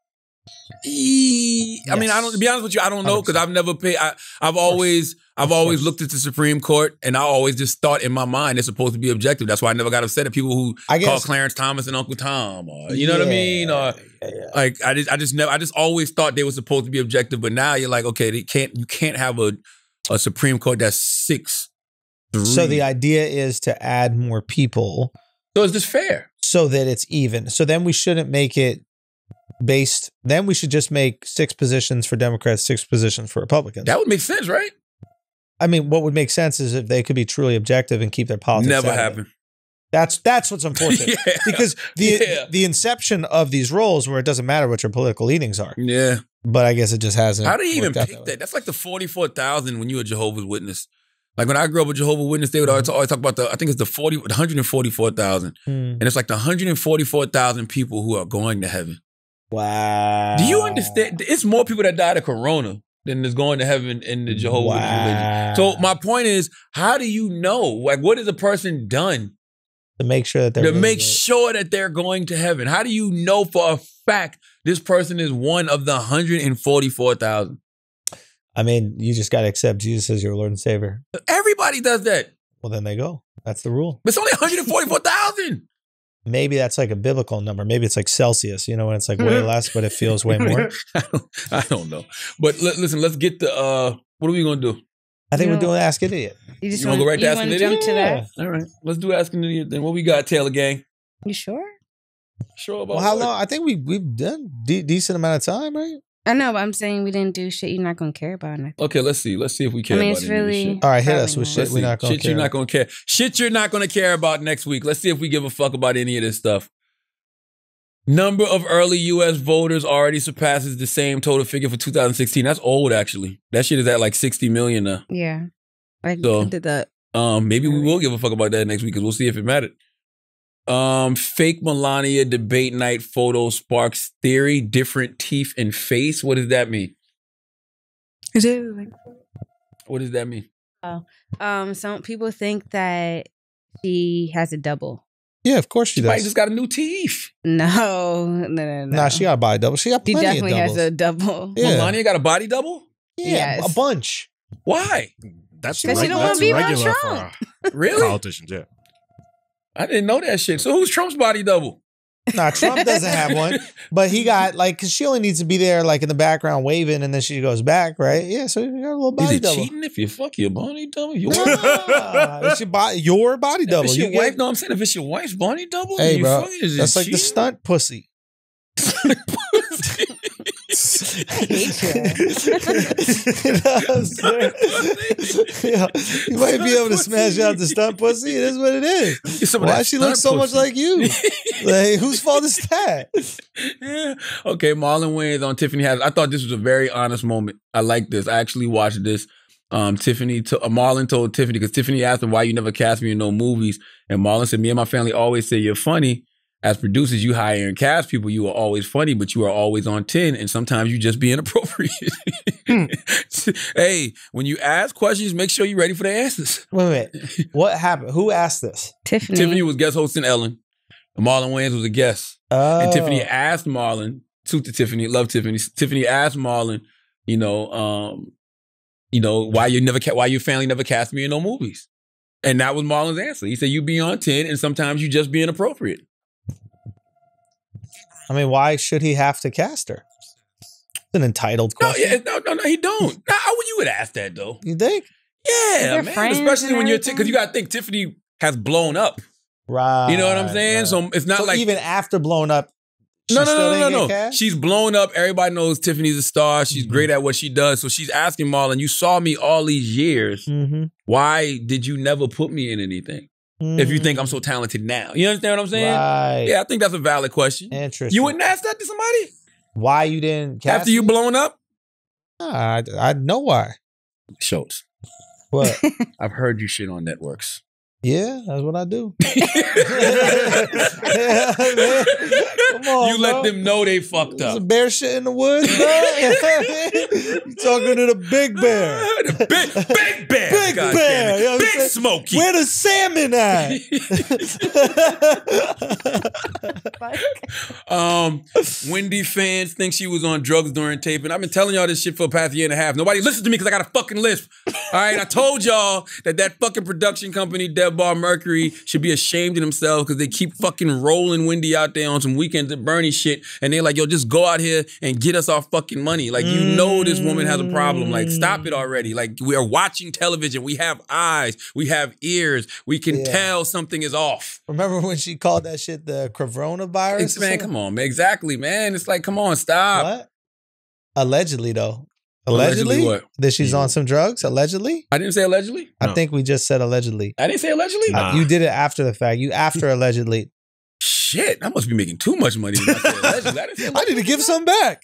I mean, to be honest with you, I don't know, because I've never paid. I've always looked at the Supreme Court, and I always just thought in my mind it's supposed to be objective. That's why I never got upset at people who call Clarence Thomas and Uncle Tom, or you know what I mean, or like I just always thought they were supposed to be objective. But now you're like, okay, you can't have a Supreme Court that's 6-3. So the idea is to add more people. So it's just fair, so that it's even. So then we shouldn't make it based. Then we should just make 6 positions for Democrats, 6 positions for Republicans. That would make sense, right? I mean, what would make sense is if they could be truly objective and keep their politics. Never happened. That's what's unfortunate. Because the inception of these roles where it doesn't matter what your political leanings are. Yeah. But I guess it just hasn't. How do you even pick that? That's like the 44,000 when you're a Jehovah's Witness. Like when I grew up with Jehovah's Witness, they would always talk about I think it's the 144,000. And it's like the 144,000 people who are going to heaven. Wow. Do you understand? It's more people that died of corona than is going to heaven in the Jehovah's Witness religion. So my point is, how do you know? Like, what has a person done to make sure that they're sure that they're going to heaven? How do you know for a fact this person is one of the 144,000. I mean, you just got to accept Jesus as your Lord and Savior. Everybody does that. Well, then they go. That's the rule. But it's only 144,000. Maybe that's like a biblical number. Maybe it's like Celsius, you know, when it's like way less, but it feels way more. I don't know. But listen, let's get the, what are we going to do? I think we're doing Ask an Idiot. You just You want to go right to Ask an Idiot? jump to that? All right. Let's do Ask an Idiot then. What we got, Taylor Gang? You sure? Sure about Well, how what? long? I think we've done decent amount of time, right? I know, but I'm saying we didn't do shit you're not going to care about. Nothing. Okay, let's see. Let's see if we care I mean, about it's any of this really. shit. All right, hit probably us with not. shit Let's we're see. not going to Shit care you're not about. going to care. Shit you're not going to care about next week. Let's see if we give a fuck about any of this stuff. Number of early U.S. voters already surpasses the same total figure for 2016. That's old, actually. That shit is at like 60 million now. Yeah. I So- did that. Maybe we will give a fuck about that next week because we'll see if it mattered. Fake Melania debate night photo sparks theory, different teeth and face. What does that mean? What does that mean? Some people think that she has a double. Yeah, of course she She might does. just got a new teeth. No. Nah, she got a body double. She got She plenty definitely of has doubles. a double. Yeah. Melania got a body double? Yeah, Yes. a bunch. Why? That's Because she don't wanna that's be around regular Trump. for Really? politicians. Yeah. I didn't know that shit. So who's Trump's body double? Nah, Trump doesn't have one, but he got like, cause she only needs to be there like in the background waving, and then she goes back, right? Yeah, so you got a little Is body it double. cheating if you fuck your body double? Your Nah, it's your body If double. it's your You wife, get- no, I'm saying if it's your wife's body double, Hey, you bro, fucking- is it that's like the cheating? stunt pussy. I hate you. You know what I'm saying? Yeah, you might be able to smash out the stunt pussy. It is what it is. Some of Why that she look stunt so much pussy. like you? Like, whose fault is that? Yeah. Okay, Marlon Wayans on Tiffany Haddish. I thought this was a very honest moment. I like this. I actually watched this. Marlon told Tiffany, because Tiffany asked him why you never cast me in no movies. And Marlon said, me and my family always say you're funny. As producers, you hire and cast people, you are always funny, but you are always on 10, and sometimes you just be inappropriate. Hey, when you ask questions, make sure you're ready for the answers. Wait a minute. What happened? Who asked this? Tiffany. Tiffany was guest hosting Ellen. And Marlon Wayans was a guest. Oh. And Tiffany asked Marlon, to Tiffany, love Tiffany. Tiffany asked Marlon, why your family never cast me in no movies. And that was Marlon's answer. He said, you be on 10 and sometimes you just be inappropriate. I mean, why should he have to cast her? It's an entitled No, question. no, he don't. Now, how would you would ask that though? You think? Yeah, They're man. friends Especially and when you're, everything. because you got to think Tiffany has blown up. Right. You know what I'm saying? right. So it's not So like even after blown up, she No. still didn't get cast? She's blown up. Everybody knows Tiffany's a star. She's great at what she does. So she's asking Marlon, you saw me all these years. Mm-hmm. Why did you never put me in anything? If you think I'm so talented now. You understand what I'm saying? Right. Yeah, I think that's a valid question. Interesting. You wouldn't ask that to somebody? Why you didn't cast After you me? blown up? Nah, I know why. Schulz. What? I've heard you shit on networks. Yeah, that's what I do. Yeah, man. Come on, You let bro. them know they fucked There's up. a bear shit in the woods, bro. You talking to the big bear. The big bear. Big God bear. damn it. You know what I'm Big saying? Smokey. Where the salmon at? Wendy fans think she was on drugs during taping. I've been telling y'all this shit for the past year and a half. Nobody listened to me because I got a fucking lisp. All right, I told y'all that fucking production company, Dead Bar Mercury, should be ashamed of themselves because they keep fucking rolling Wendy out there on some Weekends at Bernie shit, and they're like, yo, just go out here and get us our fucking money. Like, you know this woman has a problem. Like, stop it already. Like, we are watching television. We have eyes. We have ears. We can tell something is off. Remember when she called that shit the coronavirus? Man, come on, man. Exactly, man. It's like, come on, stop. What? Allegedly, though. Allegedly what? That she's on some drugs? Allegedly? I didn't say allegedly. I No. think we just said allegedly. I didn't say allegedly. Nah. You did it after the fact. You after allegedly. Shit, I must be making too much money. When I say allegedly. I didn't say I need to give some back.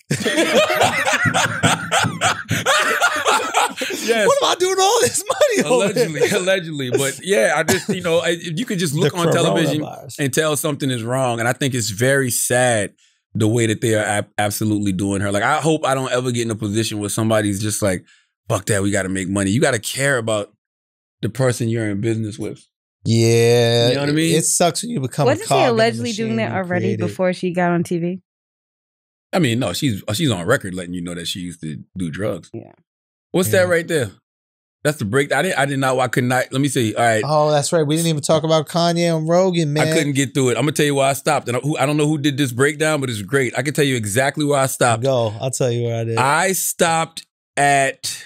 Yes. What am I doing all this money over? Allegedly. But yeah, I just, you could just look The on television coronavirus. and tell something is wrong. And I think it's very sad the way that they are absolutely doing her. Like, I hope I don't ever get in a position where somebody's just like, fuck that, we got to make money. You got to care about the person you're in business with. Yeah. You know what I mean? It sucks when you become Wasn't a she cog in the allegedly doing machine that you already created. before she got on TV? I mean, no, she's on record letting you know that she used to do drugs. Yeah. What's that right there? That's the break. I did not. I could not. Let me see. All right. Oh, that's right. We didn't even talk about Kanye and Rogan, man. I couldn't get through it. I'm gonna tell you why I stopped. And I don't know who did this breakdown, but it's great. I can tell you exactly where I stopped. Go. I'll tell you where I did. I stopped at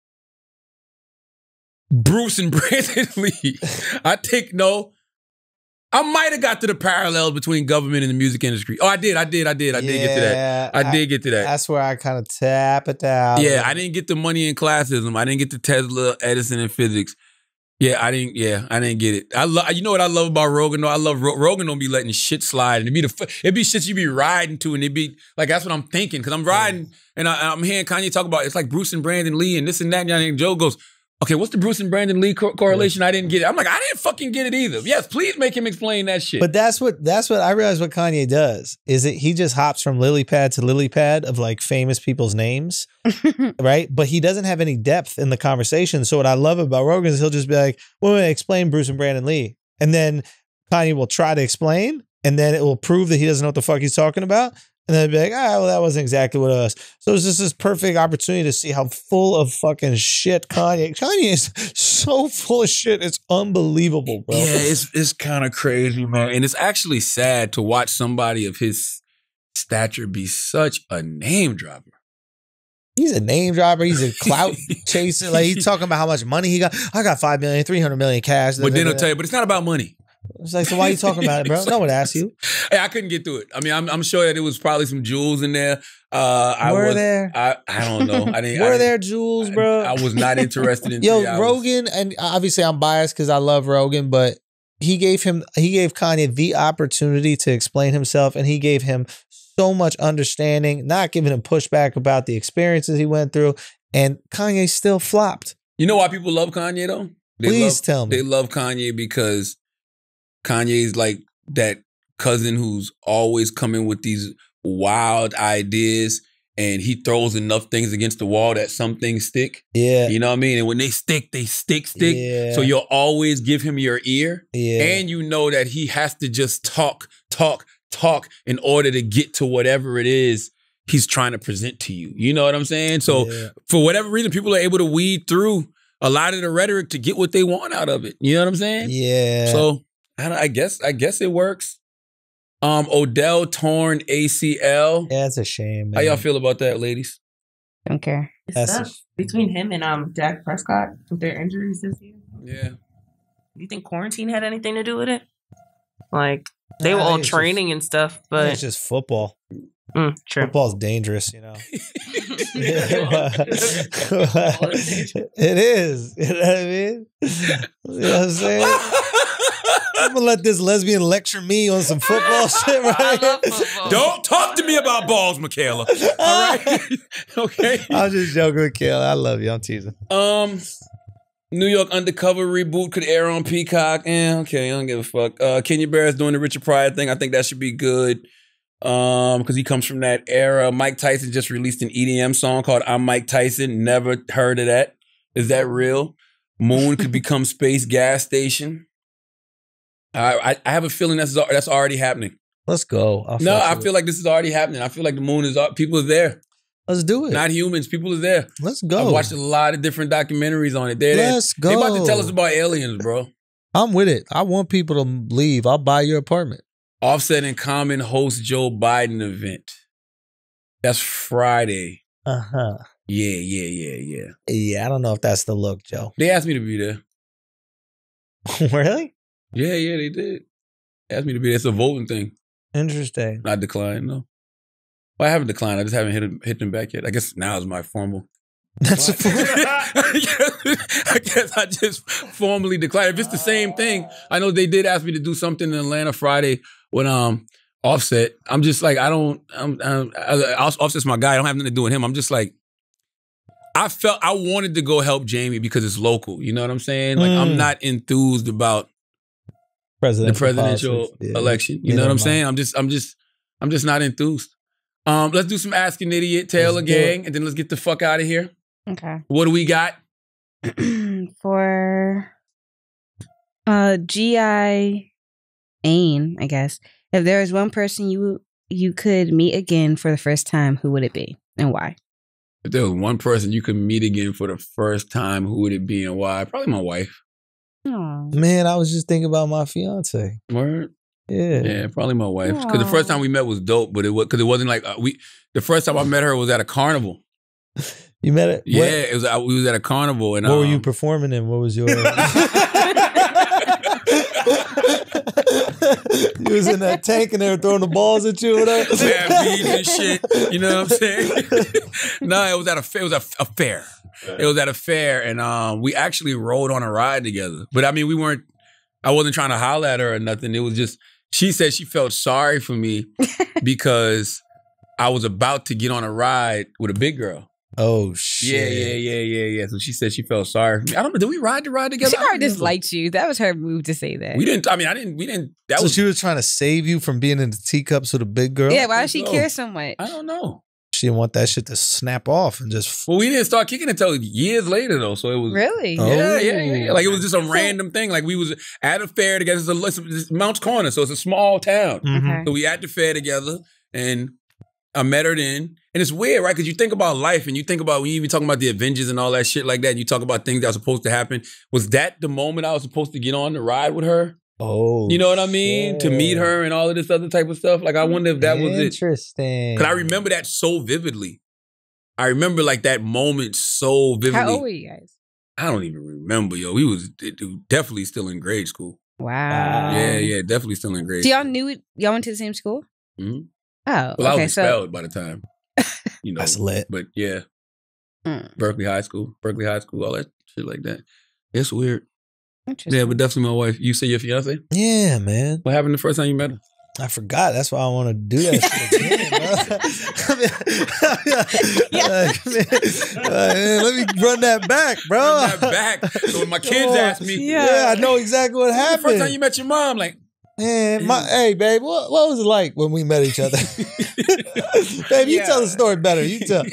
Bruce and Brandon Lee. I might have got to the parallels between government and the music industry. Oh, I did get to that. I did get to that. That's where I kind of tap it down. Yeah, I didn't get the money in classism. I didn't get the Tesla, Edison, and physics. I didn't get it. You know what I love about Rogan though? I love Rogan don't be letting shit slide. And it'd be shit you be riding to, and it'd be like, that's what I'm thinking. Because I'm riding and I'm hearing Kanye talk about, it's like Bruce and Brandon Lee and this and that. And Joe goes, okay, what's the Bruce and Brandon Lee correlation? I didn't get it. I'm like, I didn't fucking get it either. Yes, please make him explain that shit. But that's what I realize what Kanye does is that he just hops from lily pad to lily pad of like famous people's names, right? But he doesn't have any depth in the conversation. So what I love about Rogan is he'll just be like, well, explain Bruce and Brandon Lee. And then Kanye will try to explain, and then it will prove that he doesn't know what the fuck he's talking about. And then be like, well, that wasn't exactly what it was. So it's just this perfect opportunity to see how full of fucking shit Kanye is so full of shit. It's unbelievable, bro. Yeah, it's kind of crazy, man. And it's actually sad to watch somebody of his stature be such a name dropper. He's a name dropper. He's a clout chaser. Like he's talking about how much money he got. I got 5 million, 300 million cash. But then he'll tell you, but it's not about money. It's like, so why are you talking about it, bro? No one asked you. Hey, I couldn't get through it. I mean, I'm sure that it was probably some jewels in there. I don't know. Were there jewels, bro? I was not interested in. Yo, Rogan, and obviously I'm biased because I love Rogan, but he gave Kanye the opportunity to explain himself, and he gave him so much understanding, not giving him pushback about the experiences he went through, and Kanye still flopped. You know why people love Kanye though? Please tell me. They love Kanye because Kanye's like that cousin who's always coming with these wild ideas, and he throws enough things against the wall that some things stick. Yeah. You know what I mean? And when they stick. Yeah. So you'll always give him your ear. Yeah. And you know that he has to just talk in order to get to whatever it is he's trying to present to you. You know what I'm saying? So for whatever reason, people are able to weed through a lot of the rhetoric to get what they want out of it. You know what I'm saying? Yeah. So I guess it works. Odell torn ACL. Yeah, it's a shame, man. How y'all feel about that, ladies? Don't care. It's tough between him and Dak Prescott with their injuries this year. Yeah. Do you think quarantine had anything to do with it? Like they were all training and stuff, but it's just football. True. Football's dangerous, you know. It is. You know what I mean? You know what I'm saying? I'm gonna let this lesbian lecture me on some football shit, right? I love football. Don't talk to me about balls, Michaela. All right? Okay. I'm just joking with Michaela. I love you. I'm teasing. New York Undercover reboot could air on Peacock. Okay, I don't give a fuck. Kenya Barrett's doing the Richard Pryor thing. I think that should be good. Because he comes from that era. Mike Tyson just released an EDM song called I'm Mike Tyson. Never heard of that. Is that real? Moon could become space gas station. I have a feeling that's already happening. Let's go. I feel like this is already happening. I feel like the moon is people are there. Let's do it. Not humans. People are there. Let's go. I've watched a lot of different documentaries on it. Let's go. They're about to tell us about aliens, bro. I'm with it. I want people to leave. I'll buy your apartment. Offset and Common host Joe Biden event. That's Friday. Uh-huh. Yeah. Yeah, I don't know if that's the look, Joe. They asked me to be there. Really? Yeah, they did. They asked me to be there. It's a voting thing. Interesting. I declined, no. Well, I haven't declined. I just haven't hit them back yet. I guess now is my formal. That's a I guess I just formally declined. If it's the same thing, I know they did ask me to do something in Atlanta Friday when Offset. I'm just like, Offset's my guy. I don't have nothing to do with him. I'm just like, I wanted to go help Jamie because it's local. You know what I'm saying? Like I'm not enthused about the presidential election. You know what I'm saying? I'm just not enthused. Let's do some Ask an Idiot, Taylor Gang, and then let's get the fuck out of here. Okay. What do we got? For G.I. Ain, I guess. If there is one person you you could meet again for the first time, who would it be and why? If there was one person you could meet again for the first time, who would it be and why? Probably my wife. Aw. Man, I was just thinking about my fiance. Word? Yeah. Yeah, probably my wife. Because the first time we met was dope, but it wasn't like the first time I met her was at a carnival. You met it? Yeah, it was. We was at a carnival, and what were you performing in? What was your? You was in that tank and they were throwing the balls at you, whatever. Yeah, beads and shit. You know what I'm saying? No, it was at a fair. It was a fair. It was at a fair, and we actually rode on a ride together. But I mean, I wasn't trying to holler at her or nothing. It was just she said she felt sorry for me because I was about to get on a ride with a big girl. Oh shit! Yeah. So she said she felt sorry for me. I don't know. Did we ride the ride together? She probably disliked you. That was her move to say that. We didn't. I mean, I didn't. We didn't. So she was trying to save you from being in the teacups with a big girl. Yeah. Why does she care so much? I don't know. She didn't want that shit to snap off and just. Well, we didn't start kicking until years later, though. So it was really. Yeah. Like it was just a random thing. Like we was at a fair together. It's Mount's Corner, so it's a small town. Okay. So we at the fair together, and I met her then. And it's weird, right? Because you think about life and you think about when you even talking about the Avengers and all that shit like that, and you talk about things that are supposed to happen. Was that the moment I was supposed to get on the ride with her? Oh, you know what I mean? To meet her and all of this other type of stuff. Like, I wonder if that was it. Interesting. Because I remember that so vividly. I remember like that moment so vividly. How old were you guys? I don't even remember, yo. We was definitely still in grade school. Wow. Yeah, definitely still in grade So school. y'all went to the same school? Mm-hmm. Oh, well, I okay. was expelled by the time. You know, that's lit. But yeah, Berkeley High School, all that shit like that. It's weird. Interesting. Yeah, but definitely my wife. You say your fiance? Yeah, man. What happened the first time you met her? I forgot. That's why I want to do that shit again, bro. Let me run that back, bro. Run that back. So when my kids ask me, yeah, I know exactly what happened. The first time you met your mom, like, man, hey, babe, what was it like when we met each other? Babe, you tell the story better. You tell.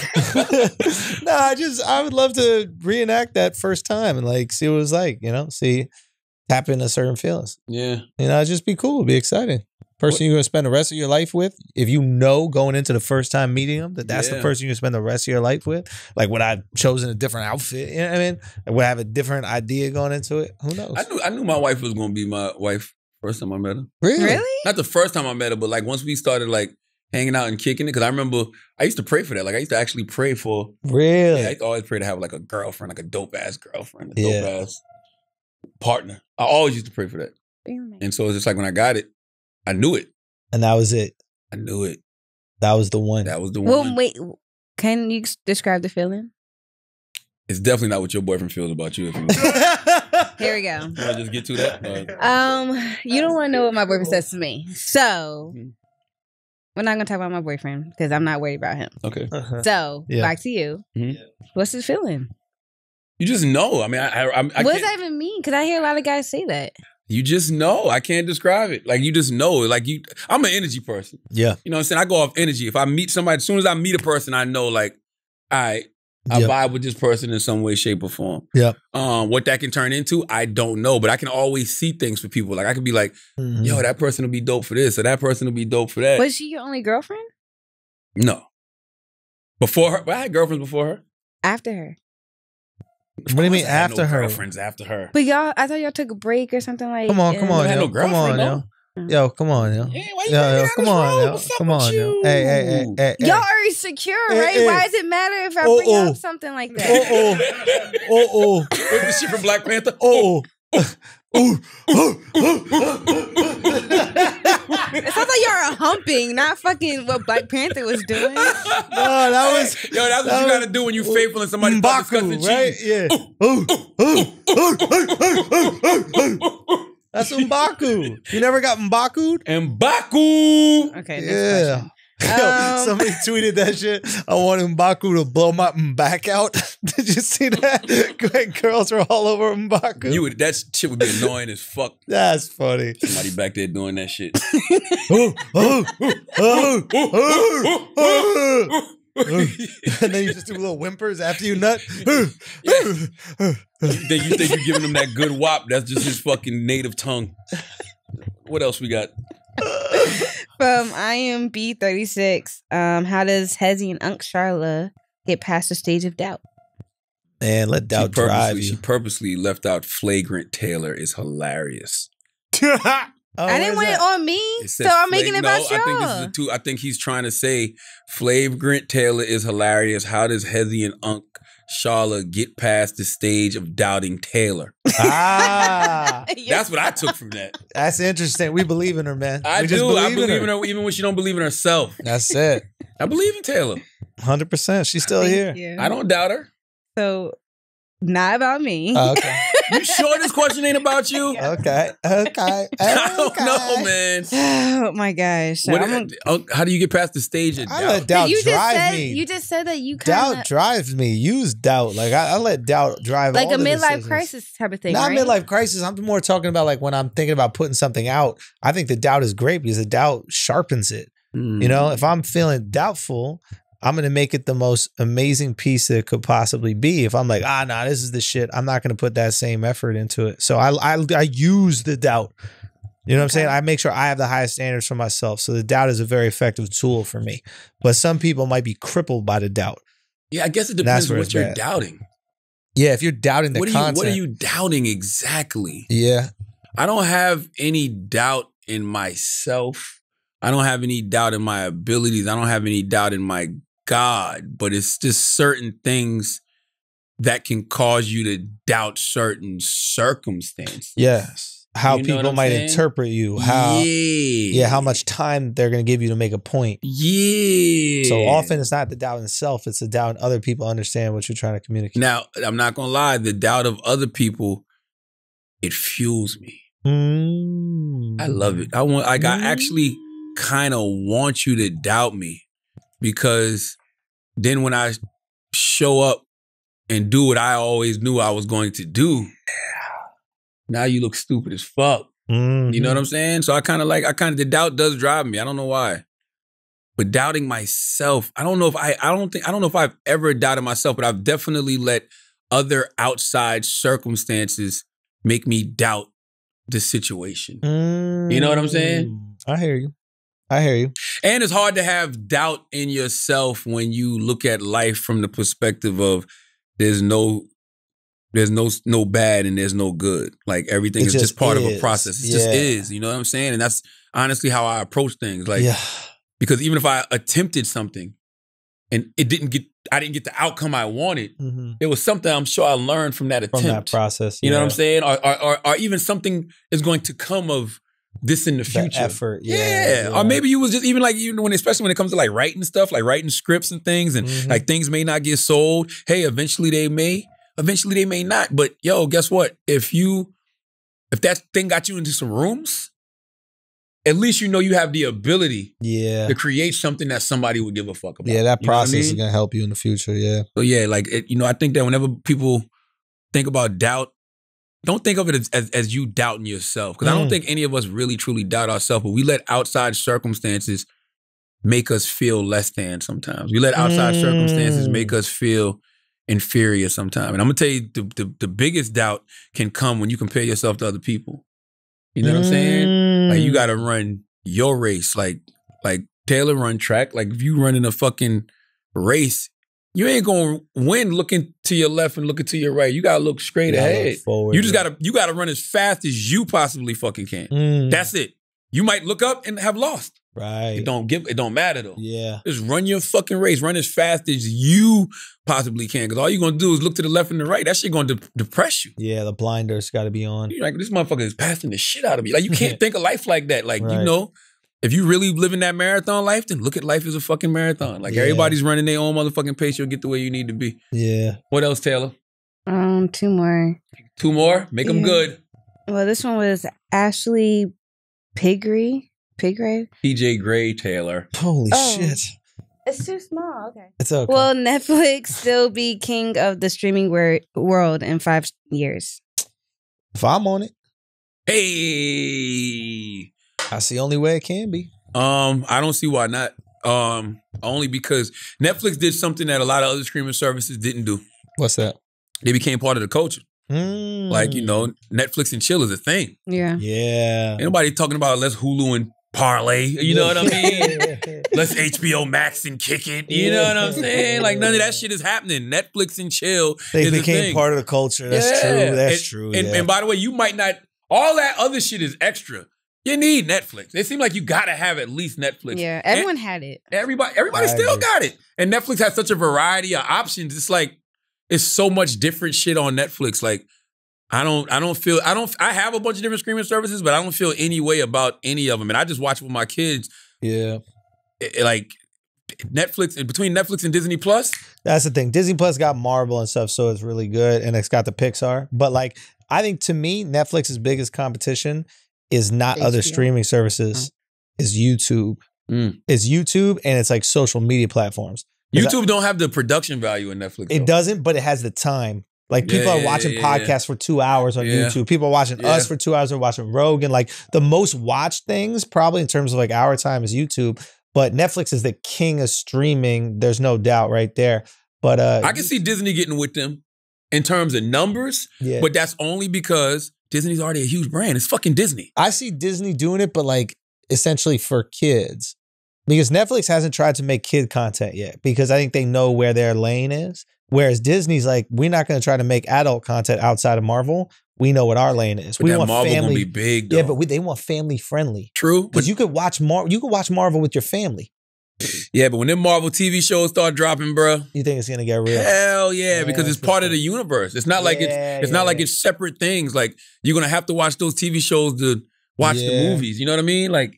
I would love to reenact that first time and like see what it was like, tap into certain feelings. Yeah. It'd just be cool. It'd be exciting. Person you're going to spend the rest of your life with, if you know going into the first time meeting them, that's the person you're going to spend the rest of your life with. Like, would I have chosen a different outfit? You know what I mean? Would I have a different idea going into it? Who knows? I knew my wife was going to be my wife first time I met her. Really? Not the first time I met her, but like once we started like hanging out and kicking it. Because I remember I used to pray for that. Like I used to actually pray for. Really? Yeah, I used to always pray to have like a girlfriend, like a dope ass girlfriend, a dope ass partner. I always used to pray for that. And so it's just like when I got it, I knew it. And that was it. I knew it. That was the one. That was the well, one. wait, can you describe the feeling? It's definitely not what your boyfriend feels about you. If you Here we go. Want to just get to that? You don't want to know what my boyfriend says to me. So, we're not going to talk about my boyfriend because I'm not worried about him. Okay. So, back to you. Mm-hmm. What's his feeling? You just know. I mean, I what does that even mean? Because I hear a lot of guys say that. You just know. I can't describe it. Like, you just know. Like, I'm an energy person. Yeah. You know what I'm saying? I go off energy. If I meet somebody, as soon as I meet a person, I know, like, all right, I vibe with this person in some way, shape, or form. Yeah. What that can turn into, I don't know. But I can always see things for people. Like, I could be like, yo, that person will be dope for this, or that person will be dope for that. Was she your only girlfriend? No. Before her? Well, I had girlfriends before her. After her? What do you mean after her? Girlfriends after her. But I thought y'all took a break or something like. Come on, come on, yo. Yo, come on, yo. Yeah, why you come on, yo. Come on, yo. Hey. Y'all are secure, right? Why does it matter if I bring up something like that? Wait, the shit from Black Panther? It sounds like y'all are humping, not fucking what Black Panther was doing. No, that was that's what you gotta do when you faithful and somebody discussing right? cheating. Yeah. That's M'Baku. You never got M'Baku'd? M'Baku. Okay. Yeah. Yo, somebody tweeted that shit. I want M'Baku to blow my back out. Did you see that? Girls were all over M'Baku. That shit would be annoying as fuck. That's funny. Somebody back there doing that shit. And then you just do little whimpers after you nut. You think you're giving him that good wop? That's just his fucking native tongue. What else we got? From IMB36, how does Hezzy and Unc Charla get past the stage of doubt? And let doubt drive you. She purposely left out flagrant Taylor is hilarious. I didn't want it on me, so I'm making it about y'all. I think he's trying to say flagrant Taylor is hilarious. How does Hezzy and Unc Charla get past the stage of doubting Taylor? That's what I took from that. That's interesting. We believe in her, man. I do. I believe in her even when she don't believe in herself. That's it. I believe in Taylor. 100%. She's still here. You. I don't doubt her. So, not about me. Okay. You sure this question ain't about you? Okay. I don't know, man. Oh my gosh. So how do you get past the stage of doubt? I let doubt drive me. You just said that you doubt drives me. Use doubt. Like I let doubt drive like all a the midlife decisions. crisis type of thing. Not right? midlife crisis. I'm more talking about like when I'm thinking about putting something out. I think the doubt is great because the doubt sharpens it. You know, if I'm feeling doubtful, I'm going to make it the most amazing piece that it could possibly be. If I'm like, nah, this is the shit, I'm not going to put that same effort into it. So I use the doubt. You know what I'm saying? I make sure I have the highest standards for myself. So the doubt is a very effective tool for me. But some people might be crippled by the doubt. Yeah, I guess it depends on what you're doubting. Yeah, if you're doubting the content. What are you doubting exactly? Yeah. I don't have any doubt in myself. I don't have any doubt in my abilities. I don't have any doubt in my God, but it's just certain things that can cause you to doubt certain circumstances. Yes. How You know people what might I'm saying? interpret you. How much time they're going to give you to make a point. Yeah. So often it's not the doubt in self, it's the doubt in other people understand what you're trying to communicate. Now, I'm not going to lie, the doubt of other people, it fuels me. I love it. I actually kind of want you to doubt me, because then when I show up and do what I always knew I was going to do, now you look stupid as fuck. You know what I'm saying? So the doubt does drive me. I don't know why. But doubting myself, I don't know if I've ever doubted myself, but I've definitely let other outside circumstances make me doubt the situation. You know what I'm saying? I hear you. And it's hard to have doubt in yourself when you look at life from the perspective of there's no bad and there's no good. Like everything is just part of a process. It just is. You know what I'm saying? And that's honestly how I approach things. Like, because even if I attempted something and I didn't get the outcome I wanted, it was something I'm sure I learned from that attempt. From that process. You know what I'm saying? Or even something is going to come of this in the future. The effort. Or maybe you was just especially when it comes to like writing stuff, like writing scripts and things, and like things may not get sold. Hey, eventually they may not. But yo, guess what? If that thing got you into some rooms, at least you know you have the ability to create something that somebody would give a fuck about. Yeah, that process is going to help you in the future, So yeah, like, I think that whenever people think about doubt, don't think of it as you doubting yourself. Because I don't think any of us really, truly doubt ourselves, but we let outside circumstances make us feel less than sometimes. We let outside circumstances make us feel inferior sometimes. And I'm going to tell you, the biggest doubt can come when you compare yourself to other people. You know what I'm saying? Like, you got to run your race. Like Taylor run track. Like, if you running a fucking race, you ain't gonna win looking to your left and looking to your right. You gotta look straight ahead. Forward, you gotta run as fast as you possibly fucking can. That's it. You might look up and have lost. Right. It don't matter though. Yeah. Just run your fucking race. Run as fast as you possibly can. Because all you're gonna do is look to the left and the right. That shit gonna depress you. Yeah, the blinders gotta be on. You're like, this motherfucker is passing the shit out of me. Like, you can't think of life like that. Like, if you really living that marathon life, then look at life as a fucking marathon. Like, everybody's running their own motherfucking pace. You'll get to where you need to be. Yeah. What else, Taylor? 2 more. 2 more? Make them good. Well, this one was Ashley Piggrave. PJ Gray Taylor. Holy shit. It's too small. Okay. It's okay. Will Netflix still be king of the streaming world in 5 years? If I'm on it. Hey. That's the only way it can be. I don't see why not. Only because Netflix did something that a lot of other streaming services didn't do. What's that? They became part of the culture. Like, Netflix and chill is a thing. Yeah. Yeah. Ain't nobody talking about let's Hulu and parlay. You know what I mean? Let's HBO Max and kick it. You know what I'm saying? Like none of that shit is happening. Netflix and chill. They became part of the culture. That's true. That's true. And by the way, you might not. All that other shit is extra. You need Netflix. It seems like you gotta have at least Netflix. Yeah, everyone had it. Everybody still got it. And Netflix has such a variety of options. It's like it's so much different shit on Netflix. Like I have a bunch of different streaming services, but I don't feel any way about any of them. And I just watch it with my kids. Yeah. Like Netflix, between Netflix and Disney Plus. That's the thing. Disney Plus got Marvel and stuff, so it's really good. And it's got the Pixar. But like, I think to me, Netflix's biggest competition is not HBO. Other streaming services, is YouTube. It's YouTube and it's like social media platforms. YouTube don't have the production value in Netflix. It doesn't, but it has the time. Like people are watching podcasts for 2 hours on YouTube. People are watching us for 2 hours. They're watching Rogan. Like the most watched things probably in terms of like our time is YouTube. But Netflix is the king of streaming. There's no doubt right there. But I can see Disney getting with them in terms of numbers. Yeah. But that's only because Disney's already a huge brand. It's fucking Disney. I see Disney doing it, but like essentially for kids. Because Netflix hasn't tried to make kid content yet. Because I think they know where their lane is. Whereas Disney's like, we're not going to try to make adult content outside of Marvel. We know what our lane is. But we that want Marvel family. Gonna be big, though. Yeah, but they want family friendly. True, because you could watch Marvel with your family. Yeah, but when them Marvel TV shows start dropping, bro, you think it's gonna get real? Hell yeah, because it's part of the universe. It's not like it's not like it's separate things. Like you're gonna have to watch those TV shows to watch the movies. You know what I mean? Like,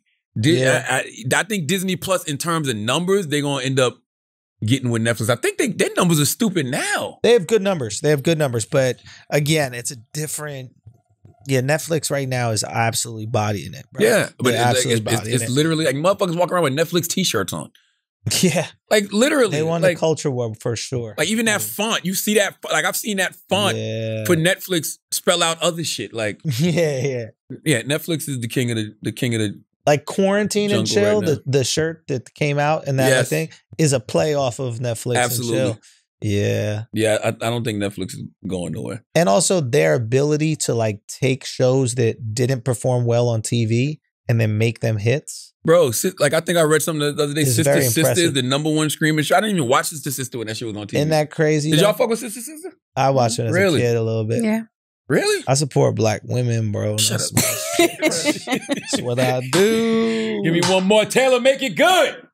I think Disney Plus, in terms of numbers, they're gonna end up getting with Netflix. I think their numbers are stupid now. They have good numbers. But again, it's a different. Yeah, Netflix right now is absolutely bodying it, bro. Yeah, but it's literally like motherfuckers walking around with Netflix t-shirts on. Yeah. Like literally. They want the culture war for sure. Like even that font, you see that, like I've seen that font for Netflix spell out other shit. Like Yeah, Netflix is the king of the like Quarantine and Chill, right, the shirt that came out and that I think is a play off of Netflix and Chill. Yeah. Yeah, I don't think Netflix is going nowhere. And also their ability to like take shows that didn't perform well on TV and then make them hits. Bro, like I think I read something the other day, Sister Sister, the #1 streaming show. I didn't even watch Sister Sister when that shit was on TV. Isn't that crazy? Did y'all fuck with Sister Sister? I watched it as a kid a little bit. Yeah. Really? I support Black women, bro. Shut up. That's what I do. Give me one more, Taylor. Make it good.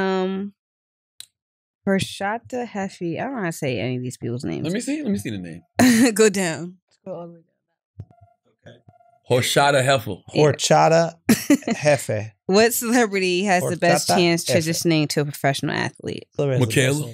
Rashada Heffy. I don't know how to say any of these people's names. Let me see the name. Go down. Go all the way down. Okay. Horchata Hefe. What celebrity has the best chance transitioning to a professional athlete? Michaela.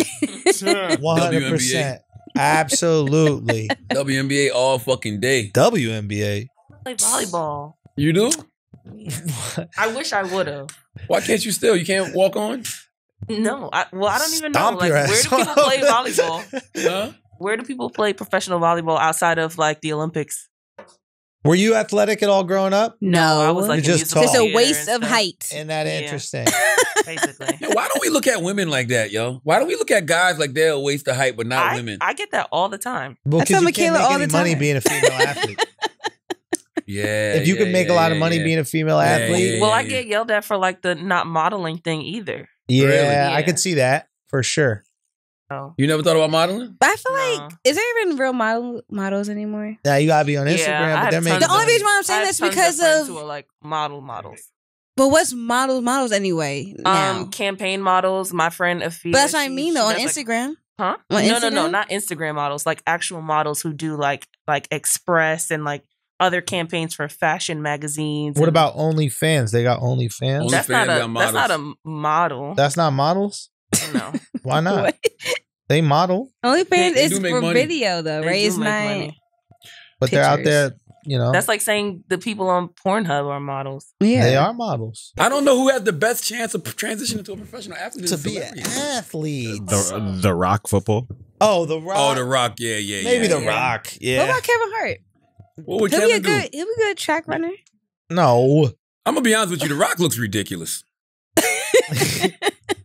100%. Absolutely. WNBA all fucking day. WNBA. Play volleyball. You do? I wish I would have. Why can't you still? You can't walk on? No. I don't even know. Like, where do people play volleyball? Huh? Where do people play professional volleyball outside of like the Olympics? Were you athletic at all growing up? No, I was like just a waste of height. Isn't that interesting? Basically. Yo, why don't we look at women like that, yo? Why don't we look at guys like they're a waste of height, but not women? I get that all the time. Well, because you can't make any money being a female athlete. If you could make a lot of money being a female athlete. Well, I get yelled at for like the not modeling thing either. Yeah, I could see that for sure. Oh. You never thought about modeling? But I feel like, is there even real models anymore? Yeah, you gotta be on Instagram. But the only reason why I'm saying this because of who are like models. But what's models anyway? Now? Campaign models. My friend Afia. But that's what I mean though on Instagram. Huh? No, not Instagram models. Like actual models who do like Express and like other campaigns for fashion magazines. What about OnlyFans? They got OnlyFans. That's not a model. That's not models? No. Why not? They model. OnlyFans is for video though, right? It's not. But they're out there, you know. That's like saying the people on Pornhub are models. Yeah. They are models. I don't know who has the best chance of transitioning to a professional athlete. To be an athlete. The Rock football. Oh, The Rock. Oh, The Rock. Yeah. Maybe The Rock. Yeah. What about Kevin Hart? What would Kevin do? He'll be a good track runner. No. I'm gonna be honest with you. The Rock looks ridiculous.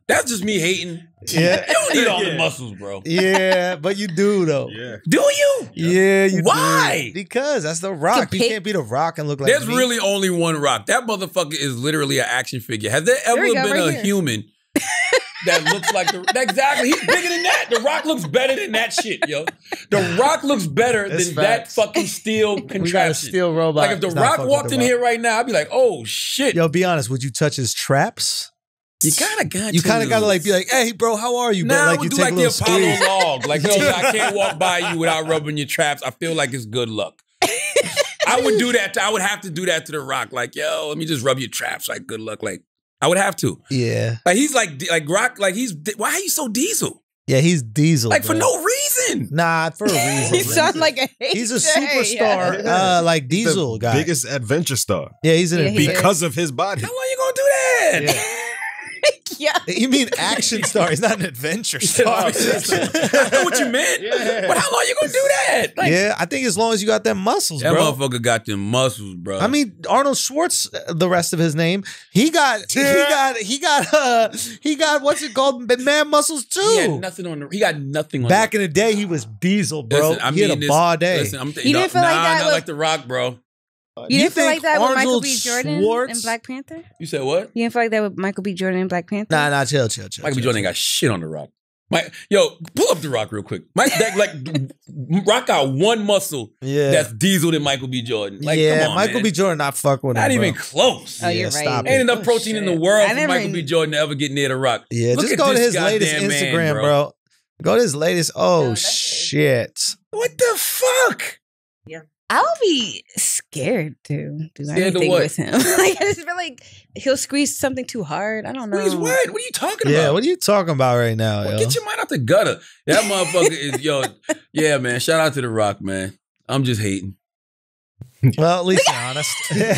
That's just me hating. Yeah. You don't need all the muscles, bro. Yeah, but you do though. Yeah. Do you? Yeah, you Why? do. Because that's the Rock. You can't be the Rock and look like There's me. really only one Rock. That motherfucker is literally an action figure. Has there ever we go, been right a here. human that looks like the exactly? He's bigger than that. The Rock looks better than that shit, yo. The Rock looks better That's than facts. that fucking steel contraption. We got a steel robot. Like if the It's not Rock fucking with walked the in Rock. here right now, I'd be like, oh shit. Yo, be honest. Would you touch his traps? You kind of got You kind of got to like be like, hey, bro, how are you? Bro? Nah, Like I would you do take like a the little Apollo squeeze. log. Like, yo, I can't walk by you without rubbing your traps. I feel like it's good luck. I would do that. I would have to do that to the Rock. Like, yo, let me just rub your traps. Like, good luck. Like, I would have to. Yeah. Like, he's like Rock. Like, why are you so diesel? Yeah, he's Diesel. Like, for bro. no reason. Nah, for a reason. He bro. sounds like a He's a hater. superstar, Yeah. like Diesel The guy. biggest adventure star. Yeah, he's an Yeah, he is. Because of his body. How long you gonna do that? Yeah. Yeah. You mean action star? He's not an adventure star. I know what you meant. Yeah. But how long you gonna do that? Like, Yeah, I think as long as you got them muscles, that bro. motherfucker got them muscles, bro. I mean, Arnold Schwartz, the rest of his name, he got what's it called? Man muscles too. he had nothing on. He got nothing on. Back in the day, he was Diesel, bro. Listen, I he had mean, a bar day. Listen, I'm You didn't feel like that not with- like the Rock, bro. You didn't feel think like that with Michael Arnold B. Jordan Schwartz- in Black Panther? You said what? You didn't feel like that with Michael B. Jordan in Black Panther? Nah, chill. Michael B. Jordan ain't got shit on the Rock. Yo, pull up the Rock real quick. Rock got one muscle Yeah. that's diesel than Michael B. Jordan. Like, yeah, come on, Michael man. B. Jordan not fucking with him. Not bro. even close. Oh, you're right. stop Ain't it. enough protein in the world I for never Michael even- B. Jordan to ever get near the Rock. Yeah, Look just at go to this his latest goddamn man, Instagram, bro. Go to his latest. Oh, that's it. shit. What the fuck? I would be scared to do Scared of anything what? with him. Like, I just feel like he'll squeeze something too hard. I don't know. Squeeze what? What are you talking Yeah, about? what are you talking about right now, Well, yo? get your mind out the gutter. That motherfucker is, yo, yeah, man. Shout out to The Rock, man. I'm just hating. Well, at least you're honest.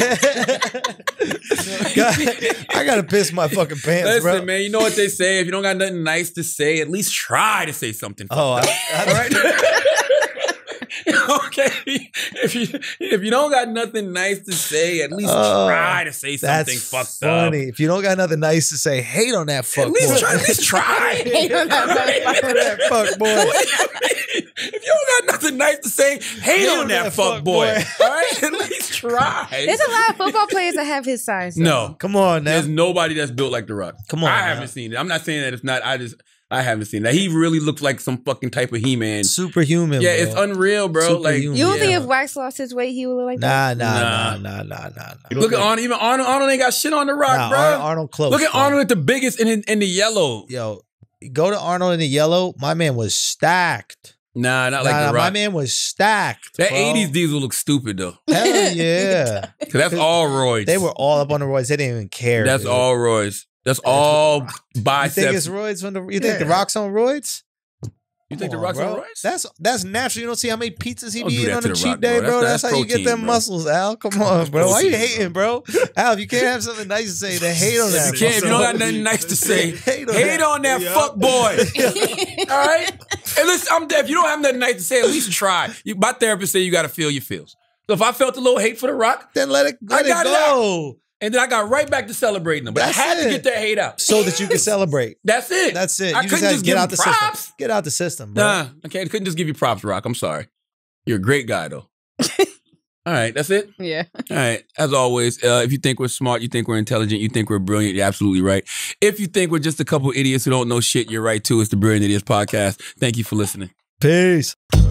I gotta piss my fucking pants, Listen, bro. man, you know what they say? If you don't got nothing nice to say, at least try to say something. Oh, fucked up. All right? Okay. If you don't got nothing nice to say, at least try to say something That's fucked funny. up. If you don't got nothing nice to say, hate on that fuck At least boy. try. At least try. Hate on that motherfucker. on that fuck boy. If you don't got nothing nice to say, hate on that fuck boy. All right? At least try. There's a lot of football players that have his size. though. No. Come on, There's now. nobody that's built like The Rock. Come on, I now. haven't seen it. I'm not saying that it's not. I haven't seen that. He really looks like some fucking type of He-Man. Superhuman. Yeah, bro. it's unreal, bro. Like, Superhuman. You don't think yeah. if Wax lost his weight, he would look like that? Nah. Look at Arnold. Even Arnold ain't got shit on The Rock, Nah, bro. Arnold close. Look at bro. Arnold at the biggest in the yellow. Yo, go to Arnold in the yellow. My man was stacked. Nah, not like The Rock. My man was stacked. That bro. 80s Diesel looks stupid though. Hell yeah. Cause that's all roids. They were all up on the roids. They didn't even care. That's dude. all roids. That's all You think biceps. it's roids from the? You think the Rock's on roids? You think The Come on, Rock's bro. on roids? That's natural. You don't see how many pizzas he Don't be do eating that on to a The cheat Rock, day, bro. bro. That's That's how you get protein, them bro. muscles, Al. Come on, bro. Why you protein, hating, bro? Al, if you can't have something nice to say, then hate on that. If you don't got nothing nice to say, Hate hate on on that fuck boy. All right? And listen, if you don't have nothing nice to say, at least try. My therapist say you got to feel your feels. So if I felt a little hate for The Rock, Then let it I got it go. and then I got right back to celebrating them. But That's I had to it. get that hate out. So that you can celebrate. That's it. That's it. I You couldn't have just to get give out him the props. system. Get out the system, bro. Nah, I couldn't just give you props, Rock. I'm sorry. You're a great guy, though. All right, that's it. Yeah. All right. As always, if you think we're smart, you think we're intelligent, you think we're brilliant, you're absolutely right. If you think we're just a couple idiots who don't know shit, you're right too. It's the Brilliant Idiots Podcast. Thank you for listening. Peace.